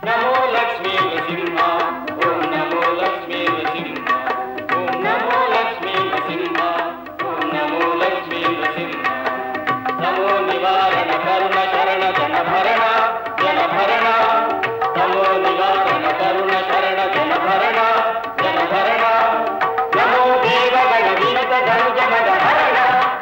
नमो लक्ष्मी नृसिंह ओम नमो लक्ष्मी नृसिंह ओम नमो लक्ष्मी नृसिंह ओम नमो लक्ष्मी नृसिंह नमो निवारण करुण शरण जन भरण नमो निवारण करुण शरण जन भरण नमो देवगण विनत धनुज मद हरण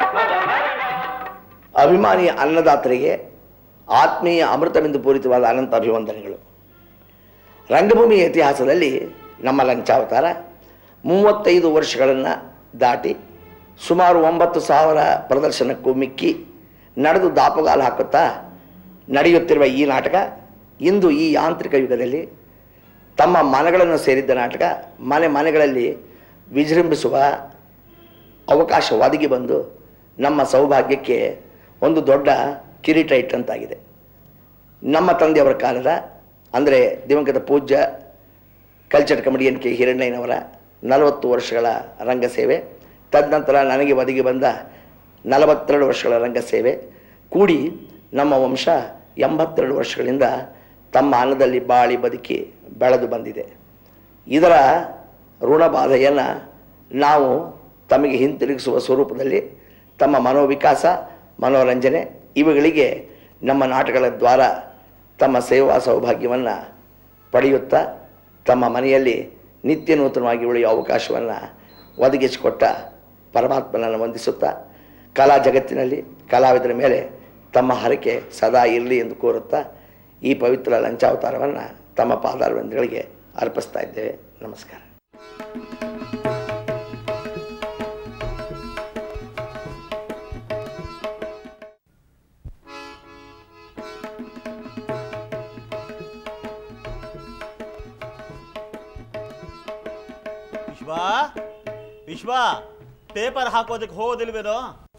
ಅಭಿಮಾನಿ ಅನ್ನದಾತರಿಗೆ ಆತ್ಮೀಯ ಅಮೃತವೆಂದು ಪೂರಿತವಾದ ಅನಂತ ಅಭಿವಂದನೆಗಳು. ರಂಗಭೂಮಿಯ ಇತಿಹಾಸದಲ್ಲಿ ನಮ್ಮ ಲಂಚಾವತಾರ 35 ವರ್ಷಗಳನ್ನು ದಾಟಿ ಸುಮಾರು 9,000 ಪ್ರದರ್ಶನಕ್ಕೂ ಮಿಕ್ಕಿ ನಡೆದು ದಾಪುಗಾಲು ಹಾಕುತ್ತಾ ನಡೆಯುತ್ತಿರುವ ಈ ನಾಟಕ ಇಂದು ಈ ಯಾಂತ್ರಿಕ ಯುಗದಲ್ಲಿ ತಮ್ಮ ಮನೆಗಳನ್ನು ಸೇರಿದ್ದ ನಾಟಕ ಮನೆಗಳಲ್ಲಿ ವಿಜೃಂಭಿಸುವ ಅವಕಾಶ ಒದಗಿ ಬಂದು ನಮ್ಮ ಸೌಭಾಗ್ಯಕ್ಕೆ ಒಂದು ದೊಡ್ಡ ಕಿರೀಟ ಇಟ್ಟಂತಾಗಿದೆ. ನಮ್ಮ ತಂದೆಯವರ ಕಾಲದ ಅಂದರೆ ದಿವಂಗತ ಪೂಜ್ಯ ಕಲ್ಚರ್ ಕಮಿಡಿಯನ್ ಕೆ ಹಿರಣ್ಣಯ್ಯನವರ 40 ವರ್ಷಗಳ ರಂಗಸೇವೆ, ತದನಂತರ ನನಗೆ ಒದಗಿ ಬಂದ 42 ವರ್ಷಗಳ ರಂಗಸೇವೆ ಕೂಡಿ ನಮ್ಮ ವಂಶ 82 ವರ್ಷಗಳಿಂದ ತಮ್ಮ ಅನ್ನದಲ್ಲಿ ಬಾಳಿ ಬದುಕಿ ಬೆಳೆದು ಬಂದಿದೆ. ಇದರ ಋಣಬಾಧೆಯನ್ನು ನಾವು ತಮಗೆ ಹಿಂತಿರುಗಿಸುವ ಸ್ವರೂಪದಲ್ಲಿ ತಮ್ಮ ಮನೋವಿಕಾಸ, ಮನೋರಂಜನೆ ಇವುಗಳಿಗೆ ನಮ್ಮ ನಾಟಕಗಳ ದ್ವಾರ ತಮ್ಮ ಸೇವಾ ಸೌಭಾಗ್ಯವನ್ನು ಪಡೆಯುತ್ತಾ ತಮ್ಮ ಮನೆಯಲ್ಲಿ ನಿತ್ಯ ನೂತನವಾಗಿ ಉಳಿಯುವ ಅವಕಾಶವನ್ನು ಒದಗಿಸಿಕೊಟ್ಟ ಪರಮಾತ್ಮನನ್ನು ವಂದಿಸುತ್ತಾ ಕಲಾ ಜಗತ್ತಿನಲ್ಲಿ ಕಲಾವಿದರ ಮೇಲೆ ತಮ್ಮ ಹರಕೆ ಸದಾ ಇರಲಿ ಎಂದು ಕೋರುತ್ತಾ ಈ ಪವಿತ್ರ ಲಂಚಾವತಾರವನ್ನು ತಮ್ಮ ಪಾದಾರವಿಂದಗಳಿಗೆ ಅರ್ಪಿಸ್ತಾ ಇದ್ದೇವೆ. ನಮಸ್ಕಾರ. ವಿಶ್ವ ಪೇಪರ್ ಹಾಕೋದಕ್ಕೆ ಹೋಗೋದಿಲ್ವೇನೋ?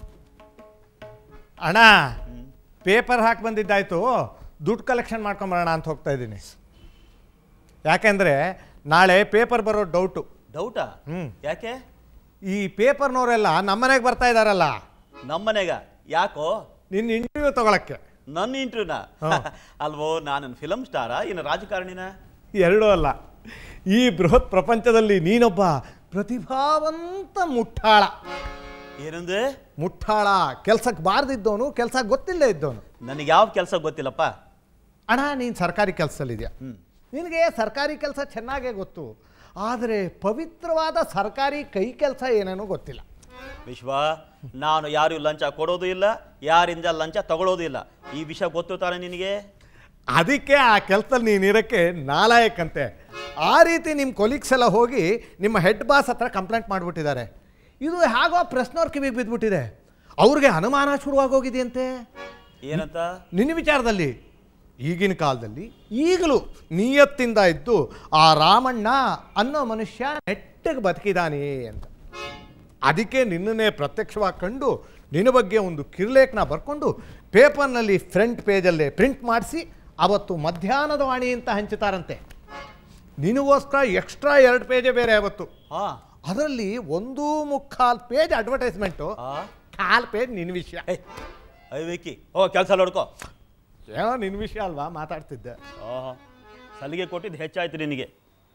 ಅಣ್ಣ ಪೇಪರ್ ಹಾಕಿ ಬಂದಿದ್ದಾಯ್ತು, ದುಡ್ಡು ಕಲೆಕ್ಷನ್ ಮಾಡ್ಕೊಂಬರೋಣ ಅಂತ ಹೋಗ್ತಾ ಇದ್ದೀನಿ. ಯಾಕೆಂದರೆ ನಾಳೆ ಪೇಪರ್ ಬರೋ ಡೌಟಾ? ಯಾಕೆ? ಈ ಪೇಪರ್ನವರೆಲ್ಲ ನಮ್ಮನೆಗೆ ಬರ್ತಾ ಇದ್ದಾರಲ್ಲ. ನಮ್ಮನೆಗ? ಯಾಕೋ? ನಿನ್ನ ಇಂಟರ್ವ್ಯೂ ತಗೊಳಕ್ಕೆ. ನನ್ನ ಇಂಟರ್ವ್ಯೂನಾ? ಅಲ್ವೋ, ನಾನು ಫಿಲಮ್ ಸ್ಟಾರಾ ಇನ್ನು ರಾಜಕಾರಣಿನ? ಎರಡೂ ಅಲ್ಲ. ಈ ಬೃಹತ್ ಪ್ರಪಂಚದಲ್ಲಿ ನೀನೊಬ್ಬ ಪ್ರತಿಭಾವಂತ ಮುಟ್ಟಾಳ. ಏನಂದ್ರೆ? ಮುಟ್ಟಾಳ, ಕೆಲ್ಸಕ್ಕೆ ಬಾರ್ದಿದ್ದವನು, ಕೆಲಸ ಗೊತ್ತಿಲ್ಲದೆ ಇದ್ದವನು. ನನಗೆ ಯಾವ ಕೆಲಸ ಗೊತ್ತಿಲ್ಲಪ್ಪ. ಅಣ್ಣ, ನೀನು ಸರ್ಕಾರಿ ಕೆಲಸದಲ್ಲಿದೆಯಾ? ನಿನಗೆ ಸರ್ಕಾರಿ ಕೆಲಸ ಚೆನ್ನಾಗೇ ಗೊತ್ತು, ಆದರೆ ಪವಿತ್ರವಾದ ಸರ್ಕಾರಿ ಕೈ ಕೆಲಸ ಏನೇನೋ ಗೊತ್ತಿಲ್ಲ. ವಿಶ್ವ, ನಾನು ಯಾರು ಲಂಚ ಕೊಡೋದು ಇಲ್ಲ, ಯಾರಿಂದ ಲಂಚ ತಗೊಳ್ಳೋದು ಇಲ್ಲ. ಈ ವಿಷಯ ಗೊತ್ತು ತಾನೆ ನಿನಗೆ? ಅದಕ್ಕೆ ಆ ಕೆಲಸದಲ್ಲಿ ನೀನಿರೋಕ್ಕೆ ನಾಲಾಯಕಂತೆ. ಆ ರೀತಿ ನಿಮ್ಮ ಕೊಲೀಗ್ಸ್ ಎಲ್ಲ ಹೋಗಿ ನಿಮ್ಮ ಹೆಡ್ ಬಾಸ್ ಹತ್ರ ಕಂಪ್ಲೇಂಟ್ ಮಾಡಿಬಿಟ್ಟಿದ್ದಾರೆ. ಇದು ಹೇಗೋ ಪ್ರೆಸ್ನವ್ರ ಕಿವಿಗೆ ಬಿದ್ದುಬಿಟ್ಟಿದೆ. ಅವ್ರಿಗೆ ಅನುಮಾನ ಶುರುವಾಗೋಗಿದೆಯಂತೆ. ಏನಂತ? ನಿನ್ನ ವಿಚಾರದಲ್ಲಿ. ಈಗಿನ ಕಾಲದಲ್ಲಿ ಈಗಲೂ ನಿಯತ್ತಿಂದ ಇದ್ದು ಆ ರಾಮಣ್ಣ ಅನ್ನೋ ಮನುಷ್ಯ ನೆಟ್ಟಗೆ ಬದುಕಿದಾನೆ ಅಂತ. ಅದಕ್ಕೆ ನಿನ್ನನ್ನೇ ಪ್ರತ್ಯಕ್ಷವಾಗಿ ಕಂಡು ನಿನ್ನ ಬಗ್ಗೆ ಒಂದು ಕಿರುಲೇಖನ ಬರ್ಕೊಂಡು ಪೇಪರ್ನಲ್ಲಿ ಫ್ರಂಟ್ ಪೇಜಲ್ಲೇ ಪ್ರಿಂಟ್ ಮಾಡಿಸಿ ಅವತ್ತು ಮಧ್ಯಾಹ್ನದ ವಾಣಿ ಅಂತ ಹಂಚುತ್ತಾರಂತೆ. ನಿನಗೋಸ್ಕರ ಎಕ್ಸ್ಟ್ರಾ 2 ಪೇಜೇ ಬೇರೆ ಅವತ್ತು. ಅದರಲ್ಲಿ 1.25 ಪೇಜ್ ಅಡ್ವರ್ಟೈಸ್ಮೆಂಟು, 1/4 ಪೇಜ್ ನಿನ್ನ ವಿಷಯ. ವಿಕ್ಕಿ, ಕೆಲಸ ನೋಡ್ಕೋ. ಏನೋ ನಿನ್ನ ವಿಷಯ ಅಲ್ವಾ ಮಾತಾಡ್ತಿದ್ದೆ. ಸಲಿಗೆ ಕೊಟ್ಟಿದ್ದು ಹೆಚ್ಚಾಯ್ತು ನಿನಗೆ.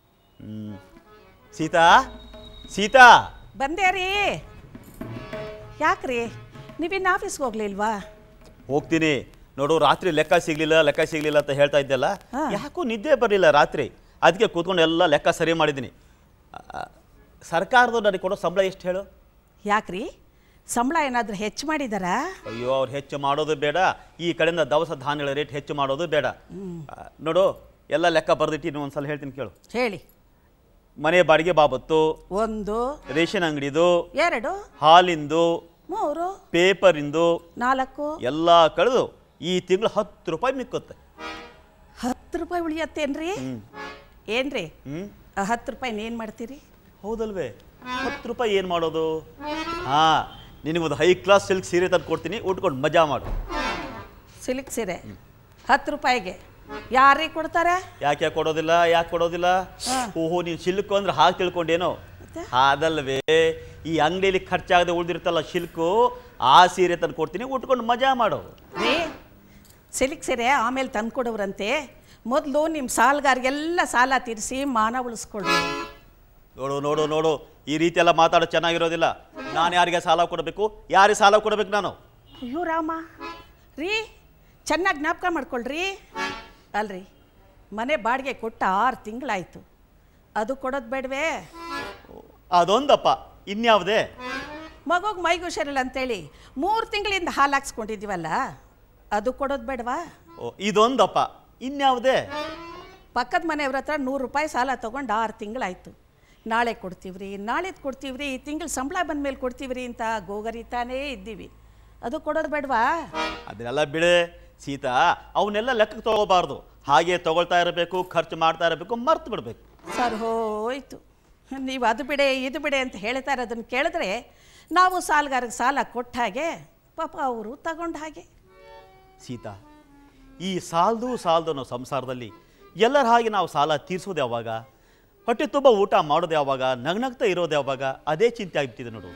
ಸೀತಾ, ಸೀತಾ ಬಂದೇ ರೀ? ಯಾಕ್ರಿ ನೀವಿನ್ನು ಆಫೀಸ್ಗೆ ಹೋಗ್ಲಿಲ್ವಾ? ಹೋಗ್ತೀನಿ ನೋಡು. ರಾತ್ರಿ ಲೆಕ್ಕ ಸಿಗ್ಲಿಲ್ಲ ಅಂತ ಹೇಳ್ತಾ ಇದ್ದೆಲ್ಲ, ಯಾಕೋ ನಿದ್ದೆ ಬರಲಿಲ್ಲ ರಾತ್ರಿ. ಅದಕ್ಕೆ ಕೂತ್ಕೊಂಡು ಎಲ್ಲ ಲೆಕ್ಕ ಸರಿ ಮಾಡಿದ್ದೀನಿ. ಸರ್ಕಾರದವ್ರು ನನಗೆ ಕೊಡೋ ಸಂಬಳ ಎಷ್ಟು ಹೇಳು? ಯಾಕ್ರಿ, ಸಂಬಳ ಏನಾದರೂ ಹೆಚ್ಚು ಮಾಡಿದಾರಾ? ಅಯ್ಯೋ, ಅವ್ರು ಹೆಚ್ಚು ಮಾಡೋದು ಬೇಡ, ಈ ಕಡೆಯಿಂದ ದವಸ ಧಾನ್ಯಗಳ ರೇಟ್ ಹೆಚ್ಚು ಮಾಡೋದು ಬೇಡ. ನೋಡು, ಎಲ್ಲ ಲೆಕ್ಕ ಬರೆದಿಟ್ಟು ಒಂದ್ಸಲ ಹೇಳ್ತೀನಿ ಕೇಳು. ಹೇಳಿ. ಮನೆ ಬಾಡಿಗೆ ಬಾಬತ್ತು 1, ರೇಷನ್ ಅಂಗಡಿದು 2, ಹಾಲಿಂದು 3, ಪೇಪರಿಂದು 4 ಎಲ್ಲ ಕಳೆದು ಈ ತಿಂಗಳು 10 ರೂಪಾಯಿ ಮಿಕ್ಕುತ್ತೆ. 10 ರೂಪಾಯಿ ಉಳಿಯತ್ತೇನ್ರಿ? ಏನ್ರಿ 10 ರೂಪಾಯಿನ ಏನು ಮಾಡ್ತೀರಿ? ಹೌದಲ್ವೇ, 10 ರೂಪಾಯಿ ಏನು ಮಾಡೋದು? ನಿನಗೊಂದು ಹೈ ಕ್ಲಾಸ್ ಸಿಲ್ಕ್ ಸೀರೆ ತಂದು ಕೊಡ್ತೀನಿ, ಉಟ್ಕೊಂಡು ಮಜಾ ಮಾಡು. ಸಿಲ್ಕ್ ಸೀರೆ 10 ರೂಪಾಯಿಗೆ ಯಾರಿಗೆ ಕೊಡ್ತಾರೆ? ಯಾಕೆ ಕೊಡೋದಿಲ್ಲ? ಓಹೋ, ನೀನು ಶಿಲ್ಕು ಅಂದ್ರೆ ಹಾಗೆ ತಿಳ್ಕೊಂಡೇನೋ? ಅದಲ್ವೇ, ಈ ಅಂಗಡಿಯಲ್ಲಿ ಖರ್ಚಾಗದೆ ಉಳಿದಿರ್ತಲ್ಲ ಶಿಲ್ಕು, ಆ ಸೀರೆ ತಂದು ಕೊಡ್ತೀನಿ, ಉಟ್ಕೊಂಡು ಮಜಾ ಮಾಡು. ಸಿಲ್ಕ್ ಸೀರೆ ಆಮೇಲೆ ತಂದು ಕೊಡೋರಂತೆ, ಮೊದಲು ನಿಮ್ಮ ಸಾಲಗಾರಿಗೆಲ್ಲ ಸಾಲ ತೀರಿಸಿ ಮಾನ ಉಳಿಸ್ಕೊಳ್ಳಿ. ನೋಡು ನೋಡು ನೋಡು, ಈ ರೀತಿ ಎಲ್ಲ ಮಾತಾಡೋದು ಚೆನ್ನಾಗಿರೋದಿಲ್ಲ. ನಾನು ಯಾರಿಗೆ ಸಾಲ ಕೊಡಬೇಕು, ಯಾರಿಗೆ ಸಾಲ ಕೊಡಬೇಕು ನಾನು? ಅಯ್ಯೋ ರಾಮ ರೀ, ಚೆನ್ನಾಗಿ ಜ್ಞಾಪಕ ಮಾಡ್ಕೊಳ್ರಿ. ಅಲ್ರಿ, ಮನೆ ಬಾಡಿಗೆ ಕೊಟ್ಟ 6 ತಿಂಗಳಾಯಿತು, ಅದು ಕೊಡೋದು ಬೇಡವೇ? ಅದೊಂದಪ್ಪ, ಇನ್ಯಾವುದೇ? ಮಗುಗೆ ಮೈಗೆ ಹುಷಾರಿಲ್ಲ ಅಂತೇಳಿ 3 ತಿಂಗಳಿಂದ ಹಾಲು ಹಾಕ್ಸ್ಕೊಂಡಿದ್ದೀವಲ್ಲ, ಅದು ಕೊಡೋದು ಬೇಡವಾ? ಇದೊಂದಪ್ಪ, ಇನ್ಯಾವುದೇ? ಪಕ್ಕದ ಮನೆಯವ್ರ ಹತ್ರ 100 ರೂಪಾಯಿ ಸಾಲ ತೊಗೊಂಡು 6 ತಿಂಗಳಾಯಿತು. ನಾಳೆ ಕೊಡ್ತೀವ್ರಿ, ನಾಳೆದು ಕೊಡ್ತೀವ್ರಿ, ಈ ತಿಂಗಳು ಸಂಬಳ ಬಂದ ಮೇಲೆ ಕೊಡ್ತೀವ್ರಿ ಅಂತ ಗೋಗರಿತಾನೇ ಇದ್ದೀವಿ, ಅದು ಕೊಡೋದು ಬೇಡವಾ? ಅದನ್ನೆಲ್ಲ ಬಿಡೆ ಸೀತಾ, ಅವನ್ನೆಲ್ಲ ಲೆಕ್ಕಕ್ಕೆ ತಗೋಬಾರ್ದು. ಹಾಗೆ ತಗೊಳ್ತಾ ಇರಬೇಕು, ಖರ್ಚು ಮಾಡ್ತಾ ಇರಬೇಕು, ಮರ್ತು ಬಿಡಬೇಕು. ಸರ್ ಹೋಯ್ತು, ನೀವು ಅದು ಬಿಡೆ ಇದು ಬಿಡೆ ಅಂತ ಹೇಳ್ತಾ ಇರೋದನ್ನು ಕೇಳಿದ್ರೆ ನಾವು ಸಾಲಗಾರರಿಗೆ ಸಾಲ ಕೊಟ್ಟ ಹಾಗೆ, ಪಾಪ ಅವರು ತಗೊಂಡ ಹಾಗೆ. ಸೀತಾ, ಈ ಸಾಲದು ಅನ್ನೋ ಸಂಸಾರದಲ್ಲಿ ಎಲ್ಲರ ಹಾಗೆ ನಾವು ಸಾಲ ತೀರಿಸೋದು ಯಾವಾಗ? ಹೊಟ್ಟೆ ತುಂಬ ಊಟ ಮಾಡೋದು ಯಾವಾಗ? ನಗ್ನಗ್ತಾ ಇರೋದು ಯಾವಾಗ? ಅದೇ ಚಿಂತೆ ಆಗ್ಬಿಟ್ಟಿದೆ ನೋಡು.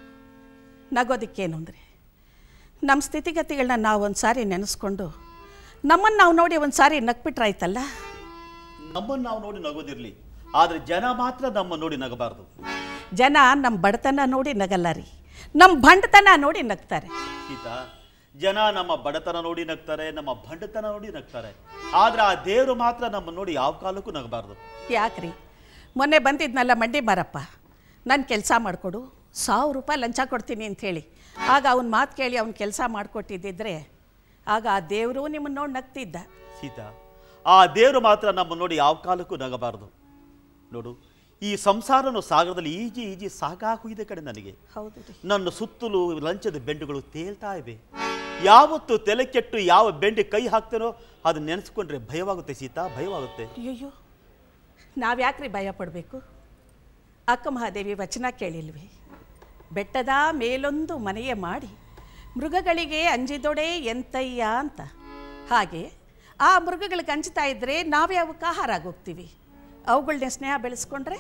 ನಗೋದಕ್ಕೇನು ಅಂದರೆ, ನಮ್ಮ ಸ್ಥಿತಿಗತಿಗಳನ್ನ ನಾವು ಒಂದು ಸಾರಿ ನೆನೆಸ್ಕೊಂಡು ನಮ್ಮನ್ನು ನಾವು ನೋಡಿ ಒಂದು ಸಾರಿ ನಗ್ಬಿಟ್ರಾಯ್ತಲ್ಲ. ನಮ್ಮನ್ನು ನಾವು ನೋಡಿ ನಗೋದಿರಲಿ, ಆದರೆ ಜನ ಮಾತ್ರ ನಮ್ಮ ನೋಡಿ ನಗಬಾರ್ದು. ಜನ ನಮ್ಮ ಬಡತನ ನೋಡಿ ನಗಲ್ಲ ರೀ, ನಮ್ಮ ಭಂಡತನ ನೋಡಿ ನಗ್ತಾರೆ. ಸೀತಾ, ಜನ ನಮ್ಮ ಬಡತನ ನೋಡಿ ನಗ್ತಾರೆ, ನಮ್ಮ ಭಂಡತನ ನೋಡಿ ನಗ್ತಾರೆ, ಆದರೆ ಆ ದೇವರು ಮಾತ್ರ ನಮ್ಮ ನೋಡಿ ಯಾವ ಕಾಲಕ್ಕೂ ನಗಬಾರ್ದು. ಯಾಕ್ರಿ, ಮೊನ್ನೆ ಬಂದಿದ್ನಲ್ಲ ಮಂಡಿ ಮಾರಪ್ಪ, ನನ್ನ ಕೆಲಸ ಮಾಡಿಕೊಡು, 1000 ರೂಪಾಯಿ ಲಂಚ ಕೊಡ್ತೀನಿ ಅಂಥೇಳಿ. ಆಗ ಅವನ ಮಾತು ಕೇಳಿ ಅವ್ನ ಕೆಲಸ ಮಾಡಿಕೊಟ್ಟಿದ್ದಿದ್ರೆ ಆಗ ಆ ದೇವರು ನಿಮ್ಮನ್ನು ನೋಡಿ ನಗ್ತಿದ್ದ. ಸೀತಾ, ಆ ದೇವರು ಮಾತ್ರ ನಮ್ಮ ನೋಡಿ ಯಾವ ಕಾಲಕ್ಕೂ ನಗಬಾರ್ದು. ನೋಡು, ಈ ಸಂಸಾರನು ಸಾಗರದಲ್ಲಿ ಈಜಿ ಈಜಿ ಸಾಕಾಗೋಗಿದೆ ಕಡೆ ನನಗೆ. ಹೌದು ರೀ. ನನ್ನ ಸುತ್ತಲೂ ಲಂಚದ ಬೆಂಡುಗಳು ತೇಲ್ತಾ ಇವೆ. ಯಾವತ್ತು ತಲೆ ಕೆಟ್ಟು ಯಾವ ಬೆಂಡಿ ಕೈ ಹಾಕ್ತೇನೋ ಅದನ್ನ ನೆನೆಸ್ಕೊಂಡ್ರೆ ಭಯವಾಗುತ್ತೆ ಸೀತಾ, ಭಯವಾಗುತ್ತೆ. ಅಯ್ಯೋ, ನಾವು ಯಾಕ್ರಿ ಭಯ ಪಡಬೇಕು? ಅಕ್ಕ ಮಹಾದೇವಿ ವಚನ ಕೇಳಿಲ್ವಿ? ಬೆಟ್ಟದ ಮೇಲೊಂದು ಮನೆಯ ಮಾಡಿ ಮೃಗಗಳಿಗೆ ಅಂಜಿದೊಡೆ ಎಂತಯ್ಯ ಅಂತ. ಹಾಗೆ ಆ ಮೃಗಗಳಿಗೆ ಅಂಜ್ತಾ ಇದ್ದರೆ ನಾವ್ಯಾವಕ್ಕೆ ಆಹಾರ ಆಗೋಗ್ತೀವಿ? ಅವುಗಳನ್ನ ಸ್ನೇಹ ಬೆಳೆಸ್ಕೊಂಡ್ರೆ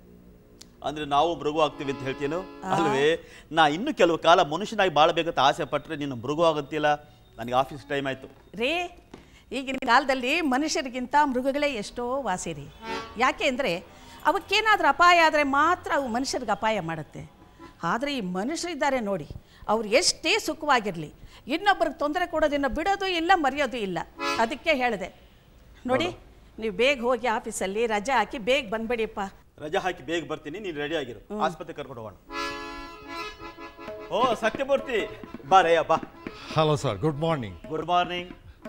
ಅಂದ್ರೆ ನಾವು ಮೃಗು ಆಗ್ತೀವಿ ಅಂತ ಹೇಳ್ತೀನೋ ಅಲ್ವೇ? ನಾ ಇನ್ನು ಕೆಲವು ಕಾಲ ಮನುಷ್ಯನಾಗಿ ಬಾಳಬೇಕಂತ ಆಸೆ ಪಟ್ಟರೆ ನೀನು ಮೃಗು ಆಗಂತಿಲ್ಲ. ನನಗೆ ಆಫೀಸ್ ಟೈಮ್ ಆಯಿತು ರೇ. ಈಗಿನ ಕಾಲದಲ್ಲಿ ಮನುಷ್ಯರಿಗಿಂತ ಮೃಗಗಳೇ ಎಷ್ಟೋ ವಾಸಿ ರೀ. ಯಾಕೆ ಅಂದರೆ ಅವಕ್ಕೇನಾದರೂ ಅಪಾಯ ಆದರೆ ಮಾತ್ರ ಅವು ಮನುಷ್ಯರಿಗೆ ಅಪಾಯ ಮಾಡುತ್ತೆ. ಆದರೆ ಈ ಮನುಷ್ಯರಿದ್ದಾರೆ ನೋಡಿ, ಅವ್ರು ಎಷ್ಟೇ ಸುಖವಾಗಿರಲಿ ಇನ್ನೊಬ್ಬರಿಗೆ ತೊಂದರೆ ಕೊಡೋದನ್ನು ಬಿಡೋದು ಇಲ್ಲ, ಮರೆಯೋದು ಇಲ್ಲ. ಅದಕ್ಕೆ ಹೇಳಿದೆ ನೋಡಿ, ನೀವು ಬೇಗ ಹೋಗಿ ಆಫೀಸಲ್ಲಿ ರಜೆ ಹಾಕಿ ಬೇಗ ಬಂದ್ಬಿಡಿಯಪ್ಪ. ರಜಾ ಹಾಕಿ ಬೇಗ ಬರ್ತೀನಿ, ನೀನು ರೆಡಿ ಆಗಿರು, ಆಸ್ಪತ್ರೆ ಕರ್ಕೊಂಡು ಹೋಗೋಣ. ಓ ಸತ್ಯಮೂರ್ತಿ, ಬಾರಯ್ಯ ಬಾ. Hello sir, good morning. Good morning.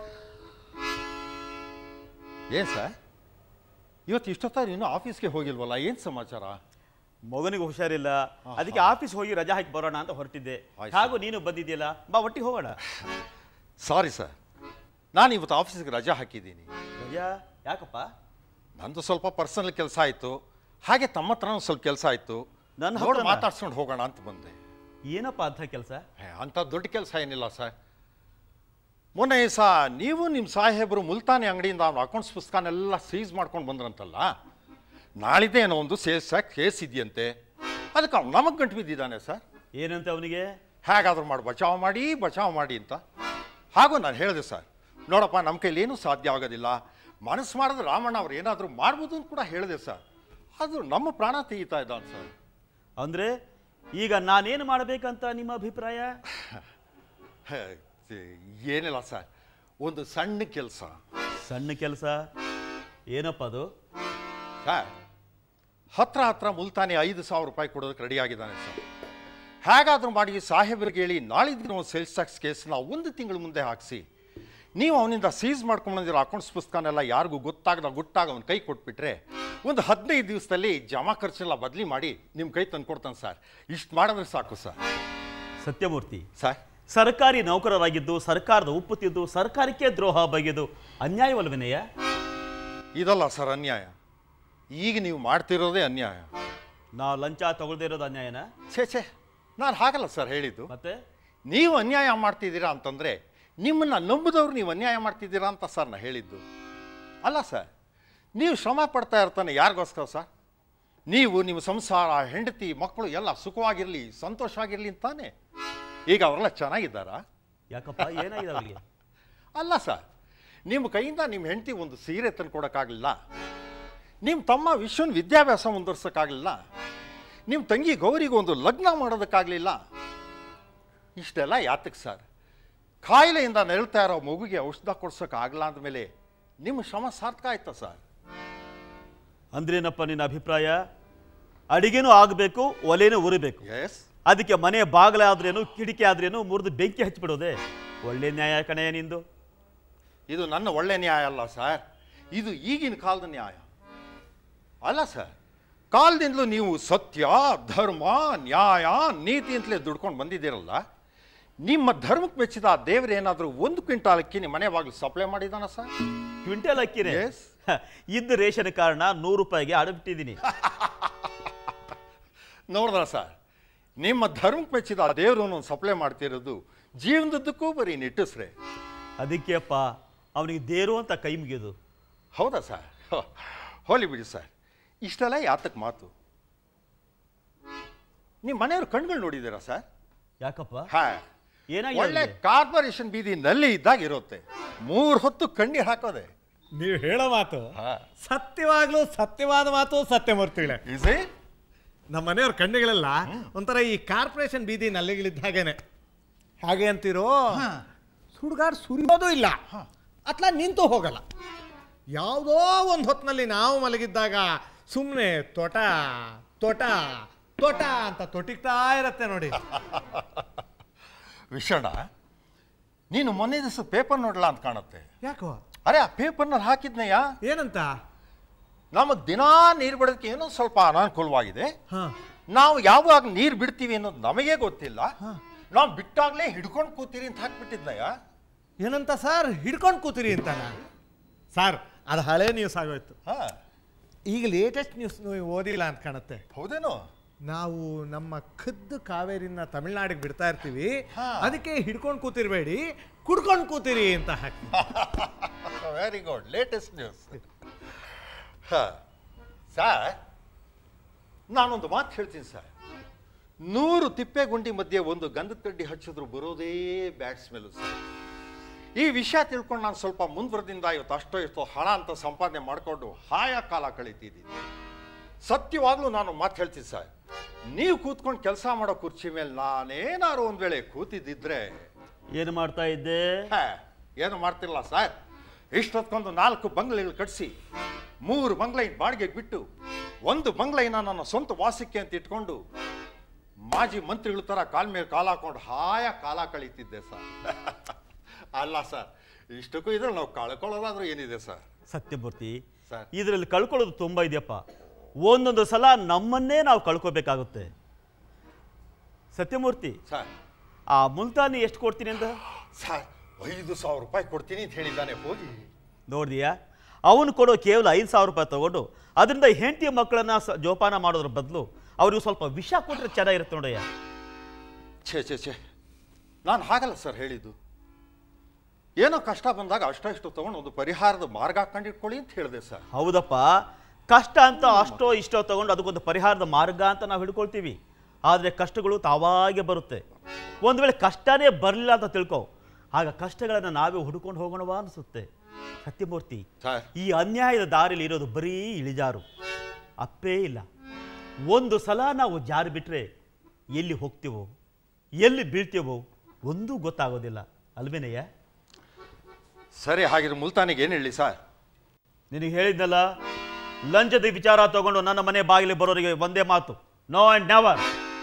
ಏನು ಸರ್, ಇವತ್ತು ಇಷ್ಟೊತ್ತಾಗಿ ಇನ್ನೂ ಆಫೀಸ್ಗೆ ಹೋಗಿಲ್ವಲ್ಲ, ಏನು ಸಮಾಚಾರ? ಮಗನಿಗೆ ಹುಷಾರಿಲ್ಲ, ಅದಕ್ಕೆ ಆಫೀಸ್ ಹೋಗಿ ರಜಾ ಹಾಕಿ ಬರೋಣ ಅಂತ ಹೊರಟಿದ್ದೆ. ಹಾಗೂ ನೀನು ಬಂದಿದ್ಯಲ್ಲ, ಬಾ ಒಟ್ಟಿಗೆ ಹೋಗೋಣ. ಸಾರಿ ಸರ್, ನಾನು ಇವತ್ತು ಆಫೀಸ್ಗೆ ರಜಾ ಹಾಕಿದ್ದೀನಿ. ರಜಾ ಯಾಕಪ್ಪ? ನಂದು ಸ್ವಲ್ಪ ಪರ್ಸನಲ್ ಕೆಲಸ ಆಯಿತು, ಹಾಗೆ ತಮ್ಮ ಹತ್ರನೂ ಸ್ವಲ್ಪ ಕೆಲಸ ಆಯಿತು. ನನ್ನ ನೋಡಿ ಮಾತಾಡ್ಸ್ಕೊಂಡು ಹೋಗೋಣ ಅಂತ ಬಂದೆ. ಏನಪ್ಪ ಅಂಥ ಕೆಲಸ? ಅಂಥ ದೊಡ್ಡ ಕೆಲಸ ಏನಿಲ್ಲ ಸರ್. ಮೊನ್ನೆ ನೀವು ನಿಮ್ಮ ಸಾಹೇಬರು ಮುಲ್ತಾನಿ ಅಂಗಡಿಯಿಂದ ಅವ್ನ ಅಕೌಂಟ್ಸ್ ಪುಸ್ತಕನೆಲ್ಲ ಸೀಸ್ ಮಾಡ್ಕೊಂಡು ಬಂದ್ರಂತಲ್ಲ, ನಾಳಿದ್ದೇ ಏನೋ ಒಂದು ಸೇಲ್ಸ್ ಟ್ಯಾಕ್ಸ್ ಕೇಸ್ ಇದೆಯಂತೆ. ಅದಕ್ಕೆ ಅವ್ನು ನಮಗೆ ಗಂಟು ಬಿದ್ದಿದ್ದಾನೆ ಸರ್. ಏನಂತೆ ಅವನಿಗೆ? ಹೇಗಾದ್ರೂ ಮಾಡಿ ಬಚಾವ್ ಮಾಡಿ ಅಂತ. ಹಾಗೂ ನಾನು ಹೇಳಿದೆ ಸರ್, ನೋಡಪ್ಪ ನಮ್ಮ ಕೈಲಿ ಏನೂ ಸಾಧ್ಯ ಆಗೋದಿಲ್ಲ, ಮನಸ್ಸು ಮಾಡಿದ್ರೆ ರಾಮಣ್ಣ ಅವ್ರು ಏನಾದರೂ ಮಾಡ್ಬೋದು ಅಂತ ಕೂಡ ಹೇಳಿದೆ ಸರ್. ಅದು ನಮ್ಮ ಪ್ರಾಣ ತೆಗಿತಾ ಇದ್ದಾನೆ ಸರ್. ಅಂದರೆ ಈಗ ನಾನೇನು ಮಾಡಬೇಕಂತ ನಿಮ್ಮ ಅಭಿಪ್ರಾಯ? ಏನಿಲ್ಲ ಸರ್, ಒಂದು ಸಣ್ಣ ಕೆಲಸ. ಸಣ್ಣ ಕೆಲಸ ಏನಪ್ಪ ಅದು? ಸರ್, ಹತ್ರ ಮುಲ್ತಾನಿ 5,000 ರೂಪಾಯಿ ಕೊಡೋದಕ್ಕೆ ರೆಡಿ ಆಗಿದ್ದಾನೆ ಸರ್. ಹೇಗಾದರೂ ಮಾಡಿ ಸಾಹೇಬರಿಗೆ ಹೇಳಿ ನಾಳಿದ್ದು ಸೇಲ್ಸ್ ಟ್ಯಾಕ್ಸ್ ಕೇಸ್ನ 1 ತಿಂಗಳ ಮುಂದೆ ಹಾಕಿಸಿ, ನೀವು ಅವನಿಂದ ಸೀಸ್ ಮಾಡ್ಕೊಂಡ್ಬಂದಿರೋ ಅಕೌಂಟ್ಸ್ ಪುಸ್ತಕನೆಲ್ಲ ಯಾರಿಗೂ ಗುಟ್ಟಾಗ ಅವ್ನ ಕೈ ಕೊಟ್ಬಿಟ್ರೆ ಒಂದು 15 ದಿವಸದಲ್ಲಿ ಜಮಾ ಖರ್ಚೆಲ್ಲ ಬದಲಿ ಮಾಡಿ ನಿಮ್ಮ ಕೈ ತಂದು ಕೊಡ್ತಾನೆ ಸರ್. ಇಷ್ಟು ಮಾಡಿದ್ರೆ ಸಾಕು ಸರ್. ಸತ್ಯಮೂರ್ತಿ ಸರ್, ಸರ್ಕಾರಿ ನೌಕರರಾಗಿದ್ದು ಸರ್ಕಾರದ ಉಪ್ಪು ತಿದ್ದು ಸರ್ಕಾರಕ್ಕೆ ದ್ರೋಹ ಬಗೆದು ಅನ್ಯಾಯವಲ್ವೇನೆಯ? ಇದಲ್ಲ ಸರ್ ಅನ್ಯಾಯ, ಈಗ ನೀವು ಮಾಡ್ತಿರೋದೇ ಅನ್ಯಾಯ. ನಾವು ಲಂಚ ತಗೊಳ್ದೇ ಇರೋದು ಅನ್ಯಾಯನ? ಛೇ, ನಾನು ಹಾಗಲ್ಲ ಸರ್ ಹೇಳಿದ್ದು. ಮತ್ತೆ ನೀವು ಅನ್ಯಾಯ ಮಾಡ್ತಿದ್ದೀರಾ ಅಂತಂದರೆ ನಿಮ್ಮನ್ನು ನಂಬಿದವ್ರು ನೀವು ಅನ್ಯಾಯ ಮಾಡ್ತಿದ್ದೀರಾ ಅಂತ ಸರ್ ನಾನು ಹೇಳಿದ್ದು. ಅಲ್ಲ ಸರ್, ನೀವು ಶ್ರಮ ಪಡ್ತಾ ಇರ್ತಾನೆ ಯಾರಿಗೋಸ್ಕರ ಸರ್? ನೀವು ನಿಮ್ಮ ಸಂಸಾರ, ಹೆಂಡತಿ, ಮಕ್ಕಳು ಎಲ್ಲ ಸುಖವಾಗಿರಲಿ, ಸಂತೋಷವಾಗಿರಲಿ ಅಂತಾನೆ. ಈಗ ಅವರೆಲ್ಲ ಚೆನ್ನಾಗಿದ್ದಾರಾ? ಯಾಕಪ್ಪ, ಏನಾಗಿದೆ ಅವರಿಗೆ? ಅಲ್ಲ ಸರ್, ನಿಮ್ಮ ಕೈಯಿಂದ ನಿಮ್ಮ ಹೆಂಡತಿ ಒಂದು ಸೀರೆ ತಂದು ಕೊಡೋಕ್ಕಾಗಲಿಲ್ಲ, ನಿಮ್ಮ ತಮ್ಮ ವಿಶ್ವನ ವಿದ್ಯಾಭ್ಯಾಸ ಮುಂದುವರ್ಸೋಕ್ಕಾಗಲಿಲ್ಲ, ನಿಮ್ಮ ತಂಗಿ ಗೌರಿಗೆ ಒಂದು ಲಗ್ನ ಮಾಡೋದಕ್ಕಾಗಲಿಲ್ಲ. ಇಷ್ಟೆಲ್ಲ ಯಾತಕ್ಕೆ ಸರ್? ಕಾಯಿಲೆಯಿಂದ ನರಳ್ತಾ ಇರೋ ಮಗುಗೆ ಔಷಧ ಕೊಡ್ಸೋಕ್ಕಾಗಲ್ಲ ಅಂದಮೇಲೆ ನಿಮ್ಮ ಶ್ರಮ ಸಾರ್ಥಕ ಆಯ್ತಾ ಸರ್? ಅಂದ್ರೇನಪ್ಪ ನಿನ್ನ ಅಭಿಪ್ರಾಯ? ಅಡಿಗೆನೂ ಆಗಬೇಕು, ಒಲೆನೂ ಉರಿಬೇಕು. ಎಸ್. ಅದಕ್ಕೆ ಮನೆ ಬಾಗಿಲ ಆದ್ರೇನು ಕಿಟಕಿ ಆದ್ರೇನು ಮುರಿದು ಬೆಂಕಿ ಹಚ್ಚಿಬಿಡೋದೆ ಒಳ್ಳೆ ನ್ಯಾಯ ಕಣೆಯ ನಿಂದು. ಇದು ನನ್ನ ಒಳ್ಳೆ ನ್ಯಾಯ ಅಲ್ಲ ಸರ್, ಇದು ಈಗಿನ ಕಾಲದ ನ್ಯಾಯ ಅಲ್ಲ ಸರ್. ಕಾಲದಿಂದಲೂ ನೀವು ಸತ್ಯ, ಧರ್ಮ, ನ್ಯಾಯ, ನೀತಿ ಅಂತಲೇ ದುಡ್ಕೊಂಡು ಬಂದಿದ್ದೀರಲ್ಲ. ನಿಮ್ಮ ಧರ್ಮಕ್ಕೆ ಮೆಚ್ಚಿದ ಆ ದೇವರೇನಾದರೂ 1 ಕ್ವಿಂಟಾಲ್ ಅಕ್ಕಿ ನಿಮ್ಮ ಮನೆ ಬಾಗಿಲು ಸಪ್ಲೈ ಮಾಡಿದಾನ ಸರ್? ಕ್ವಿಂಟಲ್ ಅಕ್ಕಿನೇ Yes. ಇದ್ದ ರೇಷನ್ ಕಾರಣ 100 ರೂಪಾಯಿಗೆ ಅಡಬಿಟ್ಟಿದ್ದೀನಿ. ನೋಡಿದ್ರ ಸರ್, ನಿಮ್ಮ ಧರ್ಮಕ್ಕೆ ಮೆಚ್ಚಿದ ಆ ದೇವರನ್ನು ಸಪ್ಲೈ ಮಾಡ್ತಿರೋದು ಜೀವನದುದ್ದಕ್ಕೂ ಬರೀ ನಿಟ್ಟುಸ್ರೆ. ಅದಕ್ಕೆಪ್ಪ ಅವನಿಗೆ ದೇರು ಅಂತ ಕೈ ಮುಗಿಯೋದು. ಹೌದಾ ಸರ್? ಹೋಲಿ ಬಿಡಿ ಸರ್, ಇಷ್ಟೆಲ್ಲ ಯಾತಕ್ಕೆ ಮಾತು? ನಿಮ್ಮ ಮನೆಯವ್ರ ಕಣ್ಗಳು ನೋಡಿದ್ದೀರಾ ಸರ್? ಯಾಕಪ್ಪ? ಹಾ, ಏನಾಗಿ ಒಳ್ಳೆ ಕಾರ್ಪೊರೇಷನ್ ಬೀದಿ ನಲ್ಲಿ ಇದ್ದಾಗ ಇರುತ್ತೆ, 3 ಹೊತ್ತು ಕಣ್ಣೀರು ಹಾಕೋದೆ. ನೀವು ಹೇಳೋ ಮಾತು ಸತ್ಯವಾಗ್ಲೂ ಸತ್ಯವಾದ ಮಾತು ಸತ್ಯಮೂರ್ತಿಗಳೇ. ನಮ್ಮ ಮನೆಯವ್ರ ಕಣ್ಣುಗಳೆಲ್ಲ ಒಂಥರ ಈ ಕಾರ್ಪೊರೇಷನ್ ಬೀದಿ ನಲ್ಲಿಗಳಿದ್ದ ಹಾಗೇನೆ. ಹಾಗೆ ಅಂತಿರೋ ಸುಡುಗಾಡು ಸುರಿಯೋದು ಇಲ್ಲ, ಅತ್ಲ ನಿಂತು ಹೋಗಲ್ಲ. ಯಾವುದೋ ಒಂದು ಹೊತ್ತಿನಲ್ಲಿ ನಾವು ಮಲಗಿದ್ದಾಗ ಸುಮ್ಮನೆ ತೋಟ ತೋಟ ತೋಟ ಅಂತ ತೊಟಿಗ್ತಾ ಇರತ್ತೆ ನೋಡಿ. ವಿಷಣ, ನೀನು ಮೊನ್ನೆ ದಿವಸ ಪೇಪರ್ ನೋಡಲ್ಲ ಅಂತ ಕಾಣುತ್ತೆ. ಯಾಕೋ? ಅರೆ, ಆ ಪೇಪರ್ನಲ್ಲಿ ಹಾಕಿದ್ನಯ್ಯ. ಏನಂತ? ನಮಗೆ ದಿನಾ ನೀರು ಬಿಡೋದಕ್ಕೆ ಏನೋ ಸ್ವಲ್ಪ ಅನಾನುಕೂಲವಾಗಿದೆ, ಹಾ, ನಾವು ಯಾವಾಗ ನೀರು ಬಿಡ್ತೀವಿ ಅನ್ನೋದು ನಮಗೆ ಗೊತ್ತಿಲ್ಲ, ನಾವು ಬಿಟ್ಟಾಗಲೇ ಹಿಡ್ಕೊಂಡು ಕೂತೀರಿ ಅಂತ ಹಾಕ್ಬಿಟ್ಟಿದ್ನಯ್ಯ. ಏನಂತ ಸರ್? ಹಿಡ್ಕೊಂಡು ಕೂತೀರಿ ಅಂತಾನ? ಸರ್, ಅದು ಹಳೆ ನ್ಯೂಸ್ ಆಗೋಯ್ತು. ಹಾ, ಈಗ ಲೇಟೆಸ್ಟ್ ನ್ಯೂಸ್ ನೀವು ಓದಿಲ್ಲ ಅಂತ ಕಾಣುತ್ತೆ. ಹೌದೇನೋ? ನಾವು ನಮ್ಮ ಖುದ್ದು ಕಾವೇರಿನ ತಮಿಳ್ನಾಡಿಗೆ ಬಿಡ್ತಾ ಇರ್ತೀವಿ, ಅದಕ್ಕೆ ಹಿಡ್ಕೊಂಡು ಕೂತಿರ್ಬೇಡಿ, ಕುಡ್ಕೊಂಡು ಕೂತಿರಿ ಅಂತ ಹಾಕಿ. Very good, latest news. Sir, ನಾನೊಂದು ಮಾತು ಹೇಳ್ತೀನಿ ಸರ್. 100 ತಿಪ್ಪೆ ಗುಂಡಿ ಮಧ್ಯೆ ಒಂದು ಗಂಧದ ಕಡ್ಡಿ ಹಚ್ಚಿದ್ರು ಬರೋದೇ ಬ್ಯಾಡ್ ಸ್ಮೆಲ್ ಸರ್. ಈ ವಿಷಯ ತಿಳ್ಕೊಂಡು ನಾನು ಸ್ವಲ್ಪ ಮುಂದುವರೆದಿಂದ ಇವತ್ತು ಅಷ್ಟೋ ಇಷ್ಟೋ ಹಣ ಅಂತ ಸಂಪಾದನೆ ಮಾಡಿಕೊಂಡು ಹಾಯ ಕಾಲ ಕಳೀತಿದ್ದೀನಿ. ಸತ್ಯವಾಗ್ಲೂ ನಾನು ಮಾತು ಹೇಳ್ತೀನಿ ಸರ್, ನೀವು ಕೂತ್ಕೊಂಡು ಕೆಲಸ ಮಾಡೋ ಕುರ್ಚಿ ಮೇಲೆ ನಾನೇನಾದ್ರು ಒಂದು ವೇಳೆ ಕೂತಿದ್ದಿದ್ರೆ ಏನು ಮಾಡ್ತಾ ಇದ್ದೆ? ಏನು ಮಾಡ್ತಿರಲ್ಲ ಸರ್. ಇಷ್ಟೊತ್ಕೊಂದು 4 ಬಂಗ್ಲೆಗಳು ಕಟ್ಸಿ 3 ಬಂಗ್ಲೆ ಬಾಡಿಗೆಗೆ ಬಿಟ್ಟು 1 ಬಂಗ್ಲೆನ ನನ್ನ ಸ್ವಂತ ವಾಸಕ್ಕೆ ಅಂತ ಇಟ್ಕೊಂಡು ಮಾಜಿ ಮಂತ್ರಿಗಳ ಥರ ಕಾಲ ಮೇಲೆ ಕಾಲ ಹಾಕೊಂಡು ಹಾಯ ಕಾಲ ಕಳೀತಿದ್ದೆ ಸರ್. ಅಲ್ಲ ಸರ್, ಇಷ್ಟಕ್ಕೂ ಇದ್ರಲ್ಲಿ ನಾವು ಕಳ್ಕೊಳ್ಳೋದಾದ್ರೂ ಏನಿದೆ ಸರ್? ಸತ್ಯಮೂರ್ತಿ, ಸರ್, ಇದರಲ್ಲಿ ಕಳ್ಕೊಳ್ಳೋದು ತುಂಬ ಇದೆಯಪ್ಪ. ಒಂದೊಂದು ಸಲ ನಮ್ಮನ್ನೇ ನಾವು ಕಳ್ಕೋಬೇಕಾಗುತ್ತೆ. ಸತ್ಯಮೂರ್ತಿ, ಸರ್, ಆ ಮುಲ್ತಾನಿ ಎಷ್ಟು ಕೊಡ್ತೀನಿ ಅಂತ? ಸರ್, 5,000 ರೂಪಾಯಿ ಕೊಡ್ತೀನಿ ಅಂತ ಹೇಳಿದ್ದಾನೆ, ಹೋಗಿ ನೋಡಿದೀಯಾ? ಅವನು ಕೊಡೋ ಕೇವಲ 5,000 ರೂಪಾಯಿ ತಗೊಂಡು ಅದರಿಂದ ಹೆಂಡತಿ ಮಕ್ಕಳನ್ನ ಜೋಪಾನ ಮಾಡೋದ್ರ ಬದಲು ಅವ್ರಿಗೆ ಸ್ವಲ್ಪ ವಿಷ ಕೊಟ್ಟರೆ ಚೆನ್ನಾಗಿರುತ್ತೆ ನೋಡಯ್ಯ. ಛೇ, ನಾನು ಹಾಗಲ್ಲ ಸರ್ ಹೇಳಿದ್ದು. ಏನೋ ಕಷ್ಟ ಬಂದಾಗ ಅಷ್ಟೋ ತಗೊಂಡು ಒಂದು ಪರಿಹಾರದ ಮಾರ್ಗ ಕಂಡಿಟ್ಕೊಳ್ಳಿ ಅಂತ ಹೇಳಿದೆ ಸರ್. ಹೌದಪ್ಪ, ಕಷ್ಟ ಅಂತ ಅಷ್ಟೋ ಇಷ್ಟೋ ತಗೊಂಡು ಅದಕ್ಕೊಂದು ಪರಿಹಾರದ ಮಾರ್ಗ ಅಂತ ನಾವು ಹಿಡ್ಕೊಳ್ತೀವಿ. ಆದರೆ ಕಷ್ಟಗಳು ತಾವಾಗೆ ಬರುತ್ತೆ. ಒಂದು ವೇಳೆ ಕಷ್ಟನೇ ಬರಲಿಲ್ಲ ಅಂತ ತಿಳ್ಕೊ, ಆಗ ಕಷ್ಟಗಳನ್ನು ನಾವೇ ಹುಡ್ಕೊಂಡು ಹೋಗೋಣವಾ ಅನಿಸುತ್ತೆ. ಸತ್ಯಮೂರ್ತಿ, ಈ ಅನ್ಯಾಯದ ದಾರಿಯಲ್ಲಿ ಇರೋದು ಬರೀ ಇಳಿಜಾರು, ಅಪ್ಪೇ ಇಲ್ಲ. ಒಂದು ಸಲ ನಾವು ಜಾರಿ ಬಿಟ್ಟರೆ ಎಲ್ಲಿ ಹೋಗ್ತೀವೋ ಎಲ್ಲಿ ಬೀಳ್ತೀವೋ ಒಂದೂ ಗೊತ್ತಾಗೋದಿಲ್ಲ ಅಲ್ವೇನಯ್ಯ? ಸರಿ, ಹಾಗಿದ್ರೆ ಮುಲ್ತಾನಿಗೆ ಏನು ಹೇಳಿ ಸರ್? ನಿನಗೆ ಹೇಳಿದ್ನಲ್ಲ, ಲಂಚದ ವಿಚಾರ ತಗೊಂಡು ನನ್ನ ಮನೆ ಬಾಗಿಲು ಬರೋರಿಗೆ ಒಂದೇ ಮಾತು, ನೋ ಆ್ಯಂಡ್ ನೆವರ್.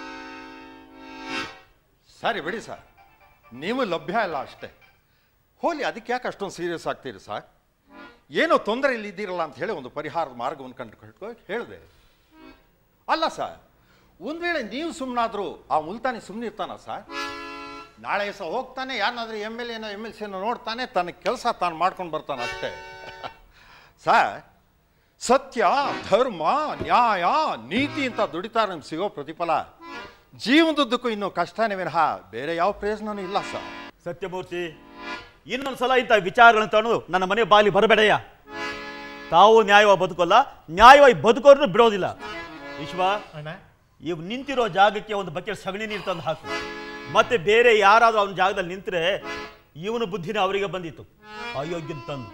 ಸರಿ ಬಿಡಿ ಸರ್, ನೀವು ಲಭ್ಯ ಇಲ್ಲ ಅಷ್ಟೇ. ಹೋಲಿ, ಅದಕ್ಕೆ ಯಾಕೆ ಅಷ್ಟೊಂದು ಸೀರಿಯಸ್ ಆಗ್ತೀರಿ ಸರ್? ಏನೋ ತೊಂದರೆ ಇಲ್ಲಿ ಇದ್ದೀರಲ್ಲ ಅಂತ ಹೇಳಿ ಒಂದು ಪರಿಹಾರದ ಮಾರ್ಗವನ್ನು ಕಂಡು ಹೇಳಿದೆ. ಅಲ್ಲ ಸರ್, ಒಂದು ವೇಳೆ ನೀವು ಸುಮ್ಮನಾದರೂ ಆ ಮುಲ್ತಾನಿ ಸುಮ್ಮನೆ ಇರ್ತಾನ ಸರ್? ನಾಳೆ ಸಹ ಹೋಗ್ತಾನೆ, ಯಾರನ್ನಾದ್ರೂ MLC ನೋಡ್ತಾನೆ, ತನ್ನ ಕೆಲಸ ತಾನು ಮಾಡ್ಕೊಂಡು ಬರ್ತಾನೆ ಅಷ್ಟೇ. ಸರ್, ಸತ್ಯ, ಧರ್ಮ, ನ್ಯಾಯ, ನೀತಿ ಅಂತ ದುಡಿತಾರೆ ನಮ್ಗೆ ಸಿಗೋ ಪ್ರತಿಫಲ ಜೀವನದುದ್ದಕ್ಕೂ ಇನ್ನೂ ಕಷ್ಟನೇ ವಿನಃ ಬೇರೆ ಯಾವ ಪ್ರಯೋಜನವೂ ಇಲ್ಲ ಸರ್. ಸತ್ಯಮೂರ್ತಿ, ಇನ್ನೊಂದು ಸಲ ಇಂಥ ವಿಚಾರಗಳನ್ನು ತಗೊಂಡು ನನ್ನ ಮನೆ ಬಾಗಿಲು ಬರಬೇಡಯ್ಯ. ತಾವು ನ್ಯಾಯವಾಗಿ ಬದುಕೋಲ್ಲ, ನ್ಯಾಯವಾಗಿ ಬದುಕೋರು ಬಿಡೋದಿಲ್ಲ. ವಿಶ್ವ, ಇವ್ ನಿಂತಿರೋ ಜಾಗಕ್ಕೆ ಒಂದು ಬಕೆಟ್ ಸಗಣಿ ನೀರು ತಂದು ಹಾಕು. ಮತ್ತೆ ಬೇರೆ ಯಾರಾದರೂ ಅವನ ಜಾಗದಲ್ಲಿ ನಿಂತರೆ ಇವನ ಬುದ್ಧಿನ ಅವರಿಗೆ ಬಂದಿತ್ತು, ಅಯೋಗ್ಯನ ತಂದು.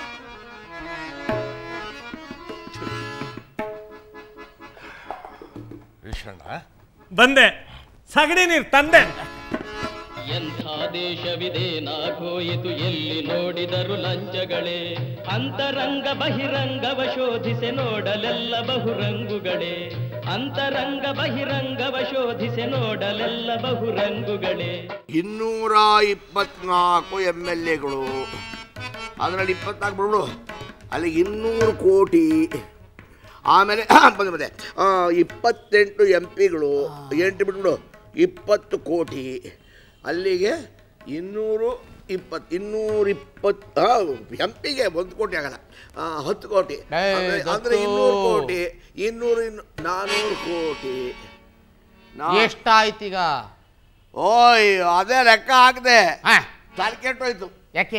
ವಿಷಣ್ಣ ಬಂದೆ, ಸಗಣಿ ನೀರು ತಂದೆ. ಎಂಥ ದೇಶವಿದೇನಾಗೋಯಿತು ಎಲ್ಲಿ ನೋಡಿದರು ಲಂಚಗಳೇ, ಅಂತರಂಗ ಬಹಿರಂಗವ ಶೋಧಿಸೆ ನೋಡಲೆಲ್ಲ ಬಹುರಂಗುಗಳೇ, ಅಂತರಂಗ ಬಹಿರಂಗವ ಶೋಧಿಸೆ ನೋಡಲೆಲ್ಲ ಬಹುರಂಗುಗಳೇ. 224 MLAಗಳು, ಅದರಲ್ಲಿ 24 ಬಿಡು, ಅಲ್ಲಿ 200 ಕೋಟಿ. ಆಮೇಲೆ ಬಂದೆ 28 MP ಗಳು, 8 ಬಿಟ್ಬಿಡು 20 ಕೋಟಿ. ಅಲ್ಲಿಗೆ 220 MP ಗೆ 1 ಕೋಟಿ ಆಗಲ್ಲ, 10 ಕೋಟಿ ಅಂದರೆ 200 ಕೋಟಿ, 400 ಕೋಟಿ. ಎಷ್ಟಾಯ್ತೀಗ? ಓಯ್ ಅದೇ ಲೆಕ್ಕ ಹಾಕದೆ ತಲೆ ಕೆಟ್ಟೋಯ್ತು. ಯಾಕೆ?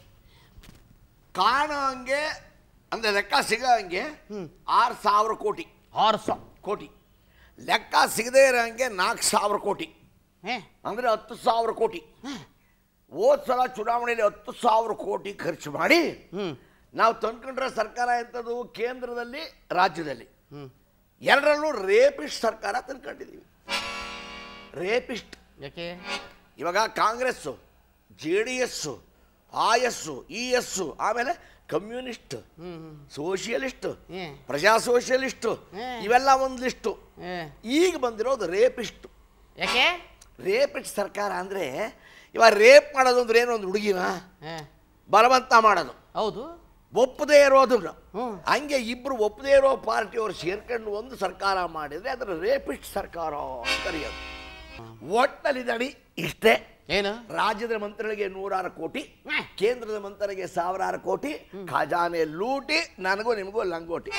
ಕಾಣೋ ಹಂಗೆ ಅಂದರೆ ಲೆಕ್ಕ ಸಿಗೋ ಹಂಗೆ 6,000 ಕೋಟಿ. 6,000 ಕೋಟಿ ಲೆಕ್ಕ ಸಿಗದೇ ಇರೋ ಹಂಗೆ 4,000 ಕೋಟಿ, ಅಂದರೆ 10,000 ಕೋಟಿ. ಹೋದ ಸಲ ಚುನಾವಣೆಯಲ್ಲಿ 10,000 ಕೋಟಿ ಖರ್ಚು ಮಾಡಿ ನಾವು ತಂದ್ಕೊಂಡ್ರೆ ಸರ್ಕಾರ ಎಂಥದ್ದು, ಕೇಂದ್ರದಲ್ಲಿ ರಾಜ್ಯದಲ್ಲಿ ಎರಡರಲ್ಲೂ ರೇಪಿಸ್ಟ್ ಸರ್ಕಾರ ತಂದ್ಕೊಂಡಿದ್ದೀವಿ. ರೇಪಿಸ್ಟ್. ಯಾಕೆ? ಇವಾಗ ಕಾಂಗ್ರೆಸ್ಸು, JDS, IS, ES, ಆಮೇಲೆ ಕಮ್ಯುನಿಸ್ಟ್, ಸೋಷಿಯಲಿಸ್ಟ್, ಪ್ರಜಾ ಸೋಷಿಯಲಿಸ್ಟ್, ಇವೆಲ್ಲ ಒಂದು ಲಿಸ್ಟು. ಈಗ ಬಂದಿರೋದು ರೇಪಿಸ್ಟ್. ಯಾಕೆ? ರೇಪಿಸ್ಟ್ ಸರ್ಕಾರ ಅಂದರೆ ಇವಾಗ ರೇಪ್ ಮಾಡೋದು ಅಂದ್ರೆ ಏನು, ಒಂದು ಹುಡುಗಿನ ಬಲವಂತ ಮಾಡೋದು. ಹೌದು. ಒಪ್ಪದೇ ಇರೋದನ್ನ ಹಂಗೆ ಇಬ್ಬರು ಒಪ್ಪದೇ ಇರೋ ಪಾರ್ಟಿಯವರು ಸೇರ್ಕೊಂಡು ಒಂದು ಸರ್ಕಾರ ಮಾಡಿದರೆ ಅದರ ರೇಪಿಸ್ಟ್ ಸರ್ಕಾರ ಅಂತ ಕರೆಯೋದು. ಒಟ್ಟಲ್ಲಿ ದಡಿ ಇಷ್ಟೇ. ಏನು? ರಾಜ್ಯದ ಮಂತ್ರಿಗಳಿಗೆ 106 ಕೋಟಿ, ಕೇಂದ್ರದ ಮಂತ್ರಿಗೆ 1,000 ಕೋಟಿ, ಖಜಾನೆ ಲೂಟಿ, ನನಗೂ ನಿಮಗೂ ಲಂಗೋಟಿ.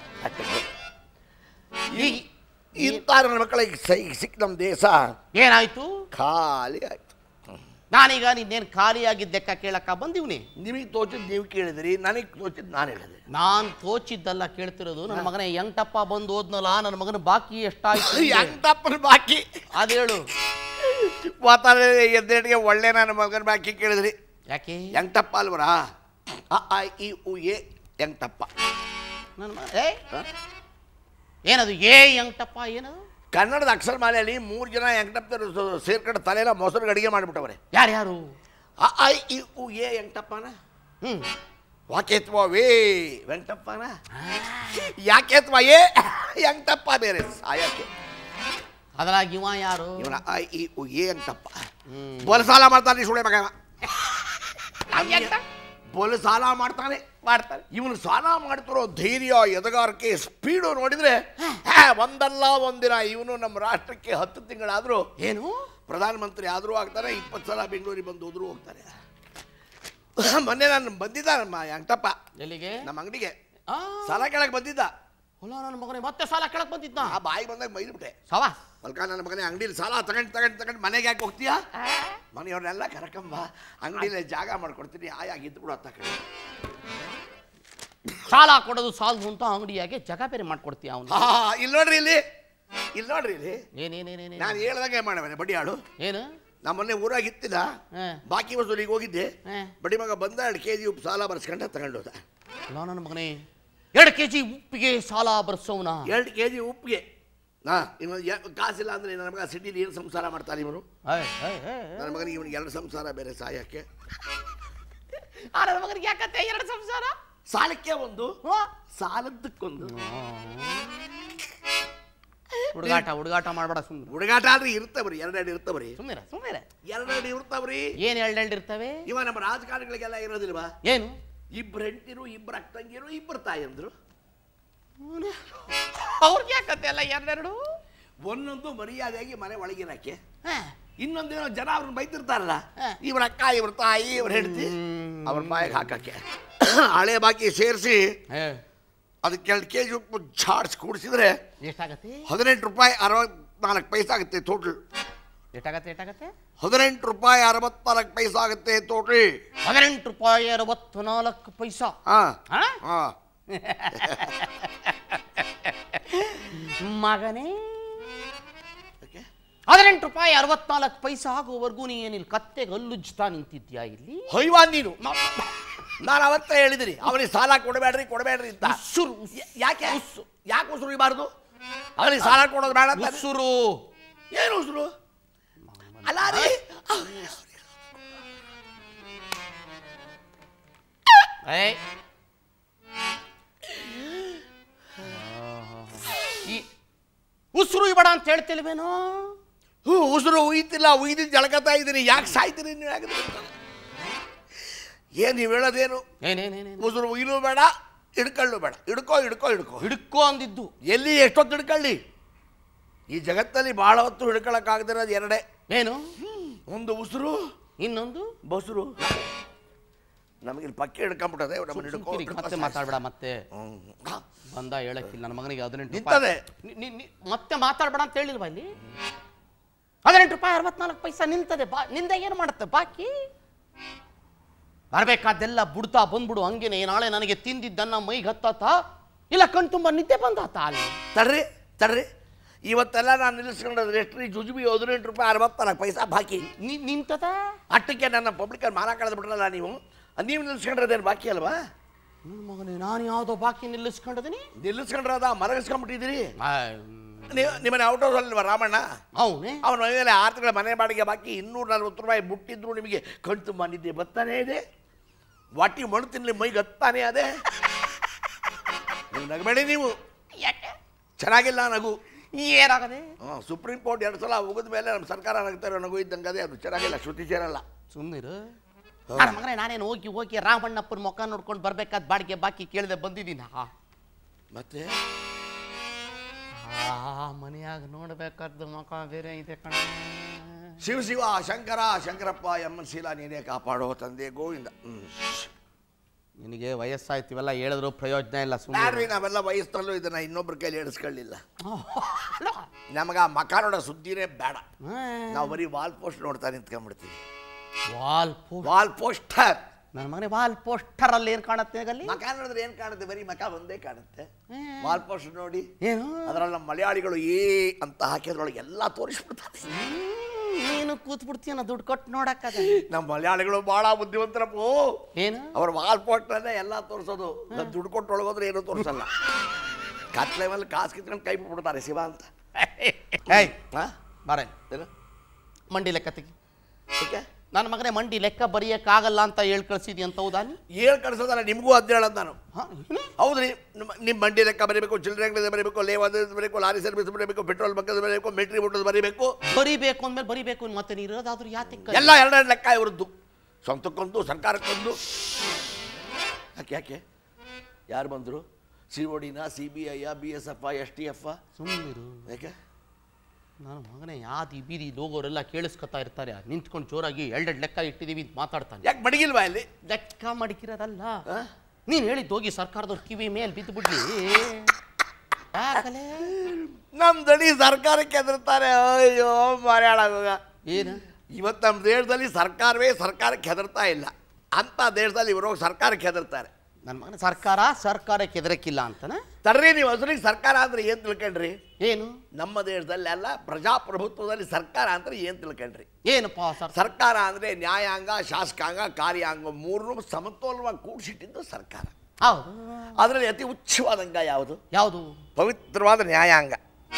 ಇಂಥ ನನ್ನ ಮಕ್ಕಳಿಗೆ ಸಿಕ್ಕ ನಮ್ಮ ದೇಶ ಏನಾಯ್ತು? ಖಾಲಿ ಆಯ್ತು. ನಾನೀಗ ನಿನ್ನೇನು ಖಾಲಿಯಾಗಿದ್ದ ಲೆಕ್ಕ ಕೇಳಕ್ಕ ಬಂದಿವ್ನಿ. ನಿಮಗೆ ತೋಚಿದ್ದು ನೀವು ಕೇಳಿದ್ರಿ, ನನಗೆ ತೋಚಿದ್ದು ನಾನು ಹೇಳಿದೆ. ನಾನು ತೋಚಿದ್ದಲ್ಲ ಕೇಳ್ತಿರೋದು. ನನ್ನ ಮಗನ ಯಂಗಟಪ್ಪ ಬಂದು ಹೋದ್ನಲ್ಲ, ನನ್ನ ಮಗನ ಬಾಕಿ ಎಷ್ಟಾಯ್ತು? ಯಂಗಟಪ್ಪನ ಬಾಕಿ ಅದು ಹೇಳು. ಎದ್ದೇಟಿಗೆ ಒಳ್ಳೆ ನನ್ನ ಮಗನ ಬಾಕಿ ಕೇಳಿದ್ರಿ. ಯಾಕೆ? ಯಂಗಟಪ್ಪ ಅಲ್ವರಾ? I-E-U-A ಯಂಗಟಪ್ಪ. ನನ್ನ ಮಗ ಏನದು ಯಂಗಟಪ್ಪ? ಏನದು? ಕನ್ನಡದ ಅಕ್ಷರಮಾಲೆಯಲ್ಲಿ 3 ಜನ ಯಂಗಟಪ್ಪರು ಸೇರ್ಕೊಂಡು ತಲೆಲ್ಲ ಮೊಸರು ಅಡಿಗೆ ಮಾಡಿಬಿಟ್ಟವ್ರೆ. ಯಾರ್ಯಾರು? I-E-U-A ಯಂಗಟಪ್ಪನ, ವಾಕೇತ್ವ ವೇ ವೆಂಕಟಪ್ಪನ, ಯಾಕೇತ್ವ ಏ ಯಂಗಟಪ್ಪ ಬೇರೆ ಸಾಯಕ್ಕೆ. ಅದ್ರಾಗ ಇವ ಯಾರು? ಇವನ I-E-U-A ಯಂಗಟಪ್ಪ. ಬೋಲ್ ಸಾಲ ಮಾಡ್ತಾನೆ ಸುಳೆ ಮಗ. ಬೋಲ್ ಸಾಲ ಮಾಡ್ತಾನೆ. ಇವನು ಸಾಲ ಮಾಡ್ತಿರೋ ಧೈರ್ಯ, ಎದಗಾರಿಕೆ, ಸ್ಪೀಡು ನೋಡಿದ್ರೆ ಒಂದಲ್ಲ ಒಂದಿನ ಇವನು ನಮ್ಮ ರಾಷ್ಟ್ರಕ್ಕೆ 10 ತಿಂಗಳಾದರೂ ಏನು ಪ್ರಧಾನಮಂತ್ರಿ ಆದರೂ ಆಗ್ತಾರೆ, 20 ಸಲ ಬೆಂಗಳೂರಿಗೆ ಬಂದು ಹೋದ್ರು ಹೋಗ್ತಾರೆ. ಮೊನ್ನೆ ನಾನು ಬಂದಿದ್ದ ನಮ್ಮ ಯಂಗಟಪ್ಪ ಎಲ್ಲಿಗೆ? ನಮ್ಮ ಅಂಗಡಿಗೆ ಸಾಲ ಕೇಳಕ್ಕೆ ಬಂದಿದ್ದ. ಹೊಲ ನನ್ನ ಮಗನೇ ಮತ್ತೆ ಸಾಲ ಕೇಳಕ್ ಬಂದಿದ್ದ. ಆ ಬಾಯಿಗೆ ಬಂದಾಗ ಬೈದ್ಬಿಟ್ಟೆ. ಸವಾ ಮಲ್ಕ ನನ್ನ ಮಗನೇ ಅಂಗಡಿಲಿ ಸಾಲ ತಗೊಂಡು ಮನೆಗೆ ಯಾಕೆ ಹೋಗ್ತೀಯಾ? ಮನೆಯವ್ರನ್ನೆಲ್ಲ ಕರ್ಕಂಬ, ಅಂಗಡಿಲೇ ಜಾಗ ಮಾಡ್ಕೊಡ್ತೀನಿ, ಆಯಾಗಿದ್ದು ಕೂಡ ಹತ್ತ ಕಡೆ. ಸಾಲ ಕೊಡೋದು ಸಾಲದು ಅಂತ ಅಂಗಡಿಯಾಗೆ ಜಾಗ ಬೇರೆ ಮಾಡ್ಕೊಡ್ತೀಯ ಅವನು. ಇಲ್ಲಿ ನೋಡ್ರಿ, ಇಲ್ಲಿ ನೋಡ್ರಿ, ಇಲ್ಲಿ ಏನೇನೇನೇನೇ ನಾನು ಹೇಳ್ದಂಗೆ ಮಾಡವನೆ ಬಡ್ಡಿ ಆಳು. ಏನು? ನಾ ಮೊನ್ನೆ ಊರಾಗ ಇತ್ತಿದ ಬಾಕಿ ವಸೂಲಿಗೆ ಹೋಗಿದ್ದೆ. ಬಡ್ಡಿ ಮಗ ಬಂದ 2 kg ಉಪ್ಪು ಸಾಲ ಬರ್ಸ್ಕೊಂಡ ತಗೊಂಡು ಹೋದ. ನನ್ನ ಮಗನೇ 2 kg ಉಪ್ಪಿಗೆ ಸಾಲ ಬರ್ಸೋನ? 2 kg ಉಪ್ಪಿಗೆ ಇನ್ನೊಂದು ಕಾಸಿಲ್ಲ ಅಂದ್ರೆ ನನ್ನ ಮಗ ಸಿಟಿಲಿ ಏನು ಸಂಸಾರ ಮಾಡ್ತಾನೆ ಇವನು? ನನ್ನ ಮಗನಿಗೆ ಇವನಿಗೆ 2 ಸಂಸಾರ ಬೇರೆ ಸಾಯಕ್ಕೆ. ನನ್ನ ಮಗನಿಗೆ ಯಾಕತ್ತೆ 2 ಸಂಸಾರ? ಸಾಲಕ್ಕೆ ಒಂದು, ಸಾಲದಕ್ಕೊಂದು. ಹುಡುಗಾಟ ಮಾಡಬೇಡ ಸುಮ್ಮನೆ. ಹುಡುಗಾಟ ಆದ್ರೆ ಇರ್ತವ್ರಿ, 2 ಇರ್ತವ್ರಿ. ಸುಮ್ಮನೆ 2 ಇರ್ತಾವ್ರಿ. ಏನು 2 ಇರ್ತವೆ? ಇವ ನಮ್ಮ ರಾಜಕಾರಣಿಗಳಿಗೆಲ್ಲ ಇರೋದಿಲ್ವಾ? ಏನು? 2 ಹೆಂಡತಿರು, 2 ಅಕ್ಕಂಗಿರು, 2 ತಾಯಂದ್ರು. ಅವ್ರಿಗೆ ಯಾಕತ್ತೆ ಎಲ್ಲ 2? ಒಂದೊಂದು ಮರ್ಯಾದೆಯಾಗಿ ಮನೆ ಒಳಗಿರಕ್ಕೆ, ಇನ್ನೊಂದೇನೋ ಜನ ಅವ್ರನ್ನ ಬೈತಿರ್ತಾರಲ್ಲ, ಇವ್ರ ಅಕ್ಕ, ಇವ್ರ ತಾಯಿ, ಇವ್ರ ಹೆಂಡತಿ, ಅವ್ರ ಬಾಯಿಗೆ ಹಾಕಕ್ಕೆ. ಹಳೆ ಬಾಕಿ ಸೇರಿಸಿ ಅದಕ್ಕೆ 2 kg ಉಪ್ಪು ಚಾರ್ಜ್ ಕೂಡಿಸಿದ್ರೆ ಎಷ್ಟಾಗತ್ತೆ? 18 ರೂಪಾಯಿ 64 ಪೈಸೆ ಆಗುತ್ತೆ ಟೋಟಲ್. ಎಷ್ಟಾಗತ್ತೆ? 18 ರೂಪಾಯಿ 64 ಪೈಸೆ ಆಗುತ್ತೆ ಟೋಟಲ್. 18 ರೂಪಾಯಿ 64 ಪೈಸಾ? ಮಗನೇ ₹14.64 ಆಗುವವರೆಗೂ ನೀನಿಲ್ಲಿ ಕತ್ತೆಗೆ ಹಲ್ಲುಜ್ತಾ ನಿಂತಿದ್ಯಾ ಇಲ್ಲಿ? ಹೊಯ್ವಾನ್ ನೀನು. ನಾನು ಅವತ್ತೇ ಹೇಳಿದಿರಿ ಅವನಿಗೆ ಸಾಲ ಕೊಡಬೇಡ್ರಿ ಅಂತ. ಯಾಕೆ ಉಸುರು ಇರಬಾರ್ದು? ಅವನಿಗೆ ಸಾಲ ಕೊಡೋದು ಬೇಡ ಅಂತ. ಉಸುರು ಏನು ಉಸುರು? ಅಲ್ಲ ರೀ, ಉಸುರು ಬೇಡ ಅಂತ ಹೇಳ್ತಿಲ್ವೇನೋ? ಉಸುರು ಉಯ್ತಿಲ್ಲ, ಉಯ್ದಿದ್ದು ಜಳಕತ್ತಾ ಇದ್ದೀನಿ. ಯಾಕೆ ಸಾಯ್ತೀರಿ ನೀವು? ಏನು ನೀವು ಹೇಳೋದೇನು? ಉಸುರು ಉಯ್ಲು ಬೇಡ, ಹಿಡ್ಕೊಳ್ಳು ಬೇಡ. ಹಿಡ್ಕೋ ಅಂದಿದ್ದು ಎಲ್ಲಿ ಎಷ್ಟೊತ್ತು ಹಿಡ್ಕೊಳ್ಳಿ? ಈ ಜಗತ್ತಲ್ಲಿ ಬಹಳ ಹೊತ್ತು ಹಿಡ್ಕೊಳಕ್ಕಾಗದಿರೋದು ಎರಡೇ. ಏನು? ಒಂದು ಉಸುರು, ಇನ್ನೊಂದು ಬಸುರು. ನಮಗೆ ಪಕ್ಕೆ ಹಿಡ್ಕೊಂಡ್ಬಿಟ್ಟದೆ. ಮತ್ತೆ ಮಾತಾಡ್ಬೇಡ. ಮತ್ತೆ ಬಂದ ಹೇಳಕ್ಕಿಲ್ಲ ನನ್ನ ಮಗನಿಗೆ 18 ನಿಂತದೆ. ಮತ್ತೆ ಮಾತಾಡ್ಬೇಡ ಅಂತ ಹೇಳಿಲ್ವಾ ಇಲ್ಲಿ? ₹18.64 ನಿಂತದೆ. ನಿಂದ ಏನು ಮಾಡುತ್ತೆ ಬಾಕಿ? ಬರ್ಬೇಕಾದ್ದೆಲ್ಲ ಬಿಡ್ತಾ ಬಂದ್ಬಿಡು ಹಂಗೇನೆ. ನಾಳೆ ನನಗೆ ತಿಂದಿದ್ದನ್ನ ಮೈಗೆ ಹತ್ತಾತ, ಇಲ್ಲ ಕಣ್ ತುಂಬ ನಿದ್ದೆ ಬಂದಾತ ಅಲ್ಲಿ. ತಡ್ರಿ ಇವತ್ತೆಲ್ಲ ನಾನು ನಿಲ್ಲಿಸ್ಕೊಂಡ್ರೆ ಎಷ್ಟು ರೀ? ಜುಜುಬಿ ₹18.64 ಬಾಕಿ ನಿಂತದ. ಅಟ್ಟಕ್ಕೆ ನನ್ನ ಪಬ್ಲಿಕಲ್ಲಿ ಮಾನ ಕಳೆದು ಬಿಟ್ರಲ್ಲ ನೀವು ನಿಲ್ಲಿಸ್ಕೊಂಡ್ರದೇನು ಬಾಕಿ ಅಲ್ವಾ? ನನ್ನ ಮಗನೇ, ನಾನು ಯಾವುದೋ ಬಾಕಿ ನಿಲ್ಲಿಸ್ಕೊಂಡದೀನಿ? ನಿಲ್ಲಿಸ್ಕೊಂಡ್ರದ ಮರಗಿಸ್ಕೊಂಡ್ಬಿಟ್ಟಿದ್ದೀರಿ. ನಿಮ್ಮನೆ ಔಟ್ ಹೌಸ್ ಅಲ್ವಾ ರಾಮಣ್ಣ? ಅವನೇ ಅವನ ಮೇಲೆ 6 ತಿಂಗಳ ಮನೆ ಬಾಡಿಗೆ ಬಾಕಿ ₹240 ಬಿಟ್ಟಿದ್ರು. ನಿಮಗೆ ಕಣ್ ತುಂಬ ನಿದ್ದೆ ಬರ್ತಾನೆ ಇದೆ. ವಾಟಿ ಮಣ್ಣು ತಿನ್ನಲಿ ಮೈಗೆ ಹತ್ತಾನೆ ಅದೇ. ನೀವು ನಗಬೇಡಿ. ನೀವು ಚೆನ್ನಾಗಿಲ್ಲ ನಗು. ಏನಾಗದೆ? ಸುಪ್ರೀಂ ಕೋರ್ಟ್ 2 ಸಲ ಹೋಗಿದ ಮೇಲೆ ನಮ್ಮ ಸರ್ಕಾರ ನಗ್ತಾರೆ ನಗು ಇದ್ದಂಗೆ. ಅದೇ ಅದು ಚೆನ್ನಾಗಿಲ್ಲ, ಶ್ರುತಿ ಸೇರಲ್ಲ. ಸುಮ್ಮನಿರು ನನ್ನ ಮಗನೇ. ನಾನೇನು ಹೋಗಿ ರಾಮಣ್ಣಪ್ಪನ ಮುಖ ನೋಡ್ಕೊಂಡು ಬರ್ಬೇಕಾದ ಬಾಡಿಗೆ ಬಾಕಿ ಕೇಳಿದೆ ಬಂದಿದ್ದೀನ. ಮತ್ತೆ ಮನೆಯಾಗ ನೋಡ್ಬೇಕಾದ ಮುಖ ಬೇರೆ ಇದೆ ಕಣ. ಶಿವ ಶಂಕರ ಶಂಕರಪ್ಪ ಎಮ್ಮನ್ ಶೀಲ ನೀನೇ ಕಾಪಾಡೋ ತಂದೆ ಗೋವಿಂದ. ನಿನಗೆ ವಯಸ್ಸಾಯ್ತಿವೆಲ್ಲ ಹೇಳಿದ್ರು ಪ್ರಯೋಜನ ಇಲ್ಲ. ಸುಮ್ಮನೆ ನಾವೆಲ್ಲ ವಯಸ್ಸಲ್ಲೂ ಇದನ್ನ ಇನ್ನೊಬ್ರ ಕೈಲಿ ಹೇಳಿಸ್ಕೊಳ್ಳಿಲ್ಲ. ನಮಗ ಮಕ ನೋಡೋ ಸುದ್ದಿನೇ ಬೇಡ. ನಾವು ಬರೀ ವಾಲ್ ಪೋಸ್ಟ್ ನೋಡ್ತಾ ನಿಂತ್ಕೊಂಡ್ಬಿಡ್ತೀವಿ. Wall poster. ನನ್ನ ಮನೆ ವಾಲ್ ಪೋಸ್ಟರ್ ಅಲ್ಲಿ ಏನ್ ಕಾಣುತ್ತೆ? ಮಕ ನೋಡಿದ್ರೆ ಏನ್ ಕಾಣುತ್ತೆ? ಬರೀ ಮಕ ಒಂದೇ ಕಾಣುತ್ತೆ. ವಾಲ್ ಪೋಸ್ಟರ್ ನೋಡಿ ಏನು ಅದ್ರಲ್ಲಿ ನಮ್ಮ ಮಲಯಾಳಿಗಳು ಅಂತ ಹಾಕಿದ್ರೊಳಗೆ ಎಲ್ಲ ತೋರಿಸ್ಬಿಡ್ತಾರೆ. ನೀನು ಕೂತ್ ಬಿಡ್ತೀಯ ದುಡ್ಡು ಕೊಟ್ಟು ನೋಡಕ್ಕ. ನಮ್ಮ ಮಲಯಾಳಿಗಳು ಬಹಳ ಬುದ್ಧಿವಂತರಪ್ಪ. ಏನು? ಅವ್ರ ವಾಲ್ ಪೋಸ್ಟರ್ನೇ ಎಲ್ಲ ತೋರಿಸೋದು. ದುಡ್ಡು ಕೊಟ್ಟು ಒಳಗೋದ್ರೆ ಏನೂ ತೋರಿಸಲ್ಲ. ಕತ್ಲೆ ಮೇಲೆ ಕಾಸು ಕಿತ್ಕೊಂಡು ಕೈ ಬಿಟ್ಬಿಡ್ತಾರೆ ಶಿವ ಅಂತ. ಬಾರೆ ಮಂಡಿ ಲೆಕ್ಕ ತೆಗಿ. ನನ್ನ ಮಗನೇ ಮಂಡಿ ಲೆಕ್ಕ ಬರೆಯಕ್ಕಾಗಲ್ಲ ಅಂತ ಹೇಳಿ ಕಳ್ಸಿದಿ ಅಂತ ಹೌದಾ? ಹೇಳಿ ಕಳ್ಸೋದಲ್ಲ, ನಿಮಗೂ ಅದ್ ಹೇಳೋದು ನಾನು. ಹೌದ್ರಿ, ನಿಮ್ಮ ಮಂಡಿ ಲೆಕ್ಕ ಬರೀಬೇಕು, ಚಿಲ್ಲರೆ ಅಂಗಡಿ ಬರೀಬೇಕು, ಲೇವಾದ ಬರೀಬೇಕು, ಲಾರಿ ಸರ್ವಿಸ್ ಬರೀಬೇಕು, ಪೆಟ್ರೋಲ್ ಬಂಕ್ ಬರೀಬೇಕು, ಮಿಲಿಟರಿ ಊಟದ ಬರೀಬೇಕು ಅಂದ್ಮೇಲೆ ಬರೀಬೇಕು. ಮತ್ತೆ ನೀರೋದಾದ್ರೂ ಯಾಕೆ ಎಲ್ಲ 2 ಲೆಕ್ಕ ಇವ್ರದ್ದು. ಸ್ವಂತಕ್ಕೊಂದು, ಸರ್ಕಾರಕ್ಕೊಂದು. ಯಾಕೆ ಯಾರು ಬಂದರು? CODನ, CBI, BSF, STF? ಸುಮ್ಮನಿರು. ಯಾಕೆ ನಾನು ಮಗನೇ ಯಾದಿ ಬೀದಿ ಲೋಗೋರೆಲ್ಲ ಕೇಳಿಸ್ಕೊತಾ ಇರ್ತಾರೆ. ನಿಂತ್ಕೊಂಡು ಜೋರಾಗಿ 2 ಲೆಕ್ಕ ಇಟ್ಟಿದ್ದೀವಿ ಅಂತ ಮಾತಾಡ್ತಾನೆ. ಯಾಕೆ ಮಡಗಿಲ್ವಾ ಇಲ್ಲಿ? ಲೆಕ್ಕ ಮಡಗಿರೋದಲ್ಲ, ನೀನು ಹೇಳಿದ್ದು ಹೋಗಿ ಸರ್ಕಾರದವ್ರ ಕಿವಿ ಮೇಲೆ ಬಿದ್ದು ಬಿಡ್ಲಿ. ನಮ್ಮ ದಡಿ ಸರ್ಕಾರಕ್ಕೆ ಹೆದರ್ತಾರೆ. ಅಯ್ಯೋ ಮಾರ್ಯಾಳಾಗ. ಏನು ಇವತ್ತು ನಮ್ಮ ದೇಶದಲ್ಲಿ ಸರ್ಕಾರಕ್ಕೆ ಹೆದರ್ತಾ ಇಲ್ಲ. ಅಂತ ದೇಶದಲ್ಲಿ ಇವರು ಸರ್ಕಾರಕ್ಕೆ ಹೆದರ್ತಾರೆ. ನನ್ನ ಮಗನ ಸರ್ಕಾರಕ್ಕೆ ಹೆದರಕ್ಕಿಲ್ಲ ಅಂತಾನೆ. ತಡ್ರಿ, ನೀವು ಹಸುರಿಗೆ ಸರ್ಕಾರ ಅಂದ್ರೆ ಏನು ತಿಳ್ಕೊಂಡ್ರಿ? ಏನು? ನಮ್ಮ ದೇಶದಲ್ಲಿ ಅಲ್ಲ, ಪ್ರಜಾಪ್ರಭುತ್ವದಲ್ಲಿ ಸರ್ಕಾರ ಅಂದ್ರೆ ಏನು ತಿಳ್ಕೊಂಡ್ರಿ? ಏನಪ್ಪಾ ಸರ್ಕಾರ ಅಂದ್ರೆ ನ್ಯಾಯಾಂಗ, ಶಾಸಕಾಂಗ, ಕಾರ್ಯಾಂಗ 3 ಸಮತೋಲವಾಗಿ ಕೂಡಿಸಿಟ್ಟಿದ್ದು ಸರ್ಕಾರ. ಹೌದು. ಅದರಲ್ಲಿ ಅತಿ ಉಚ್ಚವಾದ ಅಂಗ ಯಾವುದು? ಪವಿತ್ರವಾದ ನ್ಯಾಯಾಂಗ.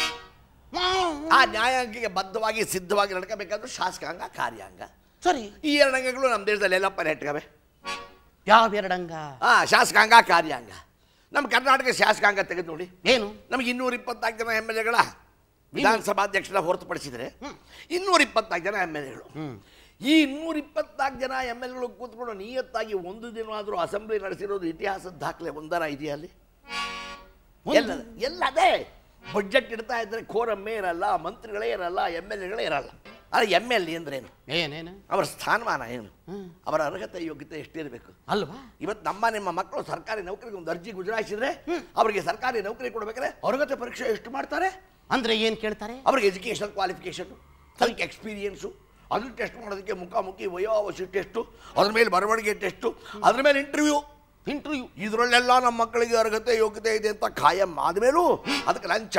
ಆ ನ್ಯಾಯಾಂಗಕ್ಕೆ ಬದ್ಧವಾಗಿ ಸಿದ್ಧವಾಗಿ ನಡ್ಕೋಬೇಕಾದ್ರೂ ಶಾಸಕಾಂಗ, ಕಾರ್ಯಾಂಗ. ಸರಿ, ಈ 2 ಅಂಗಗಳು ನಮ್ಮ ದೇಶದಲ್ಲಿ ಎಲ್ಲಪ್ಪ ನೆಟ್ಕವೆ. ಯಾವ 2 ಅಂಗ? ಶಾಸಕಾಂಗ, ಕಾರ್ಯಾಂಗ. ನಮ್ಮ ಕರ್ನಾಟಕ ಶಾಸಕಾಂಗ ತೆಗೆದು ನೋಡಿ. ಏನು? ನಮಗೆ 224 ಜನ MLAಗಳ ವಿಧಾನಸಭಾಧ್ಯಕ್ಷರ ಹೊರತುಪಡಿಸಿದರೆ 224 ಜನ MLAಗಳು. ಈ 224 ಜನ MLAಗಳು ಕೂತ್ಕೊಂಡು ನಿಯತ್ತಾಗಿ ಒಂದು ದಿನವಾದರೂ ಅಸೆಂಬ್ಲಿ ನಡೆಸಿರೋದು ಇತಿಹಾಸದ ದಾಖಲೆ ಒಂದರ ಇದೆಯಾ ಅಲ್ಲಿ? ಎಲ್ಲದೇ. ಬಡ್ಜೆಟ್ ಇಡ್ತಾ ಇದ್ರೆ ಕೋರಮ್ಮೇ ಇರಲ್ಲ, ಮಂತ್ರಿಗಳೇ ಇರಲ್ಲ, MLAಗಳೇ ಇರಲ್ಲ. ಅಲ್ಲ, MLA ಅಂದ್ರೇನು? ಏನೇನು ಅವರ ಸ್ಥಾನಮಾನ ಏನು? ಅವರ ಅರ್ಹತೆ ಯೋಗ್ಯತೆ ಎಷ್ಟಿರಬೇಕು ಅಲ್ವಾ? ಇವತ್ತು ನಿಮ್ಮ ಮಕ್ಕಳು ಸರ್ಕಾರಿ ನೌಕರಿಗೆ ಒಂದು ಅರ್ಜಿ ಗುಜರಾಯಿಸಿದ್ರೆ ಅವರಿಗೆ ಸರ್ಕಾರಿ ನೌಕರಿ ಕೊಡ್ಬೇಕಾದ್ರೆ ಅರ್ಹತೆ ಪರೀಕ್ಷೆ ಎಷ್ಟು ಮಾಡ್ತಾರೆ? ಅಂದ್ರೆ ಏನು ಕೇಳ್ತಾರೆ? ಅವ್ರಿಗೆ ಎಜುಕೇಷನ್ ಕ್ವಾಲಿಫಿಕೇಶನ್, ಅದಕ್ಕೆ ಎಕ್ಸ್ಪೀರಿಯನ್ಸು, ಅದನ್ನು ಟೆಸ್ಟ್ ಮಾಡೋದಕ್ಕೆ ಮುಖಾಮುಖಿ ವಯೋವಶಿ ಟೆಸ್ಟು, ಅದ್ರ ಮೇಲೆ ಬರವಣಿಗೆ ಟೆಸ್ಟು, ಅದ್ರ ಮೇಲೆ ಇಂಟರ್ವ್ಯೂ. ಇದರಲ್ಲೆಲ್ಲ ನಮ್ಮ ಮಕ್ಕಳಿಗೆ ಅರ್ಹತೆ ಯೋಗ್ಯತೆ ಇದೆ ಅಂತ ಖಾಯಂ ಆದಮೇಲೂ ಅದಕ್ಕೆ ಲಂಚ,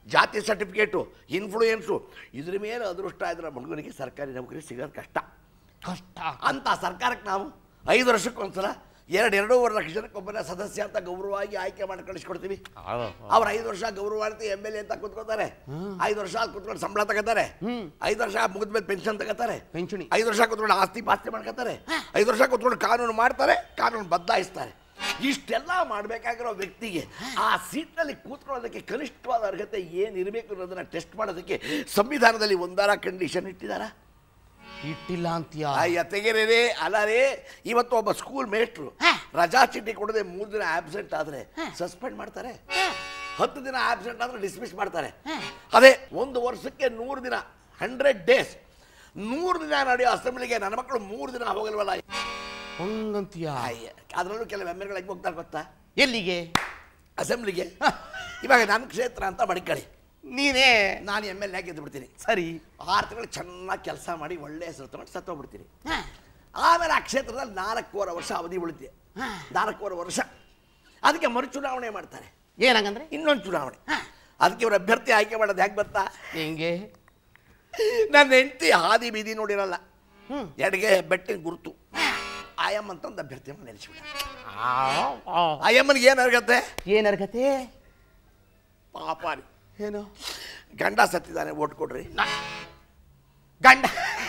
ಜಾತಿ ಸರ್ಟಿಫಿಕೇಟು, ಇನ್ಫ್ಲೂಯೆನ್ಸು, ಇದ್ರ ಮೇಲೆ ಅದೃಷ್ಟ ಇದ್ರೆ ಹುಡುಗನಿಗೆ ಸರ್ಕಾರಿ ನೌಕರಿ ಸಿಗೋದು ಕಷ್ಟ. ಅಂತ ಸರ್ಕಾರಕ್ಕೆ ನಾವು 5 ವರ್ಷಕ್ಕೊಂದ್ಸಲ 2.5 ಲಕ್ಷ ಜನಕ್ಕೆ ಒಬ್ಬನ ಸದಸ್ಯ ಅಂತ ಗೌರವವಾಗಿ ಆಯ್ಕೆ ಮಾಡಿ ಕಳಿಸ್ಕೊಡ್ತೀವಿ. ಅವ್ರು 5 ವರ್ಷ ಗೌರವಾರ್ಥಿ MLA ಅಂತ ಕೂತ್ಕೋತಾರೆ, 5 ವರ್ಷ ಕೂತ್ಕೊಂಡು ಸಂಬಳ ತಗೋತಾರೆ, 5 ವರ್ಷ ಮುಗಿದ್ಮೇಲೆ ಪೆನ್ಷನ್ ತಗೋತಾರೆ, 5 ವರ್ಷ ಕೂತ್ಕೊಂಡು ಆಸ್ತಿ ಪಾಸ್ತಿ ಮಾಡ್ಕೋತಾರೆ, 5 ವರ್ಷ ಕೂತ್ಕೊಂಡು ಕಾನೂನು ಮಾಡ್ತಾರೆ, ಕಾನೂನು ಬದಲಾಯಿಸ್ತಾರೆ. ಇಷ್ಟೆಲ್ಲ ಮಾಡಬೇಕಾಗಿರೋ ವ್ಯಕ್ತಿಗೆ ಆ ಸೀಟ್ನಲ್ಲಿ ಕೂತ್ಕೊಳ್ಳೋದಕ್ಕೆ ಕನಿಷ್ಠವಾದ ಅರ್ಹತೆ ಏನಿರಬೇಕು ಅನ್ನೋದನ್ನ ಟೆಸ್ಟ್ ಮಾಡೋದಕ್ಕೆ ಸಂವಿಧಾನದಲ್ಲಿ ಒಂದಾರ ಕಂಡೀಷನ್ ಇಟ್ಟಿದಾರ? ಇಟ್ಟಿಲ್ಲ ಅಂತೀಯ? ಅಯ್ಯ ತೆಗೆರೇ ಅಲ್ಲ ರೇ. ಇವತ್ತು ಒಬ್ಬ ಸ್ಕೂಲ್ ಮೇಸ್ಟ್ರು ರಜಾ ಚೀಟಿ ಕೊಡದೆ 3 ದಿನ ಆಬ್ಸೆಂಟ್ ಆದ್ರೆ ಸಸ್ಪೆಂಡ್ ಮಾಡ್ತಾರೆ, 10 ದಿನ ಆಬ್ಸೆಂಟ್ ಆದ್ರೆ ಡಿಸ್ಮಿಸ್ ಮಾಡ್ತಾರೆ. ಅದೇ 1 ವರ್ಷಕ್ಕೆ 100 ದಿನ 100 ಡೇಸ್ 100 ದಿನ ನಡೆಯೋ ಅಸೆಂಬ್ಲಿಗೆ ನನ್ನ ಮಕ್ಕಳು 3 ದಿನ ಹೋಗಲ್ವಲ್ಲ ಹಂಗಂತೀಯ? ಅದರಲ್ಲೂ ಕೆಲವು MLA ಹೋಗ್ತಾರೆ ಗೊತ್ತಾ ಎಲ್ಲಿಗೆ? ಅಸೆಂಬ್ಲಿಗೆ. ಇವಾಗ ನನ್ನ ಕ್ಷೇತ್ರ ಅಂತ ಮಡಿಕಳಿ, ನೀನೇ ನಾನು MLA ಗೆದ್ದು ಬಿಡ್ತೀನಿ. ಸರಿ, 6 ತಿಂಗಳು ಚೆನ್ನಾಗಿ ಕೆಲಸ ಮಾಡಿ ಒಳ್ಳೆ ಹೆಸರು ತಗೊಂಡು ಸತ್ತೋಗ್ಬಿಡ್ತೀನಿ. ಆಮೇಲೆ ಆ ಕ್ಷೇತ್ರದಲ್ಲಿ 4.25 ವರ್ಷ ಅವಧಿ ಉಳಿತೆ, 4.25 ವರ್ಷ. ಅದಕ್ಕೆ ಮರುಚುನಾವಣೆ ಮಾಡ್ತಾರೆ. ಏನಂಗಂದ್ರೆ ಇನ್ನೊಂದು ಚುನಾವಣೆ. ಅದಕ್ಕೆ ಇವ್ರ ಅಭ್ಯರ್ಥಿ ಆಯ್ಕೆ ಮಾಡೋದು ಹೇಗೆ ಗೊತ್ತಾ? ಹೆಂಗೆ? ನನ್ನ ಹೆಂಡತಿ ಹಾದಿ ಬೀದಿ ನೋಡಿರಲ್ಲ, ಎಡಗೆ ಬೆಟ್ಟಿನ ಗುರುತು, ಆಯಮ್ಮ ಅಂತಂದು ಅಭ್ಯರ್ಥಿ ನೆನೆಸ್ಬಿಡ. ಆಯಮ್ಮನಿಗೆ ಏನು ಅರ್ಹತೆ? ಏನು ಅರ್ಹತೆ? ಪಾಪ ಏನು? ಗಂಡ ಸತ್ತಿದ್ದಾನೆ, ಓಟ್ ಕೊಡ್ರಿ. ಗಂಡ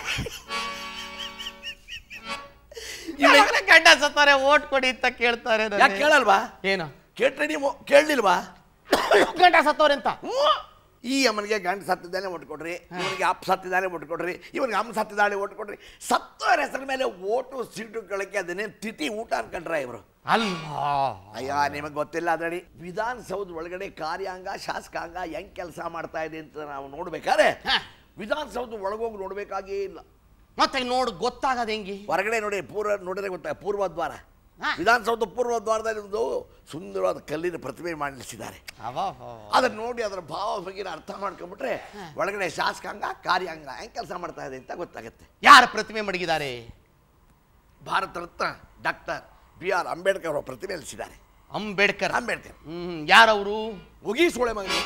ಗಂಡ ಸತ್ತಾರೆ ಓಟ್ ಕೊಡಿ ಅಂತ ಕೇಳ್ತಾರೆ. ಯಾಕೆ ಕೇಳಲ್ವಾ? ಏನು ಕೇಳ್ರಿ ನೀವು? ಕೇಳಲಿಲ್ವಾ? ಗಂಡ ಸತ್ತವ್ರೆ ಅಂತ? ಈ ಅಮ್ಮನಿಗೆ ಗಂಡ ಸತ್ತಿದ್ದಾನೆ ಓಟ್ ಕೊಡ್ರಿ, ಇವನಿಗೆ ಅಪ್ಪ ಸತ್ತಿದ್ದಾನೆ ಓಟ್ ಕೊಡ್ರಿ, ಇವನಿಗೆ ಅಮ್ಮ ಸತ್ತಿದ್ದಾಳೆ ಓಟ್ ಕೊಡ್ರಿ. ಸತ್ತವರ ಹೆಸರ ಮೇಲೆ ಓಟು ಸೀಟು ಗಳಕ್ಕೆ ಅದನ್ನೇ ತಿಥಿ ಊಟ ಅನ್ಕೊಂಡ್ರ ಇವರು ಅಲ್ವಾ? ಅಯ್ಯ ನಿಮಗೆ ಗೊತ್ತಿಲ್ಲ ಅದಡಿ. ವಿಧಾನಸೌಧ ಒಳಗಡೆ ಕಾರ್ಯಾಂಗ ಶಾಸಕಾಂಗ ಹೆಂಗ್ ಕೆಲಸ ಮಾಡ್ತಾ ಇದೆ ಅಂತ ನಾವು ನೋಡ್ಬೇಕಾದ್ರೆ ವಿಧಾನಸೌಧ ಒಳಗೋಗಿ ನೋಡ್ಬೇಕಾಗೇ ಇಲ್ಲ. ಮತ್ತೆ ನೋಡಿ ಗೊತ್ತಾಗದ ಹೆಂಗೆ? ಹೊರಗಡೆ ನೋಡಿ ನೋಡಿದ್ರೆ ಗೊತ್ತಾಗ ಪೂರ್ವ ದ್ವಾರ. ವಿಧಾನಸೌಧ ಪೂರ್ವ ದ್ವಾರದಲ್ಲಿ ಒಂದು ಸುಂದರವಾದ ಕಲ್ಲಿನ ಪ್ರತಿಮೆ ಮಾಡಿಸಿದ್ದಾರೆ. ಅದನ್ನ ನೋಡಿ ಅದರ ಭಾವ ಬಗ್ಗೆ ಅರ್ಥ ಮಾಡ್ಕೊಂಡ್ಬಿಟ್ರೆ ಒಳಗಡೆ ಶಾಸಕಾಂಗ ಕಾರ್ಯಾಂಗ ಹೆಂಗ್ ಕೆಲಸ ಮಾಡ್ತಾ ಇದೆ ಅಂತ ಗೊತ್ತಾಗುತ್ತೆ. ಯಾರ ಪ್ರತಿಮೆ ಮಡಗಿದ್ದಾರೆ? ಭಾರತ ರತ್ನ ಡಾಕ್ಟರ್ BR ಅಂಬೇಡ್ಕರ್ ಅವರ ಪ್ರತಿಮೆ ನಿಲ್ಲಿಸಿದ್ದಾರೆ. ಅಂಬೇಡ್ಕರ್? ಅಂಬೇಡ್ಕರ್ ಯಾರವರು? ಮುಗೀಸೋಳೆ ಮಗನೇ.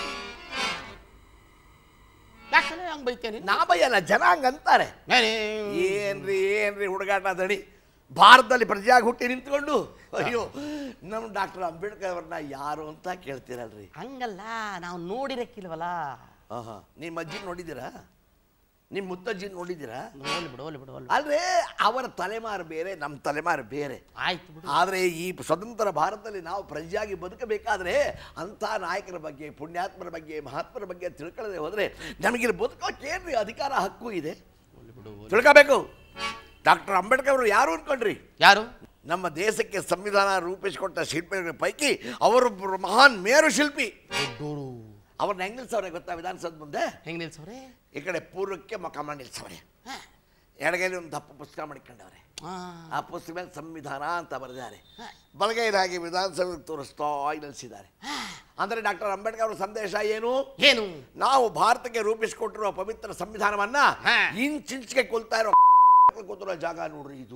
ಯಾಕಂದ್ರೆ ಹಂಗ್ ಬೈತೇನೆ? ನಾ ಬೈಯಲ್ಲ, ಜನ ಹಂಗಂತಾರೆ. ಏನ್ರಿ ಹುಡುಗಾಟ ದಡಿ. ಭಾರತದಲ್ಲಿ ಪ್ರಜೆಯಾಗಿ ಹುಟ್ಟಿ ನಿಂತ್ಕೊಂಡು ಅಯ್ಯೋ ನಮ್ಮ ಡಾಕ್ಟರ್ ಅಂಬೇಡ್ಕರ್ ಅವ್ರನ್ನ ಯಾರು ಅಂತ ಕೇಳ್ತೀರಲ್ರಿ. ಹಂಗಲ್ಲ, ನಾವು ನೋಡಿರಕ್ಕಿಲ್ವಲ್ಲ. ನಿಮ್ಮ ಅಜ್ಜಿ ನೋಡಿದ್ದೀರಾ? ನಿಮ್ಮ ಮುತ್ತಜ್ಜಿ ನೋಡಿದ್ದೀರಾ? ಬಿಡು. ಅಲ್ರೇ ಅವರ ತಲೆಮಾರು ಬೇರೆ, ನಮ್ಮ ತಲೆಮಾರು ಬೇರೆ. ಆಯ್ತು ಬಿಡು. ಆದರೆ ಈ ಸ್ವತಂತ್ರ ಭಾರತದಲ್ಲಿ ನಾವು ಪ್ರಜೆಯಾಗಿ ಬದುಕಬೇಕಾದ್ರೆ ಅಂಥ ನಾಯಕರ ಬಗ್ಗೆ, ಪುಣ್ಯಾತ್ಮರ ಬಗ್ಗೆ, ಮಹಾತ್ಮರ ಬಗ್ಗೆ ತಿಳ್ಕೊಳ್ಳದೆ ಹೋದರೆ ನಮಗಿಲ್ಲಿ ಬದುಕೋಕ್ಕೇನ್ರಿ ಅಧಿಕಾರ ಹಕ್ಕು ಇದೆ? ತಿಳ್ಕೋಬೇಕು. ಡಾಕ್ಟರ್ ಅಂಬೇಡ್ಕರ್ ಅವರು ಯಾರು ಅನ್ಕೊಂಡ್ರಿ? ಯಾರು? ನಮ್ಮ ದೇಶಕ್ಕೆ ಸಂವಿಧಾನ ರೂಪಿಸಿಕೊಟ್ಟ ಶಿಲ್ಪಿಗಳ ಪೈಕಿ ಅವರೊಬ್ಬರು ಮಹಾನ್ ಮೇರು ಶಿಲ್ಪಿ. ಅವ್ರನ್ನ ಹೆಂಗ್ ನಿಲ್ಸವ್ರೆ ಗೊತ್ತಾ? ವಿಧಾನಸೌಧ ಮುಂದೆ ಹೆಂಗ್ ನಿಲ್ಸವ್ರೆ? ಈ ಕಡೆ ಪೂರ್ವಕ್ಕೆ ಮುಖ ಮಾಡಿ ನಿಲ್ಸವ್ರೆ, ಎಡಗೈಲಿ ಒಂದು ದಪ್ಪ ಪುಸ್ತಕ ಮಾಡಿಕೊಂಡವ್ರೆ. ಆ ಪುಸ್ತಕ ಮೇಲೆ ಸಂವಿಧಾನ ಅಂತ ಬರೆದಿದ್ದಾರೆ, ಬಲಗೈದಾಗಿ ವಿಧಾನಸೌಧ ತೋರಿಸ್ತಾ ನಿಲ್ಲಿಸಿದ್ದಾರೆ. ಅಂದ್ರೆ ಡಾಕ್ಟರ್ ಅಂಬೇಡ್ಕರ್ ಅವರ ಸಂದೇಶ ಏನು? ನಾವು ಭಾರತಕ್ಕೆ ರೂಪಿಸಿಕೊಟ್ಟಿರುವ ಪವಿತ್ರ ಸಂವಿಧಾನವನ್ನ ಇಂಚಿಂಚಿಗೆ ಕೊಲ್ತಾ ಇರೋ ಕೂತಿರೋ ಜಾಗ ನೋಡ್ರಿ ಇದು.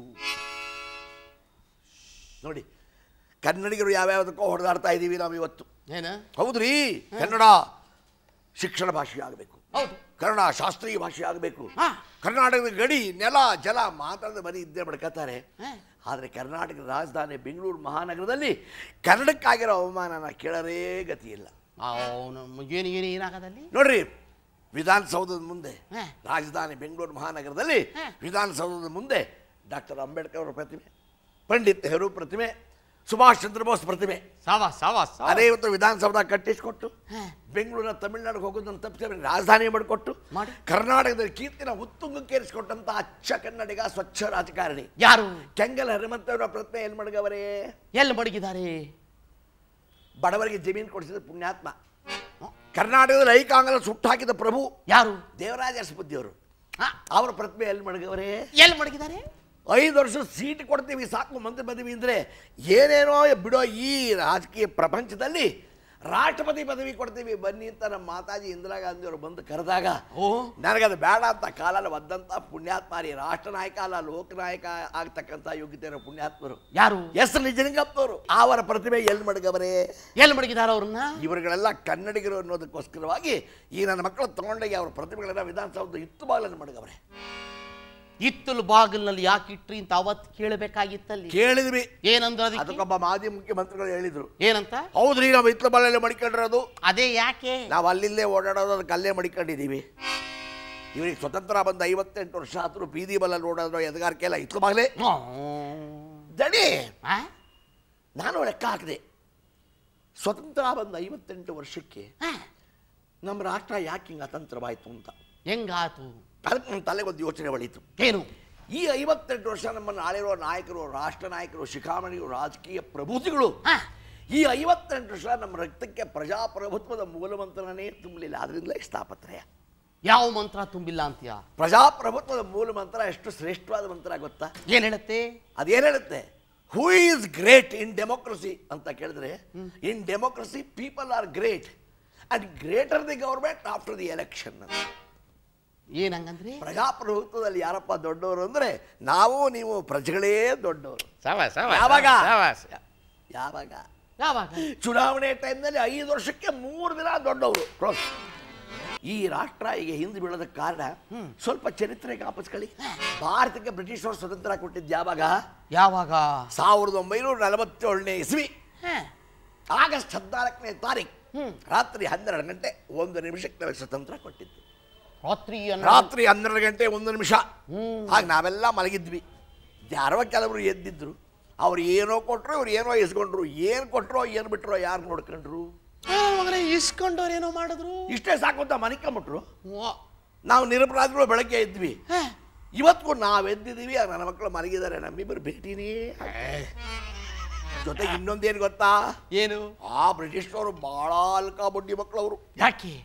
ನೋಡಿ ಕನ್ನಡಿಗರು ಯಾವ್ಯಾವುದಕ್ಕೋ ಹೊಡೆದಾಡ್ತಾ ಇದ್ದೀವಿ ನಾವು ಇವತ್ತು. ಹೌದ್ರಿ, ಕನ್ನಡ ಶಿಕ್ಷಣ ಭಾಷೆ ಆಗಬೇಕು, ಕನ್ನಡ ಶಾಸ್ತ್ರೀಯ ಭಾಷೆ ಆಗಬೇಕು, ಕರ್ನಾಟಕದ ಗಡಿ ನೆಲ ಜಲ ಮಾತಾಡದ ಬರೀ ಇದ್ದೇ ಬಡ್ಕತ್ತಾರೆ. ಆದರೆ ಕರ್ನಾಟಕದ ರಾಜಧಾನಿ ಬೆಂಗಳೂರು ಮಹಾನಗರದಲ್ಲಿ ಕನ್ನಡಕ್ಕಾಗಿರೋ ಅವಮಾನನ ಕೇಳರೇ ಗತಿ ಇಲ್ಲ. ನೋಡ್ರಿ, ವಿಧಾನಸೌಧದ ಮುಂದೆ, ರಾಜಧಾನಿ ಬೆಂಗಳೂರು ಮಹಾನಗರದಲ್ಲಿ ವಿಧಾನಸೌಧದ ಮುಂದೆ ಡಾಕ್ಟರ್ ಅಂಬೇಡ್ಕರ್ ಅವರ ಪ್ರತಿಮೆ, ಪಂಡಿತ್ ನೆಹರು ಪ್ರತಿಮೆ, ಸುಭಾಷ್ ಚಂದ್ರ ಬೋಸ್ ಪ್ರತಿಮೆ. ಅದೇ ಇವತ್ತು ವಿಧಾನಸೌಧ ಕಟ್ಟಿಸಿಕೊಟ್ಟು ಬೆಂಗಳೂರಿನ ತಮಿಳುನಾಡಿಗೆ ಹೋಗೋದನ್ನು ತಪ್ಪಿಸಿ ರಾಜಧಾನಿ ಮಾಡಿಕೊಟ್ಟು ಕರ್ನಾಟಕದ ಕೀರ್ತಿನ ಉತ್ತುಂಗಕ್ಕೇರಿಸಿಕೊಟ್ಟಂತ ಅಚ್ಚ ಕನ್ನಡಿಗ, ಸ್ವಚ್ಛ ರಾಜಕಾರಣಿ ಯಾರು? ಕೆಂಗಲ್ ಹನುಮಂತವರ ಪ್ರತಿಮೆ ಎಲ್ಲಿ ಮಡಗವರೇ? ಎಲ್ಲಿ ಮಡಗಿದ್ದಾರೆ? ಬಡವರಿಗೆ ಜಮೀನು ಕೊಡಿಸಿದ ಪುಣ್ಯಾತ್ಮ. ಕರ್ನಾಟಕದಲ್ಲಿ ಐಕಾಂಗಲ ಸುಟ್ಟು ಹಾಕಿದ ಪ್ರಭು ಯಾರು? ದೇವರಾಜ ಅರಸಬುದ್ಧಿ ಅವರು. ಅವರ ಪ್ರತಿಮೆ ಎಲ್ಲಿ ಮಡಗವರೇ? ಎಲ್ಲಿ ಮಡಗಿದ್ದಾರೆ? 5 ವರ್ಷ ಸೀಟ್ ಕೊಡ್ತೀವಿ ಸಾಕು ಮಂತ್ರಿ ಪದವಿ ಅಂದರೆ ಏನೇನೋ ಬಿಡೋ ಈ ರಾಜಕೀಯ ಪ್ರಪಂಚದಲ್ಲಿ ರಾಷ್ಟ್ರಪತಿ ಪದವಿ ಕೊಡ್ತೀವಿ ಬನ್ನಿ ಅಂತ ನಮ್ಮ ಮಾತಾಜಿ ಇಂದಿರಾ ಗಾಂಧಿ ಅವರು ಬಂದು ಕರೆದಾಗ ಓ ನನಗದು ಬೇಡ ಅಂತ ಕಾಲಲ್ಲಿ ಒದ್ದಂಥ ಪುಣ್ಯಾತ್ಮಾರಿ ರಾಷ್ಟ್ರ ನಾಯಕ ಅಲ್ಲ ಲೋಕನಾಯಕ ಆಗ್ತಕ್ಕಂಥ ಯೋಗ್ಯತೆ ಇರೋ ಪುಣ್ಯಾತ್ಮರು ಯಾರು? ಎಸ್ ನಿಜಲಿಂಗಪ್ಪನವರು. ಅವರ ಪ್ರತಿಭೆ ಎಲ್ಲಿ ಮಡಗವರೇ? ಎಲ್ಲಿ ಮಡಗಿದಾರ ಅವ್ರನ್ನ? ಇವರುಗಳೆಲ್ಲ ಕನ್ನಡಿಗರು ಅನ್ನೋದಕ್ಕೋಸ್ಕರವಾಗಿ ಈ ನನ್ನ ಮಕ್ಕಳು ತಗೊಂಡೋಗಿ ಅವ್ರ ಪ್ರತಿಭೆಗಳನ್ನ ವಿಧಾನಸೌಧದ ಇತ್ತು ಬಾಗಿಲನ್ನು ಮಡಗವರೆ. ಇತ್ತಲು ಬಾಗಿಲಿನಲ್ಲಿ ಯಾಕೆ ಇಟ್ರಿ ಅಂತ ಅವತ್ತು ಕೇಳಬೇಕಾಗಿತ್ತಲ್ಲಿ. ಕೇಳಿದ್ವಿ. ಏನಂದ್ರೆ ಅದಕ್ಕೊಬ್ಬ ಮಾಜಿ ಮುಖ್ಯಮಂತ್ರಿಗಳು ಹೇಳಿದ್ರು. ಏನಂತ? ಹೌದ್ರಿ, ನಾವು ಇತ್ಲ ಬಾಲಲ್ಲಿ ಮಡಿಕೊಂಡಿರೋದು. ಅದೇ ಯಾಕೆ? ನಾವು ಅಲ್ಲಿಂದೇ ಓಡಾಡೋದು, ಅದಕ್ಕೆ ಅಲ್ಲೇ ಮಡಿಕೊಂಡಿದ್ದೀವಿ. ಇವರಿಗೆ ಸ್ವತಂತ್ರ ಬಂದ 58 ವರ್ಷ ಆದರೂ ಬೀದಿ ಬಲ್ಲಲ್ಲಿ ಓಡಾಡೋ ಎದಗಾರಿಕೆ ಎಲ್ಲ ಇತ್ಲ ಬಾಗಲೇ ದಣಿ. ನಾನು ಲೆಕ್ಕ ಹಾಕಿದೆ, ಸ್ವತಂತ್ರ ಬಂದ 58 ವರ್ಷಕ್ಕೆ ನಮ್ಮ ರಾಷ್ಟ್ರ ಯಾಕೆ ಹಿಂಗೆ ಅತಂತ್ರವಾಯಿತು ಅಂತ. ಹೆಂಗಾತು? ಅದಕ್ಕೆ ನಮ್ಮ ತಲೆಗೊಂದು ಯೋಚನೆ ಹೊಳಿತು. ಏನು? ಈ 58 ವರ್ಷ ನಮ್ಮನ್ನು ಆಳಿರೋ ನಾಯಕರು, ರಾಷ್ಟ್ರ ನಾಯಕರು, ಶಿಖಾಮಣಿಗಳು, ರಾಜಕೀಯ ಪ್ರಭುತಿಗಳು ಈ 58 ವರ್ಷ ನಮ್ಮ ರಕ್ತಕ್ಕೆ ಪ್ರಜಾಪ್ರಭುತ್ವದ ಮೂಲಮಂತ್ರನೇ ತುಂಬಲಿಲ್ಲ. ಅದರಿಂದಲೇ ಸ್ಥಾಪತ್ರಯ. ಯಾವ ಮಂತ್ರ ತುಂಬಿಲ್ಲ ಅಂತೀಯ? ಪ್ರಜಾಪ್ರಭುತ್ವದ ಮೂಲ ಮಂತ್ರ ಎಷ್ಟು ಶ್ರೇಷ್ಠವಾದ ಮಂತ್ರ ಗೊತ್ತಾ? ಏನ್ ಹೇಳುತ್ತೆ? ಅದೇನು ಹೇಳುತ್ತೆ? Who is great in democracy ಅಂತ ಕೇಳಿದ್ರೆ, in democracy people are great and greater the government after the election. ಏನಂಗಂದ್ರೆ ಪ್ರಜಾಪ್ರಭುತ್ವದಲ್ಲಿ ಯಾರಪ್ಪ ದೊಡ್ಡವರು ಅಂದ್ರೆ ನಾವು ನೀವು ಪ್ರಜೆಗಳೇ ದೊಡ್ಡವರು. ಯಾವಾಗ? ಯಾವಾಗ? ಯಾವಾಗ? ಚುನಾವಣೆ ಟೈಮ್ನಲ್ಲಿ 5 ವರ್ಷಕ್ಕೆ 3 ದಿನ ದೊಡ್ಡವರು. ಈ ರಾಷ್ಟ್ರ ಈಗ ಹಿಂದೆ ಬೀಳೋದಕ್ಕೆ ಕಾರಣ ಸ್ವಲ್ಪ ಚರಿತ್ರೆ ಜ್ಞಾಪಿಸ್ಕೊಳ್ಳಿ. ಭಾರತಕ್ಕೆ ಬ್ರಿಟಿಷರು ಸ್ವತಂತ್ರ ಕೊಟ್ಟಿದ್ದು ಯಾವಾಗ? ಯಾವಾಗ? 1947ನೇ ಇಸ್ವಿ ಆಗಸ್ಟ್ 14ನೇ ತಾರೀಕು ರಾತ್ರಿ 12 ಗಂಟೆ 1 ನಿಮಿಷಕ್ಕೆ ನಮಗೆ ಸ್ವತಂತ್ರ ಕೊಟ್ಟಿದ್ದು. ರಾತ್ರಿ 12 ಗಂಟೆ 1 ನಿಮಿಷ. ಹಾಗೆ ನಾವೆಲ್ಲ ಮಲಗಿದ್ವಿ. ಯಾರೋ ಕೆಲವರು ಎದ್ದಿದ್ರು. ಅವ್ರು ಏನೋ ಕೊಟ್ಟರು, ಇವ್ರು ಏನೋ ಇಸ್ಕೊಂಡ್ರು. ಏನು ಕೊಟ್ಟರೋ ಏನು ಬಿಟ್ಟರೋ ಯಾರು ನೋಡ್ಕೊಂಡ್ರು? ಇಸ್ಕೊಂಡವ್ರು ಏನೋ ಮಾಡಿದ್ರು. ಇಷ್ಟೇ ಸಾಕು ಅಂತ ಮನಿಕೊಂಬಿಟ್ರು. ನಾವು ನಿರಪರಾಧಿಗಳು ಬೆಳಗ್ಗೆ ಎದ್ವಿ. ಇವತ್ತು ನಾವು ಎದ್ದಿದ್ದೀವಿ, ನನ್ನ ಮಕ್ಕಳು ಮಲಗಿದ್ದಾರೆ. ನಮ್ಮಿಬ್ಬರು ಭೇಟಿನೇ. ಜೊತೆಗೆ ಇನ್ನೊಂದೇನು ಗೊತ್ತಾ? ಏನು? ಆ ಬ್ರಿಟಿಷ್ನವರು ಬಹಳ ಅಲ್ಕಾ ಬಡ್ಡಿ ಮಕ್ಕಳವರು. ಯಾಕೆ?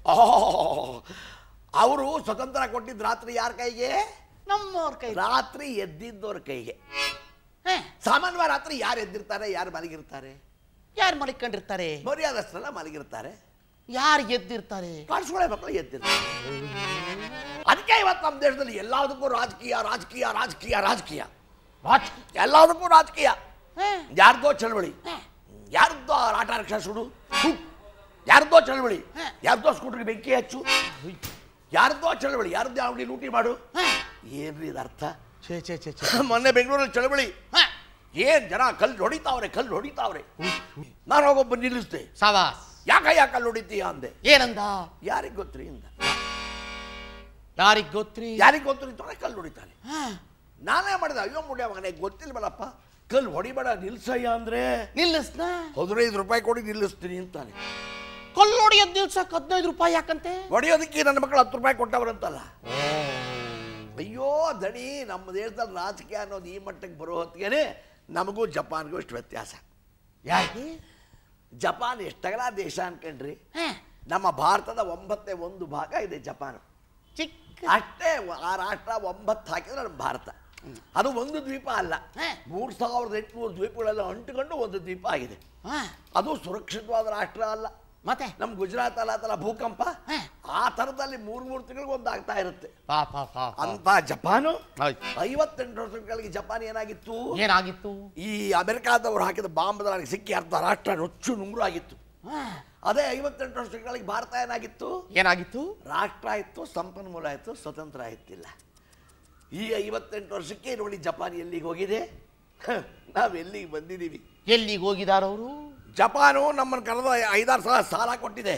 ಅವರು ಸ್ವತಂತ್ರ ಕೊಟ್ಟಿದ್ದು ರಾತ್ರಿ ಯಾರ ಕೈಗೆ? ನಮ್ಮವ್ರ ಕೈ. ರಾತ್ರಿ ಎದ್ದಿದ್ದವ್ರ ಕೈಗೆ. ಸಾಮಾನ್ಯವಾಗಿ ರಾತ್ರಿ ಯಾರು ಎದ್ದಿರ್ತಾರೆ, ಯಾರು ಮಲಗಿರ್ತಾರೆ? ಯಾರು ಮಲಿಕೊಂಡಿರ್ತಾರೆ? ಮರ್ಯಾದಷ್ಟೆಲ್ಲ ಮಲಗಿರ್ತಾರೆ. ಯಾರು ಎದ್ದಿರ್ತಾರೆ? ಕಾಣಿಸ್ಕೊಳ್ಳೋ ಮಕ್ಕಳು ಎದ್ದಿರ್ತಾರೆ. ಅದಕ್ಕೆ ಇವತ್ತು ನಮ್ಮ ದೇಶದಲ್ಲಿ ಎಲ್ಲದಕ್ಕೂ ರಾಜಕೀಯ ರಾಜಕೀಯ ರಾಜಕೀಯ ರಾಜಕೀಯ ಎಲ್ಲದಕ್ಕೂ ರಾಜಕೀಯ. ಯಾರ್ದೋ ಚಳವಳಿ, ಯಾರ್ದೋ ಆಟ ರಿಕ್ಷಾ ಸುಡು, ಯಾರ್ದೋ ಚಳವಳಿ, ಯಾರ್ದೋ ಸ್ಕೂಟರ್ಗೆ ಬೆಂಕಿ ಹಚ್ಚು, ಯಾರ್ದೋ ಚಳವಳಿ, ಯಾರ್ದೋ ಅಂಗಡಿ ಲೂಟಿ ಮಾಡು. ಏನ್ರಿ ಇದು ಅರ್ಥ? ಮೊನ್ನೆ ಬೆಂಗಳೂರಲ್ಲಿ ಚಳವಳಿ. ಏನ್ ಜನ ಕಲ್ಲು ಹೊಡಿತಾವ್ರೆ. ನಾನು ಹೋಗೊಬ್ಬ ನಿಲ್ಲಿಸ್ದೆ. ಸಾವಾಸ್. ಯಾಕಯ್ಯ ಕಲ್ಲು ಹೊಡಿತೀಯ ಅಂದೆ. ಏನಂದ? ಯಾರಿಗೆ ಗೊತ್ತ್ರಿ ಅಂದ. ಯಾರಿಗೆ ಗೊತ್ತ್ರಿ? ಯಾರಿಗೆ ಗೊತ್ತು ಅಂತಾನೆ ಕಲ್ಲು ಹೊಡಿತಾನೆ. ನಾನೇ ಮಾಡಿದೆ, ಅಯ್ಯೋ ಮುಡ್ಯ ಮಗನೇ ಗೊತ್ತಿಲ್ವಲ್ಲಪ್ಪ, ಕಲ್ಲು ಹೊಡಿಬೇಡ ನಿಲ್ಸಯ್ಯ ಅಂದ್ರೆ ನಿಲ್ಲಿಸ್ನ 15 ರೂಪಾಯಿ ಕೊಡಿ ನಿಲ್ಲಿಸ್ತೀನಿ ಅಂತಾನೆ. ಕಲ್ಲು ಹೊಡಿಯೋದು ನಿಲ್ಸಕ್ 15 ರೂಪಾಯಿ ಯಾಕಂತೆ? ಹೊಡಿಯೋದಕ್ಕೆ ನನ್ನ ಮಕ್ಕಳು 10 ರೂಪಾಯಿ ಕೊಟ್ಟವ್ರಂತಲ್ಲ. ಅಯ್ಯೋ ದಣಿ, ನಮ್ಮ ದೇಶದಲ್ಲಿ ರಾಜಕೀಯ ಅನ್ನೋದು ಈ ಮಟ್ಟಕ್ಕೆ ಬರೋ ಹೊತ್ತಿಗೆ ನಮಗೂ ಜಪಾನ್ಗೂ ಇಷ್ಟು ವ್ಯತ್ಯಾಸ. ಯಾಕೆ? ಜಪಾನ್ ಎಷ್ಟಗಲ ದೇಶ ಅನ್ಕೊಂಡ್ರಿ? ನಮ್ಮ ಭಾರತದ 9/1 ಭಾಗ ಇದೆ ಜಪಾನ್. ಚಿಕ್ಕ ಅಷ್ಟೇ. ಆ ರಾಷ್ಟ್ರ 9 ಹಾಕಿದ್ರೆ ನಮ್ಮ ಭಾರತ. ಅದು ಒಂದು ದ್ವೀಪ ಅಲ್ಲ, 3800 ದ್ವೀಪಗಳೆಲ್ಲ ಅಂಟುಕೊಂಡು ಒಂದು ದ್ವೀಪ ಆಗಿದೆ. ಅದು ಸುರಕ್ಷಿತವಾದ ರಾಷ್ಟ್ರ ಅಲ್ಲ. ಮತ್ತೆ ನಮ್ಮ ಗುಜರಾತ್ ಅಲ್ಲ ಭೂಕಂಪ ಆ ಥರದಲ್ಲಿ 3 ತಿಂಗಳಿಗೆ ಒಂದಾಗ್ತಾ ಇರುತ್ತೆ. ಅಂತ ಜಪಾನು 58 ವರ್ಷಗಳಿಗೆ ಜಪಾನ್ ಏನಾಗಿತ್ತು? ಈ ಅಮೆರಿಕಾದವರು ಹಾಕಿದ ಬಾಂಬ್ದಲ್ಲಿ ಸಿಕ್ಕಿ ಅರ್ಧ ರಾಷ್ಟ್ರ ನುಚ್ಚು ನುಂಗ್ರು ಆಗಿತ್ತು. ಅದೇ 58 ವರ್ಷಗಳಿಗೆ ಭಾರತ ಏನಾಗಿತ್ತು? ರಾಷ್ಟ್ರ ಆಯ್ತು, ಸಂಪನ್ಮೂಲ ಆಯ್ತು, ಸ್ವತಂತ್ರ ಆಯ್ತಿಲ್ಲ. ಈ 58 ವರ್ಷಕ್ಕೆ ನೋಡಿ ಜಪಾನ್ ಎಲ್ಲಿಗೆ ಹೋಗಿದೆ, ನಾವು ಎಲ್ಲಿಗೆ ಬಂದಿದ್ದೀವಿ. ಎಲ್ಲಿಗೆ ಹೋಗಿದಾರವರು? ಜಪಾನು ನಮ್ಮನ್ನು ಕರೆದ 5-6 ಸಲ ಸಾಲ ಕೊಟ್ಟಿದೆ.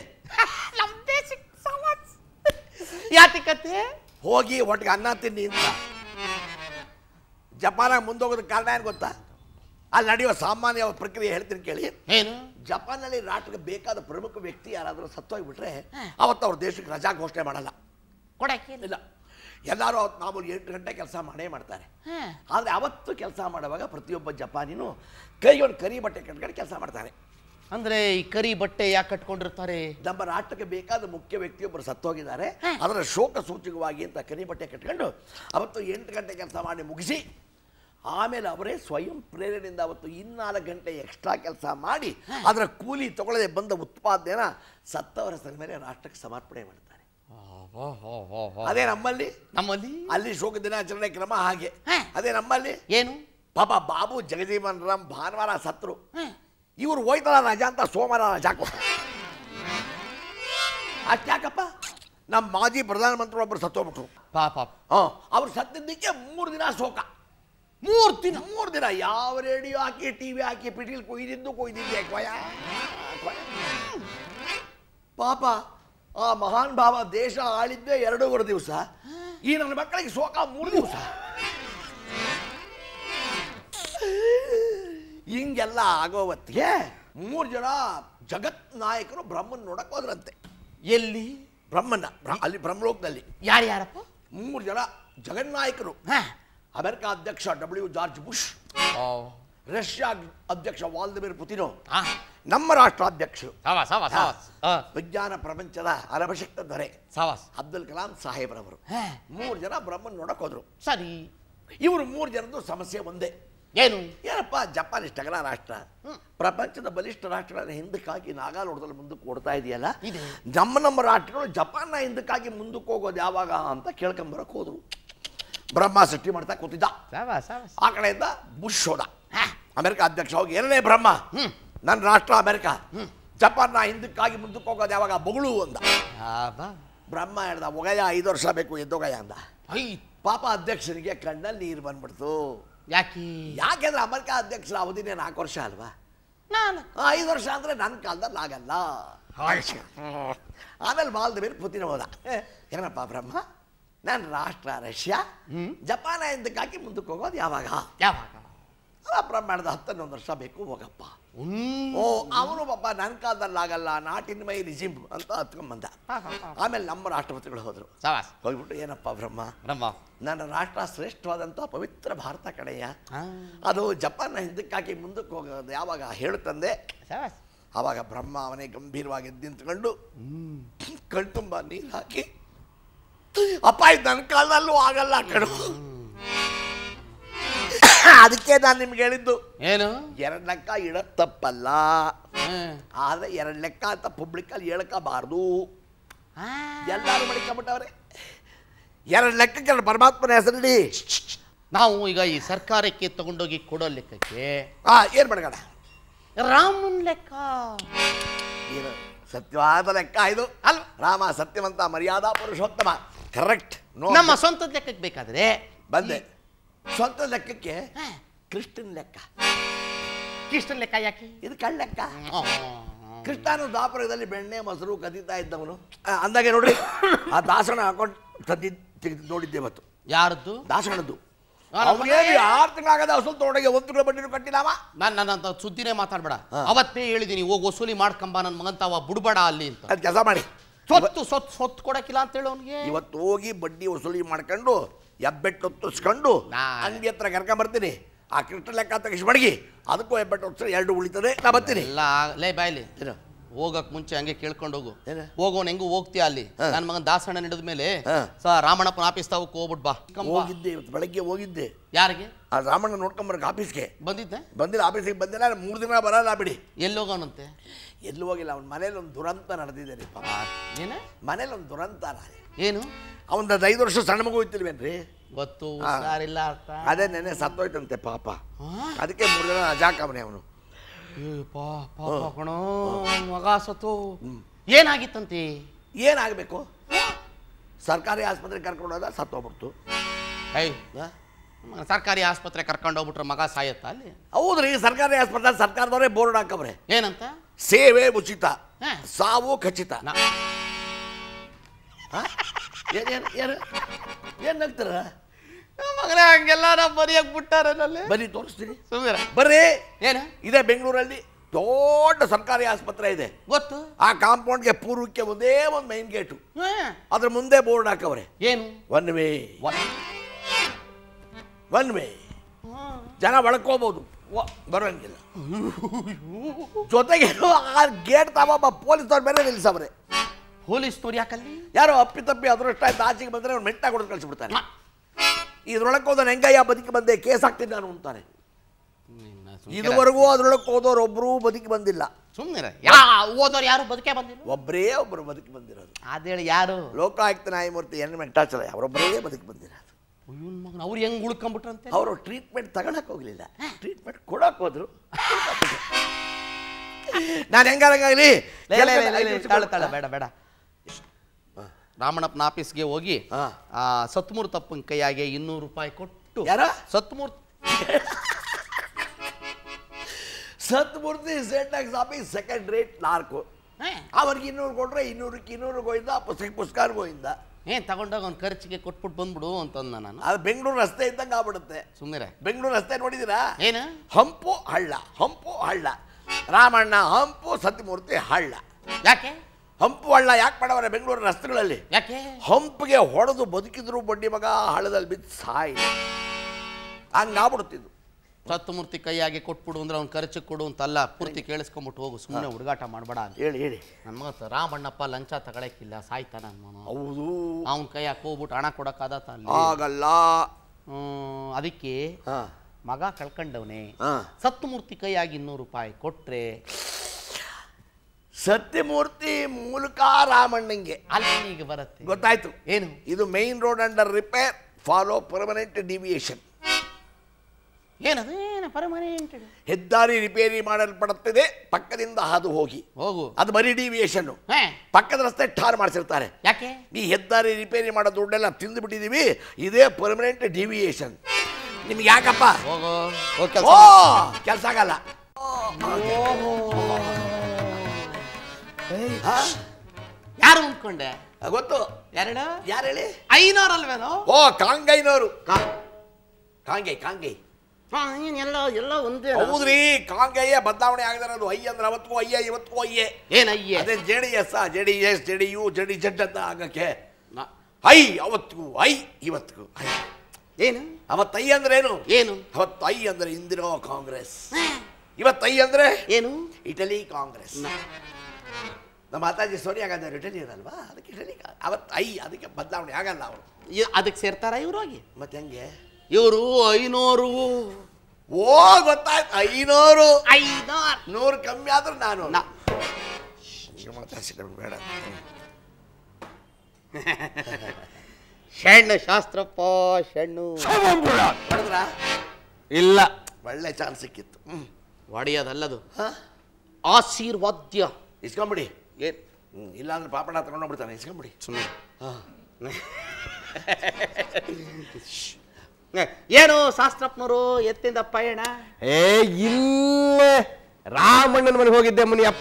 ಯಾತಿಕತೆ? ಹೋಗಿ ಒಟ್ಟಿಗೆ ಅನ್ನ ತಿನ್ನಿ ಅಂತ. ಜಪಾನಾಗ ಮುಂದೋಗೋದಕ್ಕೆ ಕಾರಣ ಏನು ಗೊತ್ತಾ? ಅಲ್ಲಿ ನಡೆಯುವ ಸಾಮಾನ್ಯ ಪ್ರಕ್ರಿಯೆ ಹೇಳ್ತೀನಿ ಕೇಳಿ. ಏನು? ಜಪಾನ್ನಲ್ಲಿ ರಾಷ್ಟ್ರಕ್ಕೆ ಬೇಕಾದ ಪ್ರಮುಖ ವ್ಯಕ್ತಿ ಯಾರಾದರೂ ಸತ್ತೋಗ್ಬಿಟ್ರೆ ಅವತ್ತು ಅವ್ರ ದೇಶಕ್ಕೆ ರಜಾ ಘೋಷಣೆ ಮಾಡಲ್ಲ, ಕೊಡಕ್ಕಿಲ್ಲ. ಎಲ್ಲರೂ ಅವತ್ತು ಮಾಮೂಲಿ 8 ಗಂಟೆ ಕೆಲಸ ಮಾಡ್ತಾರೆ. ಆದರೆ ಅವತ್ತು ಕೆಲಸ ಮಾಡುವಾಗ ಪ್ರತಿಯೊಬ್ಬ ಜಪಾನಿನೂ ಕೈಗೊಂಡು ಕರಿ ಬಟ್ಟೆ ಕಟ್ಕೊಂಡು ಕೆಲಸ ಮಾಡ್ತಾರೆ. ಅಂದ್ರೆ ಈ ಕರಿ ಬಟ್ಟೆ ಯಾಕೆ ಕಟ್ಕೊಂಡಿರ್ತಾರೆ? ನಮ್ಮ ರಾಷ್ಟ್ರಕ್ಕೆ ಬೇಕಾದ ಮುಖ್ಯ ವ್ಯಕ್ತಿಯೊಬ್ಬರು ಸತ್ತೋಗಿದ್ದಾರೆ, ಅದರ ಶೋಕ ಸೂಚಕವಾಗಿ ಅಂತ ಕರಿ ಬಟ್ಟೆ ಕಟ್ಕೊಂಡು ಅವತ್ತು 8 ಗಂಟೆ ಕೆಲಸ ಮಾಡಿ ಮುಗಿಸಿ ಆಮೇಲೆ ಅವರೇ ಸ್ವಯಂ ಪ್ರೇರಣೆಯಿಂದ ಅವತ್ತು 4 ಗಂಟೆ ಎಕ್ಸ್ಟ್ರಾ ಕೆಲಸ ಮಾಡಿ ಅದರ ಕೂಲಿ ತಗೊಳ್ಳದೆ ಬಂದ ಉತ್ಪಾದನೆನ ಸತ್ತವರ ಹೆಸರ ಮೇಲೆ ರಾಷ್ಟ್ರಕ್ಕೆ ಸಮರ್ಪಣೆ ಮಾಡ್ತಾರೆ. ಅದೇ ನಮ್ಮಲ್ಲಿ ಅಲ್ಲಿ ಶೋಕ ದಿನಾಚರಣೆ ಕ್ರಮ ಹಾಗೆ. ಅದೇ ನಮ್ಮಲ್ಲಿ ಏನು ಪಾಪ ಬಾಬು ಜಗಜೀವನ್ ರಾಮ್ ಭಾನುವಾರ ಸತ್ರು, ಇವರು ಹೋಯ್ತಾರ ರಜಾ ಅಂತ ಸೋಮವಾರ ರಜಾ ಕೊಡ್ತಾರೆ. ಅಷ್ಟ್ಯಾಕಪ್ಪ, ನಮ್ಮ ಮಾಜಿ ಪ್ರಧಾನಮಂತ್ರಿ ಒಬ್ಬರು ಸತ್ತೋಗ್ಬಿಟ್ರು ಪಾಪ. ಅವ್ರು ಸತ್ತಿದ್ದಕ್ಕೆ 3 ದಿನ ಶೋಕ. 3 ದಿನ ಯಾವ ರೇಡಿಯೋ ಹಾಕಿ ಟಿವಿ ಹಾಕಿ ಪಿಟೀಲ್ ಕೊಯ್ದಿದ್ದೆ ಪಾಪ. ಆ ಮಹಾನ್ ಭಾವ ದೇಶ ಆಳಿದ್ದೆ 2.5 ದಿವಸ, ಈ ನನ್ನ ಮಕ್ಕಳಿಗೆ ಶೋಕ 3 ದಿವಸ. ಹಿಂಗೆಲ್ಲ ಆಗೋ ಹೊತ್ತಿಗೆ 3 ಜನ ಜಗತ್ ನಾಯಕರು ಬ್ರಹ್ಮನ್ ನೋಡಕ್ ಹೋದ್ರಂತೆ. ಎಲ್ಲಿ? ಬ್ರಹ್ಮನ್ನ ಅಲ್ಲಿ ಬ್ರಹ್ಮಲೋಕದಲ್ಲಿ. ಯಾರ್ಯಾರಪ್ಪ? 3 ಜನ ಜಗನ್ನಾಯಕರು. ಅಮೆರಿಕ ಅಧ್ಯಕ್ಷ ಜಾರ್ಜ್ ಬುಷ್, ರಷ್ಯಾ ಅಧ್ಯಕ್ಷ ವ್ಲಾದಿಮಿರ್ ಪುತಿನ್, ನಮ್ಮ ರಾಷ್ಟ್ರಾಧ್ಯಕ್ಷರು, ವಿಜ್ಞಾನ ಪ್ರಪಂಚದ ಅರಬಶಕ್ತ ದೊರೆ ಅಬ್ದುಲ್ ಕಲಾಂ ಸಾಹೇಬ್ರವರು 3 ಜನ ಬ್ರಹ್ಮನ್ ನೋಡಕ್ ಹೋದ್ರು. ಸರಿ, ಇವರು 3 ಜನದ್ದು ಸಮಸ್ಯೆ ಒಂದೇ. ಏನಪ್ಪ, ಜಪಾನ್ ಇಷ್ಟಗಲ ರಾಷ್ಟ್ರ, ಪ್ರಪಂಚದ ಬಲಿಷ್ಠ ರಾಷ್ಟ್ರಗಳ ಹಿಂದಕ್ಕಾಗಿ ನಾಗಾಲೋಟದಲ್ಲಿ ಮುಂದಕ್ಕೆ ಓಡ್ತಾ ಇದೆಯಲ್ಲ, ನಮ್ಮ ರಾಷ್ಟ್ರಗಳು ಜಪಾನ್ನ ಹಿಂದಕ್ಕಾಗಿ ಮುಂದಕ್ಕೆ ಹೋಗೋದು ಯಾವಾಗ ಅಂತ ಕೇಳ್ಕೊಂಬರಕ್ ಹೋದ್ರು. ಬ್ರಹ್ಮ ಸೃಷ್ಟಿ ಮಾಡ್ತಾ ಕೂತಿದ್ದ. ಆ ಕಡೆಯಿಂದ ಬುಷ್ ಹೋದ, ಅಮೆರಿಕ ಅಧ್ಯಕ್ಷ ಹೋಗಿ, ಎರಡನೇ ಬ್ರಹ್ಮ, ನನ್ನ ರಾಷ್ಟ್ರ ಅಮೆರಿಕ, ಜಪಾನ್ನ ಹಿಂದಕ್ಕಾಗಿ ಮುಂದಕ್ಕೆ ಹೋಗೋದು ಯಾವಾಗ ಬೊಗಳು ಅಂದ. ಬ್ರಹ್ಮ ಹೇಳ್ದ, ಒಗಯ 5 ವರ್ಷ ಬೇಕು, ಎದ್ದೊಗಯ ಅಂದ. ಪಾಪ ಅಧ್ಯಕ್ಷನಿಗೆ ಕಣ್ಣಲ್ಲಿ ನೀರು ಬಂದ್ಬಿಡ್ತು. ಯಾಕೆಂದ್ರೆ ಅಮೆರಿಕ ಅಧ್ಯಕ್ಷರ ಅವಧಿನೇ 4 ವರ್ಷ ಅಲ್ವಾ, 5 ವರ್ಷ ಅಂದ್ರೆ ನನ್ನ ಕಾಲದಲ್ಲಿ ಆಗಲ್ಲ. ಆಮೇಲೆ ವ್ಲಾದಿಮಿರ್ ಪುತಿನ್ ಹೋದ, ಏನಪ್ಪ ಬ್ರಹ್ಮ, ನನ್ನ ರಾಷ್ಟ್ರ ರಷ್ಯಾ, ಜಪಾನ ಹಿಂದಕ್ಕಾಗಿ ಮುಂದಕ್ಕೆ ಹೋಗೋದು ಯಾವಾಗ? ಬ್ರಹ್ಮ ಹೇಳ್ದ, 11 ವರ್ಷ ಬೇಕು, ಹೋಗಪ್ಪ. ಅವನು ಪಾಪ ನನ್ನ ಕಾಲದಲ್ಲಿ ಆಗಲ್ಲ, ನಾಟ್ ಇನ್ ಮೈ ರಿಜಿಮ್ ಅಂತ ಹತ್ಕೊಂಡ್ಬಂದ. ಆಮೇಲೆ ನಮ್ಮ ರಾಷ್ಟ್ರಪತಿಗಳು ಹೋದ್ರು, ಹೋಗ್ಬಿಟ್ಟು, ಏನಪ್ಪ ಬ್ರಹ್ಮ, ನನ್ನ ರಾಷ್ಟ್ರ ಶ್ರೇಷ್ಠವಾದಂಥ ಪವಿತ್ರ ಭಾರತ ಕಡೆಯ, ಅದು ಜಪಾನ್ನ ಹಿಂದಕ್ಕಾಗಿ ಮುಂದಕ್ಕೆ ಹೋಗೋದು ಯಾವಾಗ ಹೇಳುತ್ತಂದೆ. ಆವಾಗ ಬ್ರಹ್ಮ ಅವನೇ ಗಂಭೀರವಾಗಿ ಎದ್ದು ನಿಂತ್ಕೊಂಡು ಕಣ್ತುಂಬ ನೀರು ಹಾಕಿ, ಅಪ್ಪ ಇದು ನನ್ನ ಕಾಲದಲ್ಲೂ ಆಗಲ್ಲ ಕಣು, ಅದಕ್ಕೆ ನಾನು ನಿಮ್ಗೆ ಹೇಳಿದ್ದು, ಏನು 2 ಲೆಕ್ಕ ಇಡೋದು ತಪ್ಪಲ್ಲ, ಆದ್ರೆ 2 ಲೆಕ್ಕ ಅಂತ ಪಬ್ಲಿಕ್ಕಲ್ಲಿ ಹೇಳ್ಕೋಬಾರ್ದು. ಎಲ್ಲರೂ ಮಡಿಕೊಂಬಿಟ್ಟವ್ರೆ. 2 ಲೆಕ್ಕಕ್ಕೆ ಪರಮಾತ್ಮನ ಹೆಸರಿಡಿ. ನಾವು ಈಗ ಈ ಸರ್ಕಾರಕ್ಕೆ ತಗೊಂಡೋಗಿ ಕೊಡೋ ಲೆಕ್ಕಕ್ಕೆ ಏನ್ ಮಾಡ್ಕೋಣ, ರಾಮನ್ ಲೆಕ್ಕ, ಸತ್ಯವಾದ ಲೆಕ್ಕ ಇದು ಅಲ್ವ. ರಾಮ ಸತ್ಯವಂತ, ಮರ್ಯಾದಾ ಪುರುಷೋತ್ತಮ, ಕರೆಕ್ಟ್. ನಮ್ಮ ಸ್ವಂತ ಲೆಕ್ಕಕ್ಕೆ ಬೇಕಾದ್ರೆ ಬಂದೆ. ಸ್ವಂತ ಲೆಕ್ಕಕ್ಕೆ ಕೃಷ್ಣನ್ ಲೆಕ್ಕ. ಕೃಷ್ಣನ್ ಲೆಕ್ಕ ಯಾಕೆ? ಇದು ಕಳ್ಳ ಲೆಕ್ಕ. ಕೃಷ್ಣನು ದಾಪರದಲ್ಲಿ ಬೆಣ್ಣೆ ಮೊಸರು ಕದೀತಾ ಇದ್ದವನು ಅಂದಾಗೆ ನೋಡ್ರಿ, ಆ ದಾಸನ ಹಾಕೊಂಡು ನೋಡಿದ್ದೆ ಇವತ್ತು. ಯಾರದ್ದು? ದಾಸನದ್ದು. 6 ತಿಂಗಳಾಗದ ವಸೂಲ್ ತಗೊಂಡೋಗಿ 1 ತಿಂಗಳ ಬಡ್ಡಿನೂ ಕಟ್ಟಿದಾವ. ನನ್ನ ಸುದ್ದಿನೇ ಮಾತಾಡ್ಬೇಡ. ಅವತ್ತೇ ಹೇಳಿದೀನಿ, ಹೋಗಿ ವಸೂಲಿ ಮಾಡ್ಕೊಂಬ, ನನ್ನ ಮಗಂತಾವ ಬುಡ್ಬೇಡ ಅಲ್ಲಿ ಅಂತ. ಅದು ಕೆಲಸ ಮಾಡಿ, ಸೊತ್ತು ಕೊಡಕ್ಕಿಲ್ಲ ಅಂತ ಹೇಳಿ ಅವನಿಗೆ. ಇವತ್ತು ಹೋಗಿ ಬಡ್ಡಿ ವಸೂಲಿ ಮಾಡ್ಕೊಂಡು ಹೆಬ್ಬೆಟ್ಟು ಹೊತ್ತಿಸ್ಕೊಂಡು ಅಂಗಡಿ ಹತ್ರ ಕರ್ಕೊಂಬರ್ತೀನಿ. ಆ ಕೃಷ್ಣ ಲೆಕ್ಕ ತೆಗಿಸಿ ಮಡಗಿ, ಅದಕ್ಕೂ ಹೆಬ್ಬೆಟ್ಟು ಹೊತ್ತಿಸ್ 2 ಉಳಿತದೆ. ನಾ ಬರ್ತೀನಿ. ಲೇ ಬಾಯ್ಲಿ, ಹೋಗಕ್ ಮುಂಚೆ ಹಂಗೆ ಕೇಳ್ಕೊಂಡು ಹೋಗು. ಹೋಗೋನ್ ಹೆಂಗು ಹೋಗ್ತೀಯ ಅಲ್ಲಿ, ನನ್ನ ಮಗನ್ ದಾಸಣ್ಣ ಹಿಡಿದ ಮೇಲೆ ರಾಮಣ್ಣಪ್ಪನ ಆಫೀಸ್ ತಾವಕ್ಕೆ ಹೋಗ್ಬಿಟ್ ಬಾ. ಹೋಗಿದ್ದೆ ಇವತ್ತು ಬೆಳಗ್ಗೆ, ಹೋಗಿದ್ದೆ. ಯಾರಿಗೆ? ಆ ರಾಮಣ್ಣ ನೋಡ್ಕೊಂಬರಕ್ಕೆ ಆಫೀಸ್ಗೆ ಬಂದಿದ್ದೆ. ಬಂದಿಲ್ಲ, ಆಫೀಸಿಗೆ ಬಂದಿಲ್ಲ, 3 ದಿನ ಬರಲ್ಲ ಬಿಡಿ. ಎಲ್ಲಿ ಹೋಗೋನಂತೆ? ಎಲ್ಲೂ ಹೋಗಿಲ್ಲ. ಅವ್ನ ಮನೇಲಿ ಒಂದು ದುರಂತ ನಡೆದಿದೆ ರೀ ಪಾಪ. ಏನ ಮನೇಲಿ ಒಂದು ದುರಂತ? ಏನು? ಅವನದು 5 ವರ್ಷ ಸಣ್ಣ ಮಗು ಇತ್ತಿಲ್ವೇನ್ರಿ? ಗೊತ್ತು, ಅದೇ ನೆನೆ ಸತ್ತೋಯ್ತಂತೆ ಪಾಪ. ಅದಕ್ಕೆ 3 ದಿನ ಅಜಾಕವನೇ ಅವನು. ಮಗ ಸತ್ತು. ಏನಾಗಿತ್ತಂತೆ? ಏನಾಗಬೇಕು? ಸರ್ಕಾರಿ ಆಸ್ಪತ್ರೆಗೆ ಕರ್ಕೊಂಡೋದ ಸತ್ತೋಗ್ಬಿಡ್ತು. ಸರ್ಕಾರಿ ಆಸ್ಪತ್ರೆ ಕರ್ಕೊಂಡು ಹೋಗ್ಬಿಟ್ರೆ ಮಗ ಸಾಯತ್ತ ಅಲ್ಲಿ? ಹೌದ್ರಿ, ಸರ್ಕಾರಿ ಆಸ್ಪತ್ರೆ ಸರ್ಕಾರದವರೇ ಬೋರ್ಡ್ ಹಾಕವ್ರೆ, ಏನಂತ? ಸೇವೆ ಉಚಿತ, ಸಾವು ಖಚಿತ. ಏನ್ ನಗ್ತಾರ ಮಗನೇ? ಹಂಗೆಲ್ಲ ನಾ ಬರಿಯಕ್ ಬಿಟ್ಟಾರ. ಬರೀ ತೋರಿಸ್ತೀನಿ, ಬರ್ರಿ. ಏನು ಇದೆ? ಬೆಂಗಳೂರಲ್ಲಿ ದೊಡ್ಡ ಸರ್ಕಾರಿ ಆಸ್ಪತ್ರೆ ಇದೆ, ಗೊತ್ತು. ಆ ಕಾಂಪೌಂಡ್ಗೆ ಪೂರ್ವಕ್ಕೆ ಒಂದೇ ಒಂದು ಮೈನ್ ಗೇಟು, ಅದ್ರ ಮುಂದೆ ಬೋರ್ಡ್ ಹಾಕವ್ರೆ. ಏನು? One way. ಜನ ಒಳಕೋಬಹುದು, ಬರೋಂಗಿಲ್ಲ. ಜೊತೆಗೆ ಆ ಗೇಟ್ ತಗೊಬ್ಬ ಪೊಲೀಸ್ನವ್ರ ಮೇಲೆ ನಿಲ್ಸವ್ರೆ. ಪೊಲೀಸ್ನವ್ರು ಯಾಕಲ್ಲಿ? ಯಾರೋ ಅಪ್ಪಿ ತಪ್ಪಿ ಅದೃಷ್ಟ ಆಯ್ತು ಆಚೆಗೆ ಬಂದ್ರೆ ಅವ್ರು ಮೆಟ್ಟ ಕೊಡೋದು ಕಳಿಸ್ಬಿಡ್ತಾನೆ. ಇದ್ರೊಳಗೆ ಹೋದ ಹೆಂಗಯ್ಯ ಬದುಕಿ ಬಂದೆ ಕೇಸ್ ಹಾಕ್ತೀನಿ ನಾನು ಅಂತಾನೆ. ಇದುವರೆಗೂ ಅದ್ರೊಳಗೆ ಹೋದವ್ರು ಒಬ್ಬರೂ ಬದುಕಿ ಬಂದಿಲ್ಲ. ಸುಮ್ಮನೆ ಓದೋರು ಯಾರು ಬದುಕೇ ಬಂದಿಲ್ಲ, ಒಬ್ಬರು ಬದುಕಿ ಬಂದಿರೋದು. ಅದೇಳಿ ಯಾರು? ಲೋಕಾಯುಕ್ತ ನ್ಯಾಯಮೂರ್ತಿ ಎನ್ ವೆಂಕಟಾಚಲಯ್ಯ ಅವರೊಬ್ಬರೇ ಬದುಕಿ ಬಂದಿರೋದು. ಅವ್ರು ಹೆಂಗ್ ಉಳ್ಕೊಂಡ್ಬಿಟ್ರಂತೆ? ಅವರು ಟ್ರೀಟ್ಮೆಂಟ್ ತಗೊಳಕ್ ಹೋಗ್ಲಿಲ್ಲ, ಟ್ರೀಟ್ಮೆಂಟ್ ಕೊಡಕ್ ಹೋದ್ರು. ನಾನು ಹೆಂಗಾಗಲಿ ಬೇಡ ಬೇಡ, ರಾಮಣ್ಣಪ್ಪನ ಆಫೀಸ್ಗೆ ಹೋಗಿ ಸತ್ಮೂರ್ತಪ್ಪನ ಕೈಯಾಗೆ 200 ರೂಪಾಯಿ ಕೊಟ್ಟು. ಯಾರ? Satyamurthy sale tax office second rate ನಾಲ್ಕು. ಅವ್ರಿಗೆ 200 ಕೊಟ್ರೆ 200ಕ್ಕೆ 200 ಗೋಯಿಂದ, ಪುಸ್ತಕ ಗೋಯಿಂದ ತಗೊಂಡೋಗ ಅವ್ನ ಖರ್ಚಿಗೆ ಕೊಟ್ಬಿಟ್ಟು ಬಂದ್ಬಿಡು ಅಂತಂದ ನಾನು. ಅದು ಬೆಂಗಳೂರು ರಸ್ತೆ ಇದ್ದಂಗೆ ಆಗ್ಬಿಡುತ್ತೆ. ಸುಮ್ಮನೆ ಬೆಂಗಳೂರು ರಸ್ತೆ ನೋಡಿದಿರಾ? ಏನು ಹಂಪು ಹಳ್ಳ, ರಾಮಣ್ಣ ಹಂಪು, ಸತ್ಯಮೂರ್ತಿ ಹಳ್ಳ. ಯಾಕೆ ಹಂಪು ಹಳ್ಳ ಯಾಕೆ ಮಾಡವ್ರೆ ಬೆಂಗಳೂರು ರಸ್ತೆಗಳಲ್ಲಿ? ಯಾಕೆ? ಹಂಪಿಗೆ ಹೊಡೆದು ಬದುಕಿದ್ರು ಬಡ್ಡಿ ಮಗ ಹಳ್ಳದಲ್ಲಿ ಬಿದ್ದು ಸಾಯಿ ಹಂಗಾಗ್ಬಿಡುತ್ತಿದ್ದು. ಸತ್ಮೂರ್ತಿ ಕೈಯಾಗೆ ಕೊಟ್ಬಿಡು ಅಂದ್ರೆ ಅವ್ನ ಖರ್ಚಿಗೆ ಕೊಡು ಅಂತಲ್ಲ, ಪೂರ್ತಿ ಕೇಳಿಸ್ಕೊಂಬಿಟ್ಟು ಹೋಗು, ಸುಮ್ಮನೆ ಹುಡುಗಾಟ ಮಾಡಬೇಡ. ಹೇಳಿ ನನ್ನ ಮಗ ರಾಮಣ್ಣಪ್ಪ ಲಂಚ ತಗೊಳಕ್ಕಿಲ್ಲ, ಸಾಯ್ತಾನ ನಾನು. ಹೌದು, ಅವ್ನ ಕೈಯಾಗ ಹೋಗ್ಬಿಟ್ಟು ಹಣ ಕೊಡಕ್ಕಾದತ್ತ? ಆಗಲ್ಲ. ಅದಕ್ಕೆ ಮಗ ಕಳ್ಕೊಂಡವನೇ ಸತ್ಯಮೂರ್ತಿ ಕೈಯಾಗಿ 200 ರೂಪಾಯಿ ಕೊಟ್ರೆ ಸತ್ಯಮೂರ್ತಿ ಮೂಲಕ ರಾಮಣ್ಣಂಗೆ ಅಲ್ಲಿಗೆ ಬರುತ್ತೆ. ಗೊತ್ತಾಯ್ತು ಏನು? ಇದು main road under repair, follow permanent deviation. ಏನದು? ಏನು ಪರ್ಮನೆಂಟ್? ಹೆದ್ದಾರಿ ರಿಪೇರಿ ಮಾಡಲ್ಪಡುತ್ತಿದೆ, ಪಕ್ಕದಿಂದ ಹಾದು ಹೋಗಿ ಹೋಗು, ಅದು ಬರೀ ಡಿವಿಯೇಷನ್. ಪಕ್ಕದ ರಸ್ತೆ ಠಾರ್ ಮಾಡಿಸಿರ್ತಾರೆ. ಯಾಕೆ? ಈ ಹೆದ್ದಾರಿ ರಿಪೇರಿ ಮಾಡೋ ದುಡ್ಡೆಲ್ಲ ತಿಂದು ಬಿಟ್ಟಿದೀವಿ, ಇದೇ ಪರ್ಮನೆಂಟ್ ಡಿವಿಯೇಷನ್. ನಿಮ್ಗೆ ಯಾಕಪ್ಪ? ಕೆಲಸ ಆಗಲ್ಲ. ಯಾರು ಅಂದ್ಕೊಂಡೆ? ಗೊತ್ತು. ಯಾರು ಹೇಳಿ? 500 ಅಲ್ವೇನೋ? ಕಾಂಗೈನವರು. ಕಾಂಗೈ ಎಲ್ಲ ಒಂದೇ. ಹೌದ್ರಿ, ಕಾಂಗಯ್ಯ ಬದಲಾವಣೆ ಆಗದಿರೋದು. ಐ ಅಂದ್ರೆ ಅವತ್ತಿಗೂ ಅಯ್ಯ, ಇವತ್ತಿಗೂ ಅಯ್ಯೆ. ಏನ್ ಅಯ್ಯೆ? ಅದೇ JDS, JDS, JDU, JDZ ಅಂತ ಆಗಕ್ಕೆ ಐ ಅವತ್ತಿಗೂ ಐ, ಇವತ್ತಿಗೂ ಐ. ಏನು ಅವತ್ತು ಐ ಅಂದ್ರೆ ಏನು? ಏನು ಅವತ್ತು ಐ ಅಂದ್ರೆ ಇಂದಿರಾ ಕಾಂಗ್ರೆಸ್, ಇವತ್ತು ಐ ಅಂದ್ರೆ ಏನು? ಇಟಲಿ ಕಾಂಗ್ರೆಸ್. ನಮ್ಮ ಮಾತಾಜಿ ಸೋನಿಯಾ ಗಾಂಧಿ ಅವರು ಇಟಲಿ ಅಲ್ವಾ, ಅದಕ್ಕೆ ಇಟಲಿ. ಅವತ್ತು ಐ, ಅದಕ್ಕೆ ಬದಲಾವಣೆ ಆಗಲ್ಲ. ಅವರು ಅದಕ್ಕೆ ಸೇರ್ತಾರ ಇವ್ರು ಹೋಗಿ? ಮತ್ತೆ ಹೆಂಗೆ? ಇವರು 500. ಗೊತ್ತಾಯ್ತು, 500. 100 ಕಮ್ಮಿ ಆದ್ರೆ ನಾನು ಬೇಡ. ಶಣ್ಣು ಶಾಸ್ತ್ರಪ್ಪ, ಶಣ್ಣು ಹೊಡೆದ್ರ? ಇಲ್ಲ, ಒಳ್ಳೆ ಚಾನ್ಸ್ ಸಿಕ್ಕಿತ್ತು. ಒಡೆಯೋದಲ್ಲದು, ಆಶೀರ್ವಾದ್ಯ. ಇಸ್ಕೊಂಬಿಡಿ. ಏನ್ ಇಲ್ಲ ಅಂದ್ರೆ ಪಾಪಣ ತಗೊಂಡೋಗ್ಬಿಡ್ತಾನೆ. ಇಸ್ಕೊಂಬಿಡಿ ಸುಮ್ಮನೆ. ಏನು ಶಾಸ್ತ್ರಪ್ಪನವರು ಎತ್ತಿಂದ ಪಯಣ? ಇಲ್ಲೇ ರಾಮಣ್ಣನ ಮನೆಗೆ ಹೋಗಿದ್ದೆ ಮುನಿಯಪ್ಪ.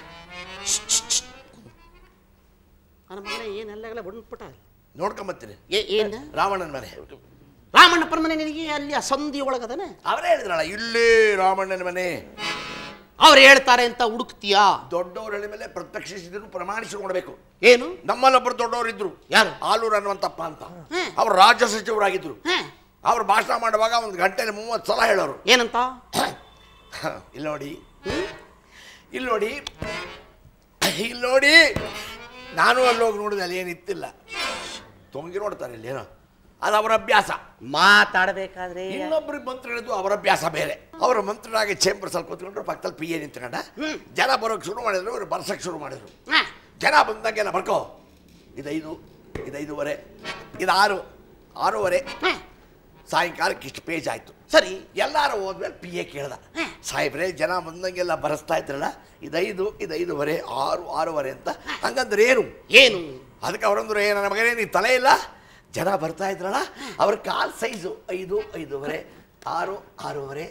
ನನ್ನ ಮಗನೇ ಏನೆಲ್ಲ ಬಿಡ್ಬಿಟ್ಟ. ನೋಡ್ಕೊಂಬತ್ತೀನಿ. ಏನು? ರಾಮಣ್ಣನ ಮನೆ. ರಾಮಣ್ಣಪ್ಪನ ಮನೆ ನಿನಗೆ ಅಲ್ಲಿ ಆ ಸಂಧಿ ಒಳಗದಾನೆ? ಅವರೇ ಹೇಳಿದ್ರಲ್ಲ, ಇಲ್ಲೇ ರಾಮಣ್ಣನ ಮನೆ. ಅವ್ರು ಹೇಳ್ತಾರೆ ಅಂತ ಹುಡುಕ್ತೀಯಾ? ದೊಡ್ಡವ್ರ ಹೇಳಿ ಮೇಲೆ ಪ್ರತ್ಯಕ್ಷಿಸಿದ್ರು, ಪ್ರಮಾಣಿಸಿ ನೋಡ್ಬೇಕು. ಏನು? ನಮ್ಮಲ್ಲೊಬ್ಬರು ದೊಡ್ಡವರಿದ್ರು, ಯಾರು? ಆಲೂರು ಅನ್ನುವಂತಪ್ಪ ಅಂತ. ಅವ್ರು ರಾಜ್ಯ ಸಚಿವರಾಗಿದ್ರು. ಅವ್ರು ಭಾಷಣ ಮಾಡುವಾಗ 1 ಗಂಟೆಗೆ 30 ಸಲ ಹೇಳೋರು. ಏನಂತ? ಇಲ್ಲಿ ನೋಡಿ, ಇಲ್ಲಿ ನೋಡಿ, ಇಲ್ಲಿ ನೋಡಿ. ನಾನು ಅಲ್ಲೋಗಿ ನೋಡಿದೆ, ಅಲ್ಲಿ ಏನಿತ್ತಿಲ್ಲ. ತೊಂಗಿ ನೋಡ್ತಾರೆ ಇಲ್ಲಿ ಏನೋ, ಅದು ಅವರ ಅಭ್ಯಾಸ. ಮಾತಾಡಬೇಕಾದ್ರೆ ಇನ್ನೊಬ್ರಿಗೆ ಮಂತ್ರ ಹೇಳಿದ್ದು ಅವರ ಅಭ್ಯಾಸ ಬೇರೆ. ಅವರ ಮಂತ್ರನಾಗಿ ಚೇಂಬರ್ಸ್ ಅಲ್ಲಿ ಕೂತ್ಕೊಂಡ್ರು, ಪಕ್ಕದಲ್ಲಿ PA ನಿಂತ್ಕೊಂಡ. ಜನ ಬರೋಕ್ಕೆ ಶುರು ಮಾಡಿದ್ರು, ಇವರು ಬರ್ಸಕ್ಕೆ ಶುರು ಮಾಡಿದ್ರು. ಜನ ಬಂದಂಗೆಲ್ಲ ಬರ್ಕೋ, ಇದು 5, ಇದು 5:30, ಇದು 6, 6:30. ಸಾಯಂಕಾಲಕ್ಕೆ ಇಷ್ಟು ಪೇಜ್ ಆಯ್ತು. ಸರಿ, ಎಲ್ಲರೂ ಹೋದ್ಮೇಲೆ PA ಕೇಳ್ದ, ಸಾಹೇಬ್ರೆ ಜನ ಬಂದಂಗೆಲ್ಲ ಬರೆಸ್ತಾ ಇದ್ರಲ್ಲ, ಇದು 5, ಇದು 5:30, 6, 6:30 ಅಂತ. ಹಂಗಂದ್ರೆ ಏನು? ಏನು? ಅದಕ್ಕೆ ಅವರಂದ್ರು, ನನ್ನ ಮಗನೇ ನೀ ತಲೆ ಇಲ್ಲ, ಜನ ಬರ್ತಾ ಇದ್ರಲ್ಲ ಅವ್ರ ಕಾಲ್ ಸೈಜು 5, 5:30, 6, 6:30.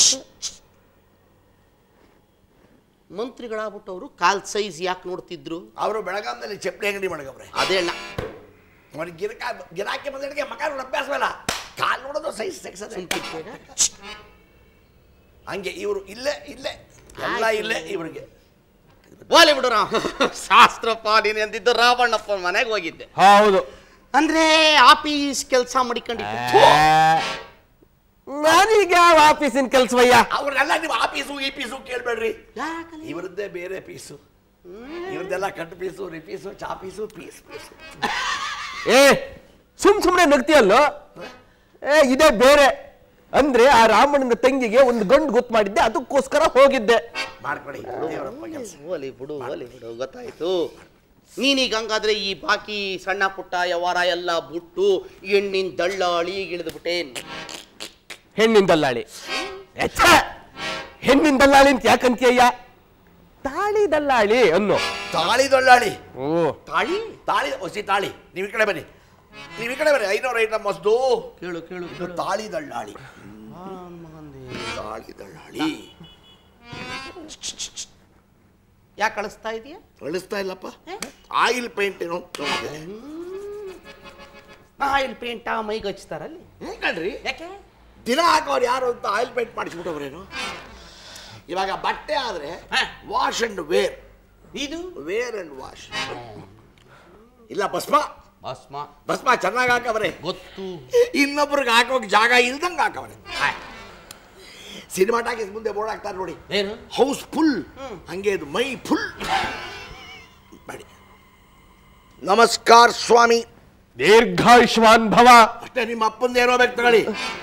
ಮಂತ್ರಿಗಳಾಗ್ಬಿಟ್ಟವರು ಕಾಲ್ ಸೈಜ್ ಯಾಕೆ ನೋಡ್ತಿದ್ರು? ಅವರು ಬೆಳಗಾಂದಲ್ಲಿ ಚಪ್ಪಲಿ ಅಂಗಡಿ ಮಾಡಗವ್ರೆ. ಅದೇ ಅವ್ರಿಗೆ ಗಿರಾಕಿ ಬಂದಡಿಗೆ ಮಕ ನೋಡೋ ಅಭ್ಯಾಸವಲ್ಲ, ಕಾಲ್ ನೋಡೋದು ಸೈಜ್ ಸೆಕ್ಸದ. ಹಂಗೆ ಇವರು ಇಲ್ಲೇ ಇಲ್ಲೇ ಎಲ್ಲ ಇಲ್ಲೇ ಇವ್ರಿಗೆ. ಓಲಿ ಬಿಡು ಶಾಸ್ತ್ರಪ್ಪ, ನೀನು ಎಂದಿದ್ದು ರಾವಣ್ಣಪ್ಪನ ಮನೆಗೆ ಹೋಗಿದ್ದೆ. ಹೌದು. ಅಂದ್ರೆ ಆಫೀಸ್ ಕೆಲಸ ಮಾಡಿಕೊಂಡಿದ್ದೆ. ನಾನೀಗ ಆಫೀಸಿನ ಕೆಲ್ಸವಯ್ಯ. ಅವ್ರನ್ನೆಲ್ಲ ನೀವು ಆಫೀಸು ಈ ಪೀಸು ಕೇಳ್ಬೇಡ್ರಿ, ಇವ್ರದ್ದೇ ಬೇರೆ ಪೀಸು. ಇವ್ರದ್ದೆಲ್ಲ ಕಟ್ ಪೀಸು, ರಿಪೀಸು, ಚಾಪೀಸು, ಪೀಸು. ಸುಮ್ನೆ ನಗ್ತಿಯಲ್ಲೋ. ಇದೇ ಬೇರೆ. ಅಂದ್ರೆ ಆ ರಾಮಣ್ಣನ ತಂಗಿಗೆ ಒಂದು ಗಂಡು ಗೊತ್ತು ಮಾಡಿದ್ದೆ, ಅದಕ್ಕೋಸ್ಕರ ಹೋಗಿದ್ದೆ. ಮಾಡ್ಕೊಳ್ಳಿ ಓಲಿ ಬಿಡು ಗೊತ್ತಾಯ್ತು. ನೀನೀಗ ಹಂಗಾದ್ರೆ ಈ ಬಾಕಿ ಸಣ್ಣ ಪುಟ್ಟ ವ್ಯವಹಾರ ಎಲ್ಲ ಬಿಟ್ಟು ಹೆಣ್ಣಿನ ದಳ್ಳಾಳಿ ಇಳಿದ್ಬಿಟ್ಟೆ. ಹೆಣ್ಣಿನ ದಲ್ಲಾಳಿ? ಹೆಣ್ಣಿನ ದಲ್ಲಾಳಿ ಅಂತ ಯಾಕಂತೀಯ? ತಾಳಿ ದಲ್ಲಾಳಿ ಅನ್ನೋ. ತಾಳಿ ದಳ್ಳಾಳಿ? ಓ ತಾಳಿ ತಾಳಿ ಹೊಸಿ ತಾಳಿ. ನೀವು ಈ ಕಡೆ ಬನ್ನಿ, ನೀವು ಈ ಕಡೆ ಬನ್ನಿ. 500 ಐಟಮ್ ಮಸ್ದು. ಕೇಳು ಇದು ತಾಳಿ ದಳ್ಳಾಳಿ. ತಾಳಿ ದಳ್ಳಾಳಿ ಯಾಕೆ ಕಳಿಸ್ತಾ ಇದೀಯ? ಕಳಿಸ್ತಾ ಇಲ್ಲಪ್ಪ, ಆಯಿಲ್ ಪೇಂಟ್ ಏನೋ ಆಯಿಲ್ ಪೇಂಟ್ ಮೈಗೆ ಹಚ್ತಾರಲ್ಲಿ. ಕಣ್ರಿ, ಯಾಕೆ ದಿನ ಹಾಕೋರು ಯಾರು ಅಂತ ಆಯಿಲ್ ಪೇಂಟ್ ಮಾಡಿಸ್ಬಿಟ್ಟವ್ರೇನು? ಇವಾಗ ಬಟ್ಟೆ ಆದ್ರೆ ವಾಶ್ ಅಂಡ್ ವೇರ್, ಇದು ವೇರ್ ಅಂಡ್ ವಾಶ್. ಇಲ್ಲ ಭಸ್ಮ, ಭಸ್ಮ ಭಸ್ಮ ಚೆನ್ನಾಗಿ ಹಾಕವ್ರೆ, ಗೊತ್ತು. ಇನ್ನೊಬ್ರಿಗೆ ಹಾಕೋಕ್ ಜಾಗ ಇಲ್ದಂಗೆ ಹಾಕವ್ರೆ. ಸಿನಿಮಾ ಟಾಕೀಸ್ ಮುಂದೆ ಬೋರ್ಡ್ ಹಾಕ್ತಾರೆ ನೋಡಿ, ಏನು ಹೌಸ್ ಫುಲ್, ಹಂಗೆ ಇದು ಮೈ ಫುಲ್ ಮಾಡಿ. ನಮಸ್ಕಾರ ಸ್ವಾಮಿ. ದೀರ್ಘಾಯುಷ್ಮಾನ್ ಭವ. ಅಷ್ಟೇ, ನಿಮ್ಮ ಅಪ್ಪಂದು ಏನೋ ಬೇಕು ತಗೊಳ್ಳಿ.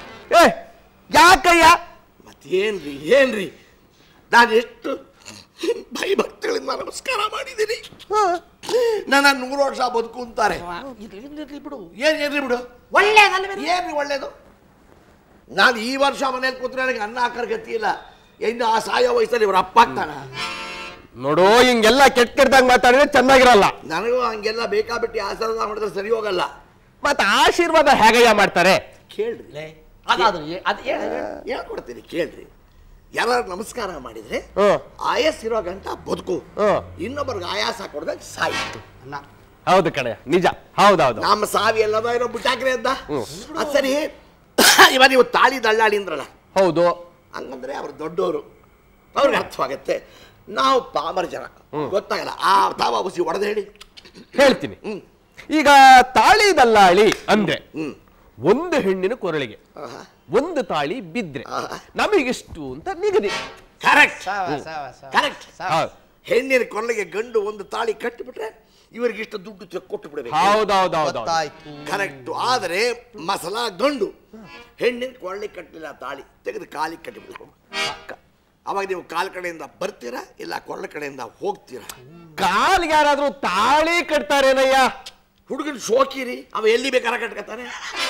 ಯಾಕಯ್ಯ? ಮತ್ತೇನ್ರಿ ಏನ್ರಿ, ನಾನು ಎಷ್ಟು ಭಯ ಭಕ್ತಿಗಳಿಂದ ನಮಸ್ಕಾರ ಮಾಡಿದ್ದೀನಿ. ನನ್ನ 100 ವರ್ಷ ಬದುಕು ಅಂತಾರೆ. ಬಿಡು. ಏನ್ರಿ ಬಿಡು, ಏನ್ರಿ ಒಳ್ಳೇದು? ನಾನು ಈ ವರ್ಷ ಮನೇಲಿ ಕೂತ್ರೆ ನನಗೆ ಅನ್ನ ಹಾಕರ್ ಗತಿ ಇಲ್ಲ. ಇನ್ನು ಆ ಸಾಯೋ ವಯಸ್ಸಲ್ಲಿ ಇವ್ರ ಅಪ್ಪ ಆಗ್ತಾನ. ನೋಡು, ಹಿಂಗೆಲ್ಲ ಕೆಟ್ಟದಾಗ ಮಾತಾಡಿದ್ರೆ ಚೆನ್ನಾಗಿರಲ್ಲ. ನನಗೂ ಹಂಗೆಲ್ಲ ಬೇಕಾಬಿಟ್ಟು ಆಶೀರ್ವಾದ ಮಾಡಿದ್ರೆ ಸರಿ ಹೋಗಲ್ಲ. ಮತ್ತೆ ಆಶೀರ್ವಾದ ಹೇಗಯ್ಯ ಮಾಡ್ತಾರೆ? ಕೇಳ್ರಿ, ಅದಾದ್ರು ಹೇಳ್ಕೊಡ್ತೀನಿ ಕೇಳ್ರಿ. ಯಾರು ನಮಸ್ಕಾರ ಮಾಡಿದ್ರೆ ಹ್ಮ್. ಆಯಸ್ಸಿರೋ ಗಂಟ ಬದುಕು, ಹ್ಮ್. ಇನ್ನೊಬ್ಬರಿಗೆ ಆಯಾಸ ಕೊಡ್ದಾಗ ಸಾಯಿ. ಹೌದು ಕಣೆ, ನಿಜ. ಹೌದೌದು. ನಮ್ಮ ಸಾವಿ ಎಲ್ಲದೋ ಏನೋ ಬಿಟ್ಟಾಕ್ರಿ ಅಂತ. ಅದು ಸರಿ. ಇವಾಗ ನೀವು ತಾಳಿ ದಳ್ಳಾಳಿ ಅಂದ್ರಲ್ಲ, ಹೌದು. ಹಂಗಂದ್ರೆ ಅವ್ರು ದೊಡ್ಡವರು, ಅವ್ರಿಗೆ ಅರ್ಥವಾಗತ್ತೆ. ನಾವು ಪಾಮರ ಜನ, ಗೊತ್ತಾಗಲ್ಲ. ಆ ತಾವ ಬಸಿ ಹೊಡೆದು ಹೇಳಿ. ಹೇಳ್ತೀನಿ. ಈಗ ತಾಳಿ ದಲ್ಲಾಳಿ ಅಂದ್ರೆ ಒಂದು ಹೆಣ್ಣಿನ ಕೊರಳಿಗೆ ಒಂದು ತಾಳಿ ಬಿದ್ರೆ ನಮಗಿಷ್ಟು ಅಂತ ನಿಗದಿ. Correct correct. ಹೆಣ್ಣಿನ ಕೊರಳಿಗೆ ಗಂಡು ಒಂದು ತಾಳಿ ಕಟ್ಟಿಬಿಟ್ರೆ ಇವರಿಗೆ ಇಷ್ಟು ದುಡ್ಡು ಕೊಟ್ಟು ಬಿಡಬೇಕು. ಹೌದೌದೌದು, ಕರೆಕ್ಟ್. ಆದರೆ ಮಸಲಾ ಗಂಡು ಹೆಣ್ಣಿನ ಕೊರಳಿಗೆ ಕಟ್ಟಲಿಲ್ಲ, ತಾಳಿ ತೆಗೆದು ಕಾಲಿಗೆ ಕಟ್ಟಿಬಿಡ್ಬೇಕು. ಅವಾಗ ನೀವು ಕಾಲ್ ಕಡೆಯಿಂದ ಬರ್ತೀರಾ, ಇಲ್ಲ ಕೊರಳ ಕಡೆಯಿಂದ ಹೋಗ್ತೀರಾ? ಕಾಲಿಗೆ ಯಾರಾದ್ರೂ ತಾಳಿ ಕಟ್ತಾರೇನಯ್ಯ? ಹುಡುಗನ ಶೋಕಿರಿ, ಅವ ಎಲ್ಲಿ ಬೇಕಾರ ಕಟ್ಕತಾನೆ.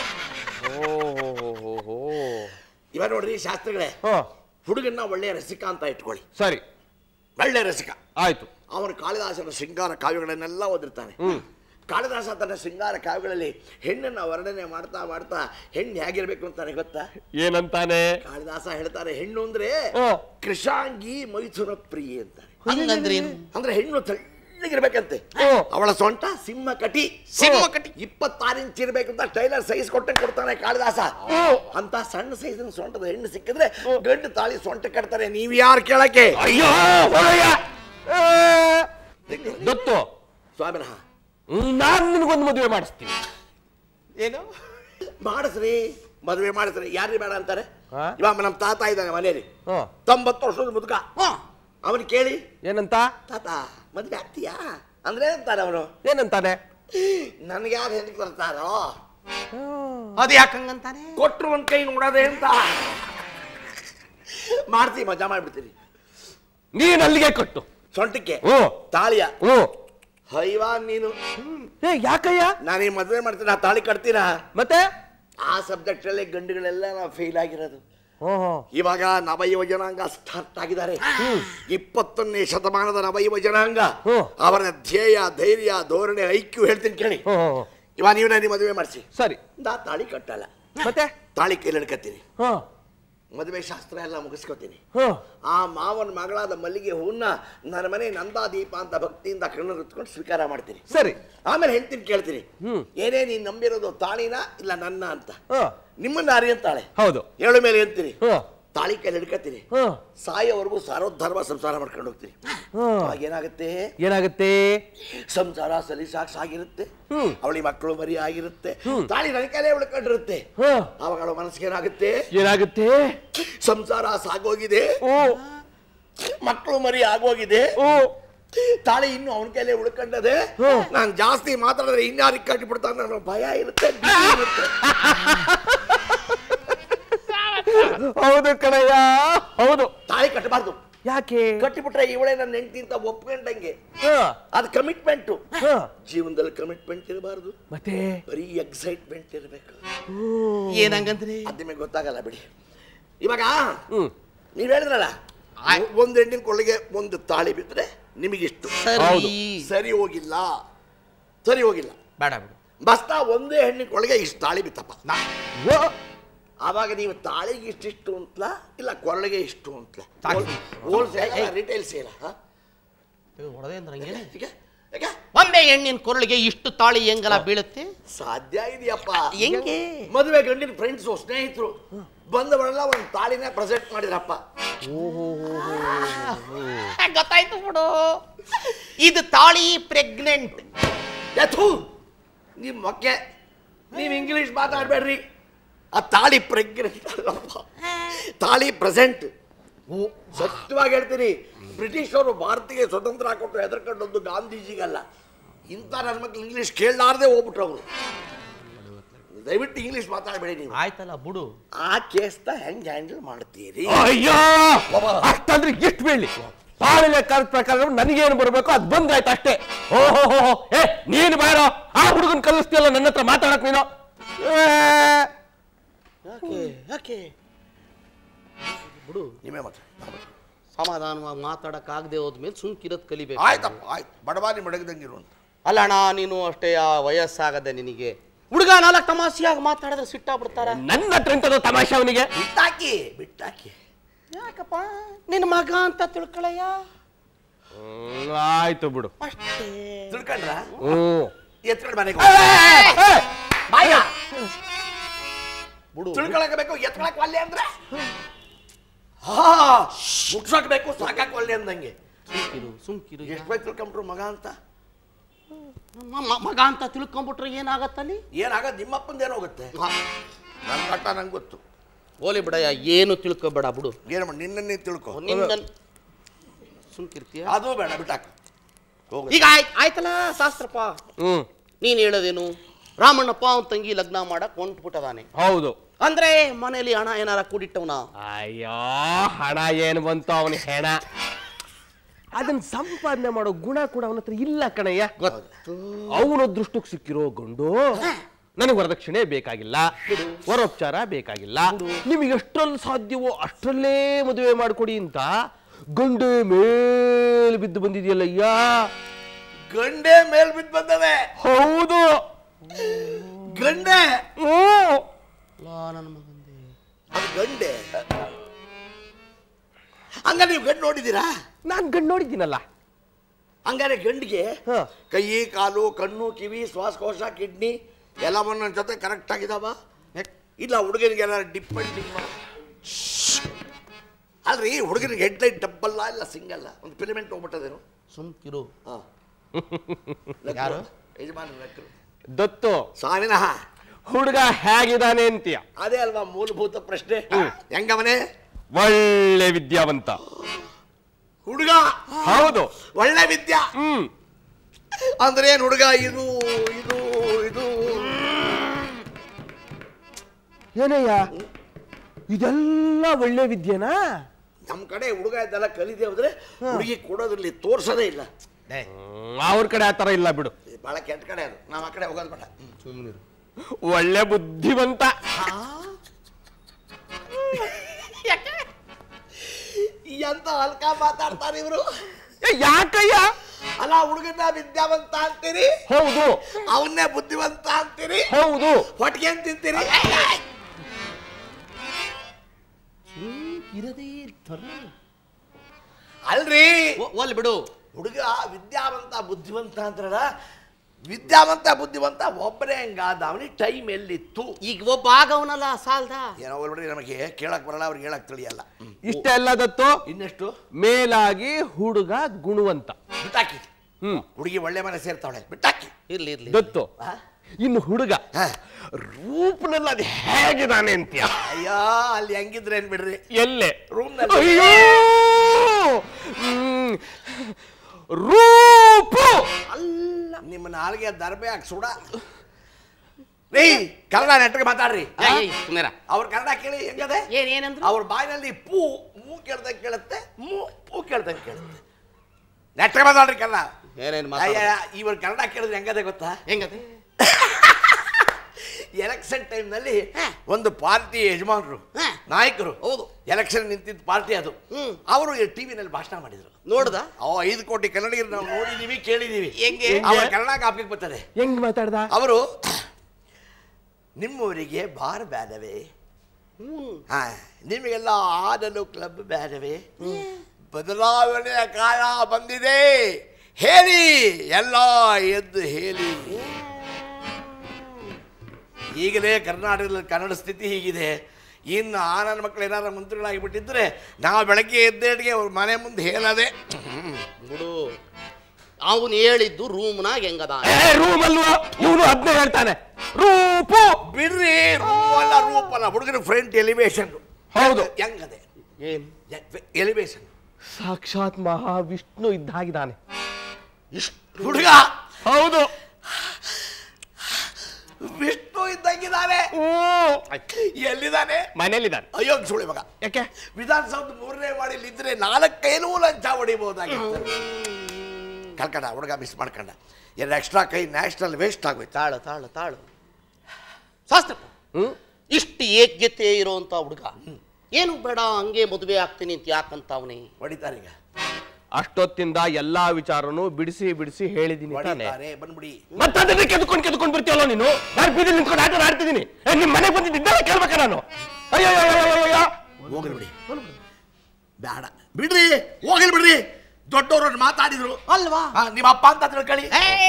ಇವಾಗ ನೋಡ್ರಿ ಶಾಸ್ತ್ರಗಳೇ, ಹುಡುಗನ್ನ ಒಳ್ಳೆಯ ರಸಿಕ ಅಂತ ಇಟ್ಕೊಳ್ಳಿ. ಸರಿ, ಒಳ್ಳೆ ರಸಿಕ ಆಯ್ತು. ಅವನು ಕಾಳಿದಾಸನ ಶೃಂಗಾರ ಕಾವ್ಯಗಳನ್ನೆಲ್ಲ ಓದಿರ್ತಾನೆ. ಕಾಳಿದಾಸ ತನ್ನ ಶೃಂಗಾರ ಕಾವ್ಯಗಳಲ್ಲಿ ಹೆಣ್ಣನ್ನ ವರ್ಣನೆ ಮಾಡ್ತಾ ಮಾಡ್ತಾ ಹೆಣ್ಣು ಹೇಗಿರ್ಬೇಕು ಅಂತಾನೆ ಗೊತ್ತಾ? ಏನಂತಾನೆ? ಕಾಳಿದಾಸ ಹೇಳ್ತಾರೆ, ಹೆಣ್ಣು ಅಂದ್ರೆ ಕೃಷಾಂಗಿ ಮೈಥುನ ಪ್ರಿಯೆ ಅಂತಾರೆ. ಅಂದ್ರೆ ಹೆಣ್ಣು ತೆಳ್ಳಗಿರ್ಬೇಕಂತೆ. ಅವಳ ಸೊಂಟ ಸಿಂಹ ಕಟಿ 26 ಇಂಚ್ ಇರ್ಬೇಕಂತ ಟೈಲರ್ ಸೈಜ್ ಕೊಡ್ತಾನೆ ಕಾಳಿದಾಸ. ಅಂತ ಸಣ್ಣ ಸೈಜಿನ ಸೊಂಟದ ಹೆಣ್ಣು ಸಿಕ್ಕಿದ್ರೆ ಗಂಡು ತಾಳಿ ಸೊಂಟ ಕಟ್ತಾರೆ. ನೀವ್ ಯಾರು ಕೇಳಕ್ಕೆ? ಅಯ್ಯೋ ದತ್ತು ಸ್ವಾಮಿನಃ, ನಾನ್ ನಿನಗೊಂದು ಮದುವೆ ಮಾಡಿಸ್ತೀನಿ. ಏನು ಮಾಡಿಸ್ರಿ, ಮದುವೆ ಮಾಡಿಸ್ರಿ. ಯಾರಿಗೆ ಬೇಡ ಅಂತಾರೆ? ಇವಾಗ ನಮ್ಮ ತಾತ ಇದ್ದಾನೆ ಮನೇಲಿ, 90 ವರ್ಷದ ಮುದುಕ. ಅವನು ಕೇಳಿ ಏನಂತ? ತಾತ ಮದುವೆ ಆಗ್ತೀಯಾ ಅಂದ್ರೆ ಅಂತಾನೆ ಅವನು. ಏನಂತಾನೆ? ನನ್ಗೆ ಯಾರು ಹೆಣ್ಣು ಬರ್ತಾರೋ ಅದು ಯಾಕಂಗಂತಾನೆ? ಕೊಟ್ರು ಒಂದ್ ಕೈ ನೋಡೋದೆ ಅಂತ. ಮಾಡ್ತೀವಿ, ಮಜಾ ಮಾಡ್ಬಿಡ್ತೀರಿ. ನೀನ್ ಅಲ್ಲಿಗೆ ಕೊಟ್ಟು ಸೊಂಟಕ್ಕೆ ತಾಳಿಯ ಹೈವಾ ನೀನು. ಯಾಕಯ್ಯ? ನಾನು ಈ ಮದುವೆ ಮಾಡ್ತೀನಿ, ಆ ತಾಳಿ ಕಟ್ತೀರಾ? ಮತ್ತೆ ಆ ಸಬ್ಜೆಕ್ಟ್ ಅಲ್ಲಿ ಗಂಡುಗಳೆಲ್ಲ ನಾವು ಫೇಲ್ ಆಗಿರೋದು. ಇವಾಗ ನವಯುವ ಜನಾಂಗ ಸ್ಟಾರ್ಟ್ ಆಗಿದ್ದಾರೆ. 21ನೇ ಶತಮಾನದ ನವಯುವ ಜನಾಂಗ. ಅವರ ಧ್ಯೇಯ, ಧೈರ್ಯ, ಧೋರಣೆ, ಐಕ್ಯು ಹೇಳ್ತೀನಿ ಕೇಳಿ. ಇವಾಗ ನೀವು ನಾನು ಮದುವೆ ಮಾಡಿಸಿ, ಸರಿ, ನಾ ತಾಳಿ ಕಟ್ಟಲ್ಲ, ಮತ್ತೆ ತಾಳಿ ಕೈಲಿ ಹಿಡ್ಕತ್ತೀನಿ, ಮದುವೆ ಶಾಸ್ತ್ರ ಎಲ್ಲ ಮುಗಿಸ್ಕೊತೀನಿ. ಆ ಮಾವನ ಮಗಳಾದ ಮಲ್ಲಿಗೆ ಹೂವನ್ನ ನನ್ನ ಮನೆ ನಂದಾದೀಪ ಅಂತ ಭಕ್ತಿಯಿಂದ ಕಣ್ಣು ಹೊತ್ಕೊಂಡು ಸ್ವೀಕಾರ ಮಾಡ್ತೀನಿ. ಸರಿ, ಆಮೇಲೆ ಹೇಳ್ತೀನಿ ಕೇಳ್ತೀನಿ, ಏನೇ ನೀನ್ ನಂಬಿರೋದು ತಾಳಿನ ಇಲ್ಲ ನನ್ನ ಅಂತ. ನಿಮ್ಮನ್ನ ಅರಿಯಂತಾಳೆ. ಹೌದು, ಹೇಳು ಮೇಲೆ ಹೇಳ್ತೀನಿ, ತಾಳಿ ಕೈಲಿ ಹಿಡ್ಕತ್ತೀನಿ, ಸಾಯೋವರೆಗೂ ಸಾರೋದ್ಧರ್ಮ ಸಂಸಾರ ಮಾಡ್ಕೊಂಡು ಹೋಗ್ತೀನಿ. ಅವಾಗ ಏನಾಗುತ್ತೆ? ಸಂಸಾರ ಸಲೀಸಾಗಿರುತ್ತೆ, ಅವಳಿ ಮಕ್ಕಳು ಮರಿ ಆಗಿರುತ್ತೆ, ತಾಳಿ ನನ್ನ ಕೈಲೇ ಉಳ್ಕೊಂಡಿರುತ್ತೆ. ಅವಾಗ ಅವಳ ಮನಸ್ಸಿಗೆ ಏನಾಗುತ್ತೆ? ಸಂಸಾರ ಸಾಗೋಗಿದೆ, ಮಕ್ಕಳು ಮರಿ ಆಗೋಗಿದೆ, ತಾಳಿ ಇನ್ನು ಅವನ ಕೈಲೇ ಉಳ್ಕೊಂಡದೆ. ನಾನು ಜಾಸ್ತಿ ಮಾತಾಡಿದ್ರೆ ಇನ್ಯಾರಿಗೆ ಕಟ್ಟಿಬಿಡ್ತಾನೆ ಅನ್ನೋ ಭಯ ಇರುತ್ತೆ. ಹೌದು ಕಣಯ್ಯ, ಹೌದು. ತಾಳಿ ಕಟ್ಟಬಾರ್ದು. ಯಾಕೆ? ಕಟ್ಟಿಬಿಟ್ರೆ ಇವಳೇ ನನ್ನ ಹೆಂಡತಿ ಅಂತ ಒಪ್ಕೊಂಡಂಗೆ. ಅದು ಕಮಿಟ್ಮೆಂಟು. ಜೀವನದಲ್ಲಿ ಕಮಿಟ್ಮೆಂಟ್ ಇರಬಾರ್ದು, ಮತ್ತೆ ಬರೀ ಎಕ್ಸೈಟ್ಮೆಂಟ್ ಇರಬೇಕು. ಏನಂಗಂದ್ರಿ ಅದು ನಿಮಗೆ ಗೊತ್ತಾಗಲ್ಲ ಬಿಡಿ. ಇವಾಗ ನೀವ್ ಹೇಳಿದ್ರಲ್ಲ, ಒಂದು ಹೆಣ್ಣಿನ ಕೊಳ್ಳಿಗೆ ಒಂದು ತಾಳಿ ಬಿದ್ದರೆ ನಿಮಗಿಷ್ಟು. ಸರಿ ಹೋಗಿಲ್ಲ, ಸರಿ ಹೋಗಿಲ್ಲ, ಬೇಡ ಬಿಡು. ಬಸ್ತಾ ಒಂದೇ ಹೆಣ್ಣಿನ ಕೊಳ್ಳಿಗೆ ಇಷ್ಟು ತಾಳಿ ಬಿತ್ತಪ್ಪ. ಆವಾಗ ನೀವು ತಾಳಿಗೆ ಇಷ್ಟಿಷ್ಟು ಅಂತಲ, ಇಲ್ಲ ಕೊರಳಿಗೆ ಇಷ್ಟು ಅಂತಲ? Wholesale retail sale? ಹೊಡೆದೆ ಅಂದ್ರೆ ಒಂದೇ ಹೆಣ್ಣಿನ ಕೊರಳಿಗೆ ಇಷ್ಟು ತಾಳಿ ಹೆಂಗಲ್ಲ ಬೀಳುತ್ತೆ? ಸಾಧ್ಯ ಇದೆಯಪ್ಪ. ಹೆಂಗೆ? ಮದುವೆ ಗಂಡಿನ ಫ್ರೆಂಡ್ಸು ಸ್ನೇಹಿತರು ಬಂದವರೆಲ್ಲ ಒಂದು ತಾಳಿನ ಪ್ರೆಸೆಂಟ್ ಮಾಡಿದ್ರಪ್ಪ. ಗೊತ್ತಾಯ್ತು ಬಿಡು, ಇದು ತಾಳಿ ಪ್ರೆಗ್ನೆಂಟ್. ನಿಮ್ಮ ಮಕ್ಕೆ ನೀವು ಇಂಗ್ಲಿಷ್ ಮಾತಾಡಬೇಡ್ರಿ. ಆ ತಾಳಿ ಪ್ರೆಗ್ನೆಂಟ್ ಅಲ್ಲಪ್ಪ, ತಾಳಿ ಪ್ರೆಸೆಂಟ್. ಸತ್ಯವಾಗಿ ಹೇಳ್ತೀನಿ, ಬ್ರಿಟಿಷರು ಭಾರತಿಗೆ ಸ್ವತಂತ್ರ ಕೊಟ್ಟು ಹೆದರ್ಕೊಂಡದ್ದು ಗಾಂಧೀಜಿಗಲ್ಲ. ಇಂಥ ನನ್ನ ಮಕ್ಳು ಇಂಗ್ಲಿಷ್ ಕೇಳಲಾರ್ದೆ ಹೋಗ್ಬಿಟ್ರು ಅವರು. ದಯವಿಟ್ಟು ಇಂಗ್ಲಿಷ್ ಮಾತಾಡಬೇಡಿ ನೀವು. ಆಯ್ತಲ್ಲ ಬಿಡು. ಆ ಕೇಸ್ನ ಹೆಂಗ್ ಹ್ಯಾಂಡಲ್ ಮಾಡ್ತೀರಿ? ಅಯ್ಯೋ, ಅಷ್ಟಂದ್ರೆ ಎಷ್ಟು ಬೇಳಿ. ತಾಳಿನ ಕಾಲದ ಪ್ರಕಾರ ನನಗೇನು ಬರಬೇಕು ಅದು ಬಂದಾಯ್ತು ಅಷ್ಟೇ. ಓಹೋ, ಏ ನೀನು ಬಾರೋ, ಆ ಹುಡುಗನ್ ಕಲಿಸ್ತೀಯಲ್ಲ ನನ್ನ ಹತ್ರ ಮಾತಾಡಕ್ ನೀನು. ಯಾಕೆ ಬಿಡು, ನೀವೇ ಮಾತಾಡಿ. ಸಮಾಧಾನವಾಗಿ ಮಾತಾಡಕ್ಕಾಗದೆ ಹೋದ್ಮೇಲೆ ಸುಮ್ಕಿರೋದ್ ಕಲಿಬೇಕು. ಆಯ್ತಪ್ಪ, ಆಯ್ತು. ಬಡವಾನಿ ಮಡಗದಂಗಿರು ಅಂತ. ಅಲ್ಲ ಅಣ್ಣ, ನೀನು ಅಷ್ಟೇ ವಯಸ್ಸಾಗದೆ ನಿನಗೆ. ಹುಡುಗ ನಾಲ್ಕು ತಮಾಷೆಯಾಗಿ ಮಾತಾಡಿದ್ರೆ ಸಿಟ್ಟಾಗ್ಬಿಡ್ತಾರ. ನನ್ನ ಹತ್ರ ಎಂತದ ತಮಾಷೆ ಅವನಿಗೆ? ಬಿಟ್ಟಾಕಿ ಬಿಟ್ಟಾಕಿ. ಯಾಕಪ್ಪ, ನಿನ್ನ ಮಗ ಅಂತ ತಿಳ್ಕೊಳಯ್ಯ. ಆಯ್ತು ಬಿಡು, ಅಷ್ಟೇ. ತಿಳ್ಕೊಂಡ್ರ? ಎತ್ಕೊಂಡು ಮನೆಗೆ ಬಿಡು. ತಿಳ್ಕೊಳಕಬೇಕು, ಎತ್ಕೊಳಕ್ ಒಲ್ಲೆ ಅಂದ್ರೆ ಮುಟ್ಸಕ್ಬೇಕು, ಸಾಕಕ್ ಒಲ್ಲೆ ಅಂದಂಗೆ. ಸುಮ್ಕಿರು. ಎಷ್ಟು ಬೇಗ ತಿಳ್ಕೊಂಡ್ರು ಮಗ ಅಂತ? ಮಗ ಅಂತ ತಿಳ್ಕೊಂಡ್ಬಿಟ್ರೆ ಏನಾಗತ್ತಲ್ಲಿ? ಏನಾಗದ್ ನಿಮ್ಮಪ್ಪಂದ ಏನೋಗುತ್ತೆ. ನನ್ನ ಕಟ್ಟ ನಂಗೆ ಗೊತ್ತು. ಓಲಿ ಬಿಡಯ್ಯ, ಏನು ತಿಳ್ಕೊಬೇಡ ಬಿಡು. ಏನು ಮಾಡಿ ನಿನ್ನೇ ತಿಳ್ಕೊ. ಸುಮ್ಕಿರ್ತೀಯ? ಅದು ಬೇಡ, ಬಿಟ್ಟಾಕ. ಈಗ ಆಯ್ತಲ್ಲ ಶಾಸ್ತ್ರಪ್ಪ. ನೀನ್ ಹೇಳೋದೇನು? ರಾಮಣ್ಣಪ್ಪ ಅವನ ತಂಗಿ ಲಗ್ನ ಮಾಡಕ್ ಹೊಂಟ್ಬಿಟ್ಟದಾನೆ. ಹೌದು. ಅಂದ್ರೆ ಮನೇಲಿ ಹಣ ಏನಾರ ಕೂಡಿಟ್ಟವನ? ಅಯ್ಯೋ, ಹಣ ಏನು ಬಂತು ಅವನ ಹೆಣ. ಅದನ್ನ ಸಂಪಾದನೆ ಮಾಡೋ ಗುಣ ಕೂಡ ಅವನ ಹತ್ರ ಇಲ್ಲ ಕಣಯ್ಯ. ಗೊತ್ತು. ಅವನ ದೃಷ್ಟಕ್ಕೆ ಸಿಕ್ಕಿರೋ ಗಂಡು ನನಗೆ ವರದಕ್ಷಿಣೆ ಬೇಕಾಗಿಲ್ಲ, ವರೋಪಚಾರ ಬೇಕಾಗಿಲ್ಲ, ನಿಮಗೆ ಎಷ್ಟರಲ್ಲಿ ಸಾಧ್ಯವೋ ಅಷ್ಟರಲ್ಲೇ ಮದುವೆ ಮಾಡಿಕೊಡಿ ಅಂತ ಗಂಡೆ ಮೇಲ್ ಬಿದ್ದು ಬಂದಿದೆಯಲ್ಲಯ್ಯ. ಗಂಡೆ ಮೇಲ್ ಬಿದ್ದು ಬಂದವೆ? ಹೌದು, ಗಂಡೆ. ನನ್ನ ಮಗಂದೆ ಅದು ಗಂಡೆ. ಹಂಗ ನೀವು ಗಂಡು ನೋಡಿದ್ದೀರಾ? ನಾನ್ ಗಂಡು ನೋಡಿದ್ದೀನಲ್ಲ. ಹಂಗಾರೆ ಗಂಡಿಗೆ ಕೈ, ಕಾಲು, ಕಣ್ಣು, ಕಿವಿ, ಶ್ವಾಸಕೋಶ, ಕಿಡ್ನಿ ಎಲ್ಲವನ್ನ ನನ್ನ ಜೊತೆ ಕರೆಕ್ಟ್ ಆಗಿದಾವ? ಇಲ್ಲ ಹುಡುಗನಿಗೆ ಏನಾರು ಡಿಪೆಂಡಿಂಗ್? ಅಲ್ರಿ, ಹುಡುಗನಿಗೆ ಹೆಡ್ಲೈಟ್ ಡಬ್ಬಲ್ಲ, ಇಲ್ಲ ಸಿಂಗಲ್ಲ, ಒಂದು ಫಿಲಿಮೆಂಟ್ ಹೋಗ್ಬಿಟ್ಟದೇನು? ಸುಮ್ಕಿರು. ಯಾರು ಯಜಮಾನ? ದತ್ತು. ಸಾವಿನ ಹುಡುಗ ಹೇಗಿದ್ದಾನೆ ಅಂತೀಯ? ಅದೇ ಅಲ್ವಾ ಮೂಲಭೂತ ಪ್ರಶ್ನೆ. ಹೆಂಗವನೇ? ಒಳ್ಳೆ ವಿದ್ಯಾವಂತ ಹುಡುಗ. ಹೌದು, ಒಳ್ಳೆ ವಿದ್ಯಾ. ಅಂದ್ರೆ ಏನ್ ಹುಡುಗ? ಇದು ಇದು ಇದು ಏನಯ್ಯ, ಇದೆಲ್ಲ ಒಳ್ಳೆ ವಿದ್ಯೆನಾ? ನಮ್ ಕಡೆ ಹುಡುಗ ಇದೆಲ್ಲ ಕಲಿದೆ ಹೋದ್ರೆ ಹುಡುಗಿ ಕೊಡೋದ್ರಲ್ಲಿ ತೋರ್ಸೋದೇ ಇಲ್ಲ. ಅವ್ರ ಕಡೆ ಆತರ ಇಲ್ಲ ಬಿಡು, ಬಹಳ ಕೆಟ್ಟ ಕಡೆ ಅದು. ನಾವ್ ಆ ಕಡೆ ಹೋಗೋದು ಬೇಡ. ಸುಮ್ಮನಿರು. ಒಳ್ಳೆ ಬುದ್ಧಿವಂತ. ಎಂತ ಹಲ್ಕ ಮಾತಾಡ್ತಾರೆ ಇವರು. ಯಾಕಯ್ಯ? ಅಲ್ಲ, ಹುಡುಗನ ವಿದ್ಯಾವಂತ ಅಂತೀರಿ, ಹೌದು. ಅವನ್ನೇ ಬುದ್ಧಿವಂತ ಅಂತೀರಿ, ಹೌದು. ಹೊಟ್ಟಿಗೆ ಅಂತ ತಿಂತೀರಿ. ಅಲ್ರಿ, ಒಲ್ ಬಿಡು. ಹುಡುಗ ವಿದ್ಯಾವಂತ ಬುದ್ಧಿವಂತ ಅಂತಾರಲ್ಲ, ವಿದ್ಯಾವಂತ ಬುದ್ಧಿವಂತ ಒಬ್ಬರೇ ಹೆಂಗಾದ? ಅವನಿಗೆ ಟೈಮ್ ಎಲ್ಲಿತ್ತು? ಈಗ ಒಬ್ಬ ಆಗವನಲ್ಲ ಸಾಲ್ದ. ಏನೋ ಒಳ್ಳೆ ನಮಗೆ ಕೇಳಕ್ ಬರಲ್ಲ, ಅವ್ರಿಗೆ ಹೇಳಕ್ ತಿಳಿಯಲ್ಲ. ಇಷ್ಟೆಲ್ಲ ದತ್ತು. ಇನ್ನೆಷ್ಟು? ಮೇಲಾಗಿ ಹುಡುಗ ಗುಣವಂತ. ಬಿಟ್ಟಾಕಿ. ಹುಡುಗಿ ಒಳ್ಳೆ ಮನೆ ಸೇರ್ತಾವಳೆ, ಬಿಟ್ಟಾಕಿ. ಇರ್ಲಿ ಇರ್ಲಿ ದತ್ತು. ಇನ್ನು ಹುಡುಗ ರೂಪನಲ್ಲಿ ಅದು ಹೇಗಿದ್ದಾನೆ ಅಂತೀಯ? ಅಯ್ಯೋ, ಅಲ್ಲಿ ಹೆಂಗಿದ್ರೆ ಏನ್ ಬಿಡ್ರಿ. ಎಲ್ಲೇ? ರೂಮ್ ನಲ್ಲಿ. ಅಯ್ಯೋ, ರೂಪು ಅಲ್ಲ, ನಿಮ್ಮ ನಾಲ್ಗೆ ದರ್ಬೆ ಹಾಕಿ ಸುಡ. ರೀ ಕನ್ನಡ ನೆಟ್ಟಗೆ ಮಾತಾಡ್ರಿ. ಸುಮ್ನಿರ. ಅವ್ರ ಕನ್ನಡ ಕೇಳಿ ಹೆಂಗದೆ? ಏನಂದ್ರು? ಅವ್ರ ಬಾಯಿನಲ್ಲಿ ಪೂ ಕೇಳ್ದಂಗೆ ಕೇಳುತ್ತೆ, ಪೂ ಕೇಳ್ದಂಗೆ ಕೇಳುತ್ತೆ. ನೆಟ್ಟಗೆ ಮಾತಾಡ್ರಿ ಕನ್ನಡ. ಏನೇನು ಇವ್ರ ಕನ್ನಡ ಕೇಳಿದ್ರೆ ಹೆಂಗದೆ ಗೊತ್ತಾ? ಹೆಂಗದೆ? ಎಲೆಕ್ಷನ್ ಟೈಮ್ನಲ್ಲಿ ಒಂದು ಪಾರ್ಟಿ ಯಜಮಾನರು ನಾಯಕರು ಹೌದು ಎಲೆಕ್ಷನ್ ನಿಂತಿದ್ದ ಪಾರ್ಟಿ ಅದು. ಅವರು ಟಿವಿನಲ್ಲಿ ಭಾಷಣ ಮಾಡಿದ್ರು. ನೋಡ್ದ? 5 ಕೋಟಿ ಕನ್ನಡಿಗರು ನಾವು ನೋಡಿದೀವಿ, ಕೇಳಿದೀವಿ. ಹೆಂಗೆ? ಅವ್ರ ಕನ್ನಡ ಜ್ಞಾಪಕಕ್ಕೆ ಬರ್ತದೆ. ಹೆಂಗ್ ಮಾತಾಡ್ದ ಅವರು? ನಿಮ್ಮೂರಿಗೆ ಬಾರ್ ಬೇಡವೇ? ನಿಮಗೆಲ್ಲ ಆಡಲು ಕ್ಲಬ್ ಬೇಡವೇ? ಬದಲಾವಣೆಯ ಕಾಲ ಬಂದಿದೆ, ಹೇಳಿ ಎಲ್ಲ ಎದ್ದು ಹೇಳಿ. ಈಗಲೇ ಕರ್ನಾಟಕದಲ್ಲಿ ಕನ್ನಡ ಸ್ಥಿತಿ ಹೀಗಿದೆ. ಇನ್ನು ನನ್ನ ಮಕ್ಕಳು ಏನಾರು ಮಂತ್ರಿಗಳಾಗಿ ಬಿಟ್ಟಿದ್ರೆ ನಾವು ಬೆಳಗ್ಗೆ ಎದ್ದೇಳಿಗೆ ಅವ್ರ ಮನೆ ಮುಂದೆ ಹೇಳದೆ ಬಿಡು. ಅವನು ಹೇಳಿದ್ದು ರೂಮ್ನಾಗ ಹೆಂಗದ? ರೂಮ್ ಅಲ್ವಾ ಇವನು ಅದನ್ನೇ ಹೇಳ್ತಾನೆ. ರೂಪು ಬಿಡ್ರಿ, ರೂಪಲ್ಲ ಹುಡುಗನ ಫ್ರಂಟ್ ಎಲಿವೇಶನ್. ಹೌದು. ಹೆಂಗದೆ? ಏನು ಎಲಿವೇಶನ್? ಸಾಕ್ಷಾತ್ ಮಹಾವಿಷ್ಣು ಇದ್ದಾಗಿದ್ದಾನೆ ಹುಡುಗ. ಹೌದು, ವಿಷ್ಣು ಇದ್ದಂಗಿದ್ದಾನೆ. ಎಲ್ಲಿದ್ದಾನೆ? ಮನೇಲಿದ್ದಾನೆ. ಅಯ್ಯೋ ಸುಳಿ ಮಗ. ಯಾಕೆ? ವಿಧಾನಸೌಧ 3ನೇ ವಾರ್ಡಿಲಿ ಇದ್ರೆ 4 ಲಂಚ ಹೊಡಿಬಹುದಾಗಿತ್ತು. ಕಳ್ಕಂಡ ಹುಡುಗ, ಮಿಸ್ ಮಾಡ್ಕೊಂಡ. ಎರಡು ಎಕ್ಸ್ಟ್ರಾ ಕೈ ನ್ಯಾಷನಲ್ ವೇಸ್ಟ್ ಆಗೋಯ್ತು. ತಾಳು ತಾಳು ತಾಳು ಶಾಸ್ತ್ರ. ಇಷ್ಟು ಏಕ್ಯತೆ ಇರೋಂಥ ಹುಡುಗ ಏನು ಬೇಡ ಹಂಗೆ ಮದುವೆ ಆಗ್ತೀನಿ ಅಂತ ಯಾಕಂತ ಅವನೇ ಹೊಡಿತಾರೆ. ಈಗ ಅಷ್ಟೊತ್ತಿಂದ ಎಲ್ಲಾ ವಿಚಾರನು ಬಿಡಿಸಿ ಬಿಡಿಸಿ ಹೇಳಿದೀನಿ ತಾನೆ. ಬಂದ್ಬಿಡಿ. ಮತ್ತೆ ಕೆದ್ಕೊಂಡು ಬರ್ತೀವಲ್ಲ ನೀನು. ನಾನು ಬೀದಿ ನಿಂತ್ಕೊಂಡು ಆಟ ಆಡ್ತಿದ್ದೀನಿ. ನಿಮ್ ಮನೆಗೆ ಬಂದಿದ್ದೆಲ್ಲ ಕೇಳ್ಬೇಕ ನಾನು? ಅಯ್ಯೋ ಹೋಗಲ್ ಬಿಡಿ, ಬೇಡ ಬಿಡ್ರಿ, ಹೋಗಲ್ ಬಿಡ್ರಿ. ದೊಡ್ಡವರು ಮಾತಾಡಿದ್ರು ಅಲ್ವಾ? ನಿಮ್ಮ ಅಪ್ಪ ಅಂತ ತಿಳ್ಕೊಳ್ಳಿ.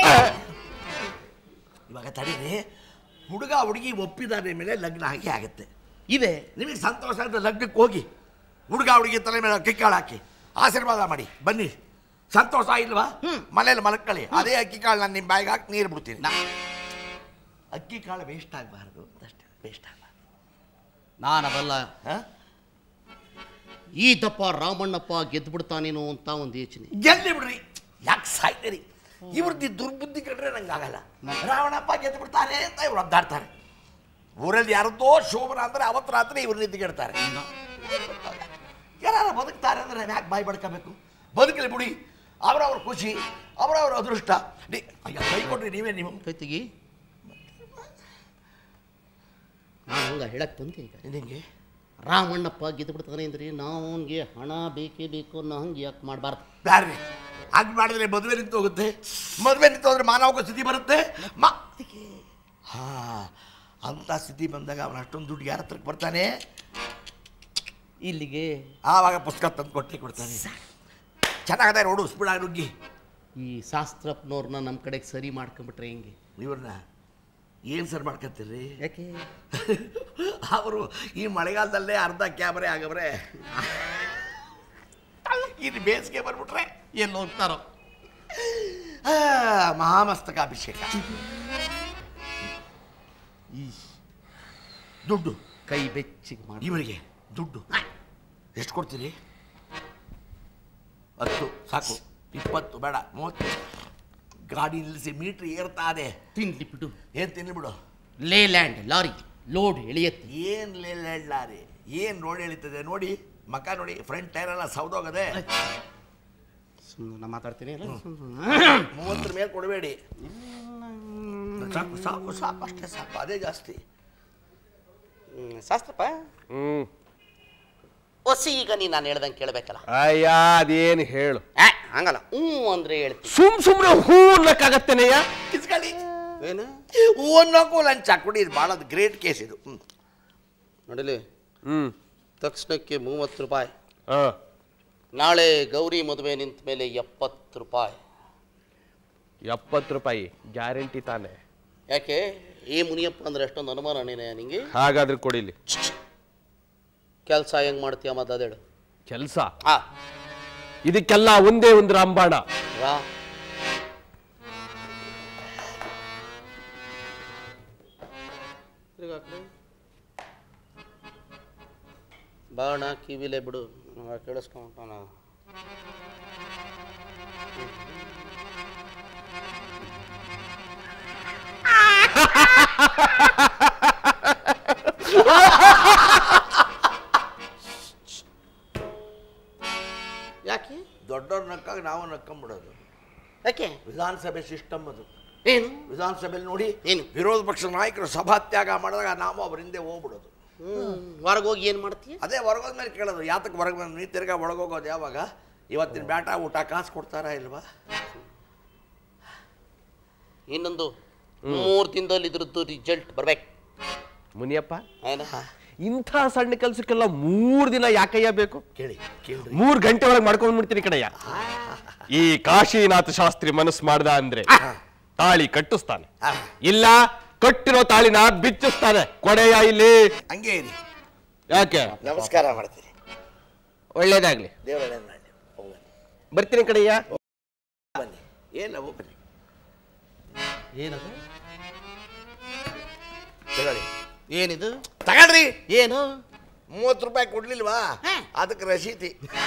ಇವಾಗ ತಡೀರಿ. ಹುಡುಗ ಹುಡುಗಿ ಒಪ್ಪಿದಾರೆ ಮೇಲೆ ಲಗ್ನ ಆಗಿ ಆಗುತ್ತೆ. ಇದೆ ನಿಮಗೆ ಸಂತೋಷ ಅಂತ ಲಗ್ನಕ್ಕೆ ಹೋಗಿ ಹುಡುಗ ಹುಡುಗಿ ತಲೆ ಮೇಲೆ ಕಿಕ್ಕಾಳು ಹಾಕಿ ಆಶೀರ್ವಾದ ಮಾಡಿ ಬನ್ನಿ. ಸಂತೋಷ ಇಲ್ವಾ? ಮನೇಲಿ ಮಲಕ್ಕಳಿ. ಅದೇ ಅಕ್ಕಿ ಕಾಳು ನಾನು ನಿಮ್ಮ ಬಾಯಿಗೆ ಹಾಕಿ ನೀರು ಬಿಡ್ತೀನಿ. ಅಕ್ಕಿ ಕಾಳು ವೇಸ್ಟ್ ಆಗಬಾರ್ದು ಅಷ್ಟೇ, ವೇಸ್ಟ್ ಆಗಬಾರ್ದು. ನಾನದಲ್ಲ. ಈ ದಪ್ಪ ರಾಮಣ್ಣಪ್ಪ ಗೆದ್ದು ಬಿಡ್ತಾನೇನೋ ಅಂತ ಒಂದು ಯೋಚನೆ. ಗೆಲ್ಲಿ ಬಿಡ್ರಿ, ಯಾಕೆ ಸಾಯ್ತೀರಿ? ಇವ್ರದ್ದು ದುರ್ಬುದ್ಧಿ ಕಂಡ್ರೆ ನಂಗೆ ಆಗಲ್ಲ. ರಾವಣಪ್ಪ ಗೆದ್ದು ಬಿಡ್ತಾರೆ ಅಂತ ಇವ್ರು ಒದ್ದಾಡ್ತಾರೆ. ಊರಲ್ಲಿ ಯಾರದ್ದೋ ಶೋಭನ ಅಂದರೆ ಅವತ್ತು ರಾತ್ರಿ ಇವ್ರು ನಿಂತ್ಕೊಳ್ತಾರೆ. ಯಾರು ಬದುಕ್ತಾರೆ ಅಂದರೆ ಯಾಕೆ ಬಾಯಿ ಬಡ್ಕೋಬೇಕು? ಬದುಕಲಿ ಬಿಡಿ, ಅವರವ್ರ ಖುಷಿ, ಅವರವ್ರ ಅದೃಷ್ಟ. ಕೈ ಕೊಡ್ರಿ ನೀವೇ. ನೀವು ಕೈತಿಗಿ ನಾನು ಹಂಗ ಹೇಳಕ್ ಬಂದೆ. ಈಗ ನಿಮಗೆ ರಾಮಣ್ಣಪ್ಪ ಗೆದ್ದು ಬಿಡ್ತಾನೆ ಅಂದ್ರೆ ನಾವು ಅವನಿಗೆ ಹಣ ಬೇಕೇ ಬೇಕು ಅನ್ನೋ ಹಂಗೆ ಯಾಕೆ ಮಾಡಬಾರ್ದು? ಬ್ಯಾಡ್ರಿ, ಹಾಗೆ ಮಾಡಿದ್ರೆ ಮದುವೆ ನಿಂತು ಹೋಗುತ್ತೆ. ಮದುವೆ ನಿಂತು ಹೋದ್ರೆ ಮಾನವಕ ಸ್ಥಿತಿ ಬರುತ್ತೆ. ಅಂಥ ಸ್ಥಿತಿ ಬಂದಾಗ ಅವನ ಅಷ್ಟೊಂದು ದುಡ್ಡು ಯಾರ ಹತ್ರಕ್ಕೆ ಬರ್ತಾನೆ? ಇಲ್ಲಿಗೆ. ಆವಾಗ ಪುಸ್ತಕ ತಂದು ಕೊಡ್ತಾನೆ. ಚೆನ್ನಾಗದೆ ನೋಡು, ಸ್ಪೀಡಾಗಿ ನುಗ್ಗಿ. ಈ ಶಾಸ್ತ್ರಪ್ಪನವ್ರನ್ನ ನಮ್ಮ ಕಡೆಗೆ ಸರಿ ಮಾಡ್ಕೊಂಬಿಟ್ರೆ ಹೆಂಗೆ? ಇವ್ರನ್ನ ಏನು ಸರ್ ಮಾಡ್ಕೊತೀರಿ? ಯಾಕೆ? ಅವರು ಈ ಮಳೆಗಾಲದಲ್ಲೇ ಅರ್ಧ ಕ್ಯಾಮರೆ ಆಗವ್ರೆ. ಇದು ಬೇಸಿಗೆ ಬರ್ಬಿಟ್ರೆ ಎಲ್ಲಿ ಹೋಗ್ತಾರೋ? ಮಹಾಮಸ್ತಕ ಅಭಿಷೇಕ. ದುಡ್ಡು ಕೈ ಬೆಚ್ಚಿಗೆ ಮಾಡಿ ಇವರಿಗೆ ದುಡ್ಡು ಎಷ್ಟು ಕೊಡ್ತೀರಿ? 10 ಸಾಕು, 20 ಬೇಡ, 30. ಗಾಡಿ ನಿಲ್ಲಿಸಿ ಮೀಟ್ರ್ ಏರ್ತಾದೆ. ತಿನ್ಲಿ ಬಿಡು. ಏನು ತಿನ್ಲಿ ಬಿಡು? ಲೇಲ್ಯಾಂಡ್ ಲಾರಿ ಲೋಡ್ ಎಳೆಯತ್ತೆ. ಏನು ಲೇಲ್ಯಾಂಡ್ ಲಾರಿ? ಏನು ರೋಡ್ ಎಳಿತದೆ ನೋಡಿ, ಮಕ್ಕ ನೋಡಿ, ಫ್ರಂಟ್ ಟೈರ್ ಎಲ್ಲ ಸೌದೋಗದೆ. ಸುಮ್ಮನೆ ಮಾತಾಡ್ತೀನಿ. 30 ಮೇಲೆ ಕೊಡಬೇಡಿ. ಸಾಕು ಸಾಕು ಸಾಕು, ಅಷ್ಟೇ ಸಾಕು, ಅದೇ ಜಾಸ್ತಿ. ಶಾಸ್ತ್ರಪ್ಪ ಹೊಸಿ ಈಗ ನಾನು ಹೇಳ್ದಂಗೆ ಕೇಳಬೇಕಲ್ಲ. ಅಯ್ಯ ಅದೇನು ಹೇಳು. ಹಂಗಲ್ಲ, ಅಂದ್ರೆ ಹೇಳ್ತೀನಿ. ಸುಮ್ನೆ ಹೂ ಅನ್ನಕ್ಕಾಗತ್ತೇನೆಯ? ಕಿಸ್ಕೊಳ್ಳಿ. ಏನು ಅನ್ನೋಕ್ಕೂ ಲಂಚ ಕೊಡಿ. ಇದು ಭಾಳ ಗ್ರೇಟ್ ಕೇಸ್ ಇದು. ನೋಡಿಲಿ, ತಕ್ಷಣಕ್ಕೆ 30 ರೂಪಾಯಿ. ಹಾಂ, ನಾಳೆ ಗೌರಿ ಮದುವೆ ನಿಂತ ಮೇಲೆ 70 ರೂಪಾಯಿ. 70 ರೂಪಾಯಿ ಗ್ಯಾರಂಟಿ ತಾನೆ? ಯಾಕೆ? ಈ ಮುನಿಯಪ್ಪ ಅಂದ್ರೆ ಅಷ್ಟೊಂದು ಅನುಮಾನ ನಿಂಗೆ? ಹಾಗಾದ್ರೆ ಕೊಡಿಲಿ. ಕೆಲಸ ಹೆಂಗ್ ಮಾಡ್ತೀಯ ಮತ್ತದೇಳು? ಕೆಲಸ ಇದಕ್ಕೆಲ್ಲ ಒಂದೇ ಒಂದು ರಾಂಬಾಣ. ಬಾಣ ಕಿವಿಲೆ ಬಿಡು, ಕೇಳಿಸ್ಕೊಂಡ. ಯಾಕೆ? ವಿಧಾನಸಭೆ ಸಿಸ್ಟಮ್ ಅದು. ಏನು ವಿಧಾನಸಭೆಯಲ್ಲಿ ನೋಡಿ ಏನು? ವಿರೋಧ ಪಕ್ಷದ ನಾಯಕರು ಸಭಾತ್ಯಾಗ ಮಾಡಿದಾಗ ನಾವು ಅವ್ರ ಹಿಂದೆ ಹೋಗ್ಬಿಡೋದು. ಹೊರಗೋಗಿ ಏನು ಮಾಡ್ತೀಯ? ಅದೇ ಹೊರಗೋದ ಮೇಲೆ ಕೇಳೋದು, ಯಾತಕ್ಕೆ ಹೊರಗೆ ಬಂದು ನೀ ತಿರ್ಗಾ ಒಳಗೋಗೋದು ಯಾವಾಗ? ಇವತ್ತಿನ ಬ್ಯಾಟ ಊಟ ಕಾಸು ಕೊಡ್ತಾರಾ ಇಲ್ವಾ? ಇನ್ನೊಂದು 3 ದಿನದಲ್ಲಿ ಇದ್ರದ್ದು ರಿಸಲ್ಟ್ ಬರ್ಬೇಕು. ಮುನಿಯಪ್ಪ, ಏನ? ಇಂಥ ಸಣ್ಣ ಕೆಲ್ಸಕ್ಕೆಲ್ಲ 3 ದಿನ ಯಾಕಯ್ಯ ಬೇಕು? ಕೇಳಿ 3 ಗಂಟೆ ಒಳಗೆ ಮಾಡ್ಕೊಂಡ್ಬಿಡ್ತೀನಿ ಕಡೆಯ. ಈ ಕಾಶಿನಾಥ ಶಾಸ್ತ್ರಿ ಮನಸ್ಸು ಮಾಡ್ದ ಅಂದ್ರೆ ತಾಳಿ ಕಟ್ಟಿಸ್ತಾನೆ, ಇಲ್ಲ ಕಟ್ಟಿರೋ ತಾಳಿನ ಬಿಚ್ಚಿಸ್ತಾನೆ. ಕೊಡೆಯ ಇಲ್ಲಿ ಹಂಗೆ ಇರಿ. ಯಾಕೆ? ನಮಸ್ಕಾರ ಮಾಡ್ತೀರಿ. ಒಳ್ಳೇದಾಗ್ಲಿ, ದೇವರ ಒಳ್ಳೇದು ಮಾಡಿ. ಬರ್ತೀನಿ ಕಡೆಯ. ಬನ್ನಿ. ಏನವು ಬನ್ನಿ. ಏನದು? ತಗೊಳ್ಳಿ. ಏನಿದು? ತಗೊಳ್ರಿ. ಏನು? 30 ರೂಪಾಯಿ ಕೊಡ್ಲಿಲ್ವಾ? ಅದಕ್ಕೆ ರಸೀತಿ.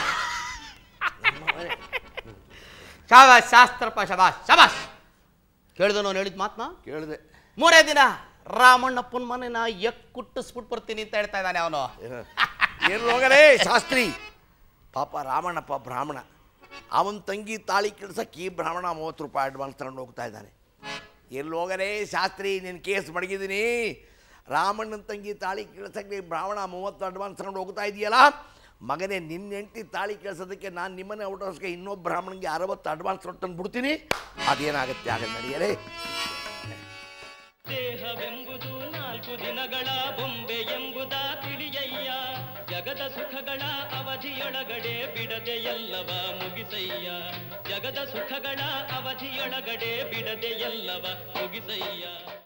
ಶಾಬಾಷ್ ಶಾಸ್ತ್ರಪ್ಪ, ಶಾಬಾಷ್ ಶಾಬಾಷ್. ಕೇಳಿದ ನಾನು ಹೇಳಿದ ಮಾತನ್ನ ಕೇಳಿದೆ. 3 ದಿನ ರಾಮಣ್ಣಪ್ಪನ ಮನೆನ ಕುಟ್ಟಿಸ್ಬಿಟ್ಟು ಬರ್ತೀನಿ ಅಂತ ಹೇಳ್ತಾ ಇದ್ದಾನೆ ಅವನು. ಏನು ಹೋಗರೇ ಶಾಸ್ತ್ರಿ. ಪಾಪ ರಾಮಣ್ಣಪ್ಪ ಬ್ರಾಹ್ಮಣ, ಅವನ ತಂಗಿ ತಾಳಿ ಕೆಡ್ಸಕ್ಕೆ ಈ ಬ್ರಾಹ್ಮಣ 30 ರೂಪಾಯಿ ಅಡ್ವಾನ್ಸ್ ತಗೊಂಡು ಹೋಗ್ತಾ ಇದ್ದಾನೆ. ಎಲ್ಲಿ ಹೋಗರೇ ಶಾಸ್ತ್ರಿ, ನಿನ್ನ ಕೇಸ್ ಮಡಗಿದ್ದೀನಿ. ರಾಮಣ್ಣನ ತಂಗಿ ತಾಳಿ ಕೇಳ್ಸಕ್ಕೆ ಬ್ರಾಹ್ಮಣ 30 ಅಡ್ವಾನ್ಸ್ ತಗೊಂಡು ಹೋಗ್ತಾ ಇದೆಯಲ್ಲ ಮಗನೇ, ನಿನ್ನ ಹೆಂಡತಿ ತಾಳಿ ಕೇಳಿಸೋದಕ್ಕೆ ನಾನು ನಿಮ್ಮನ್ನೇ ಔಟೋಸ್ಗೆ ಇನ್ನೊಬ್ಬ ಬ್ರಾಹ್ಮಣನಿಗೆ 60 ಅಡ್ವಾನ್ಸ್ ಕೊಟ್ಟು ಬಿಡ್ತೀನಿ. ಅದೇನಾಗುತ್ತೆ ಆಗ ನಡೆಯಲೇ. ದೇಹವೆಂಬುದು 4 ದಿನಗಳ ಬೊಂಬೆ ಎಂಬುದ ತಿಳಿಯಯ್ಯ. ಜಗದ ಸುಖಗಳ ಅವಧಿಯೊಳಗಡೆ ಬಿಡದೆ ಎಲ್ಲವ ಮುಗಿಸಯ್ಯ. ಜಗದ ಸುಖಗಳ ಅವಧಿಯೊಳಗಡೆ ಬಿಡದೆ ಎಲ್ಲವ ಮುಗಿಸಯ್ಯ.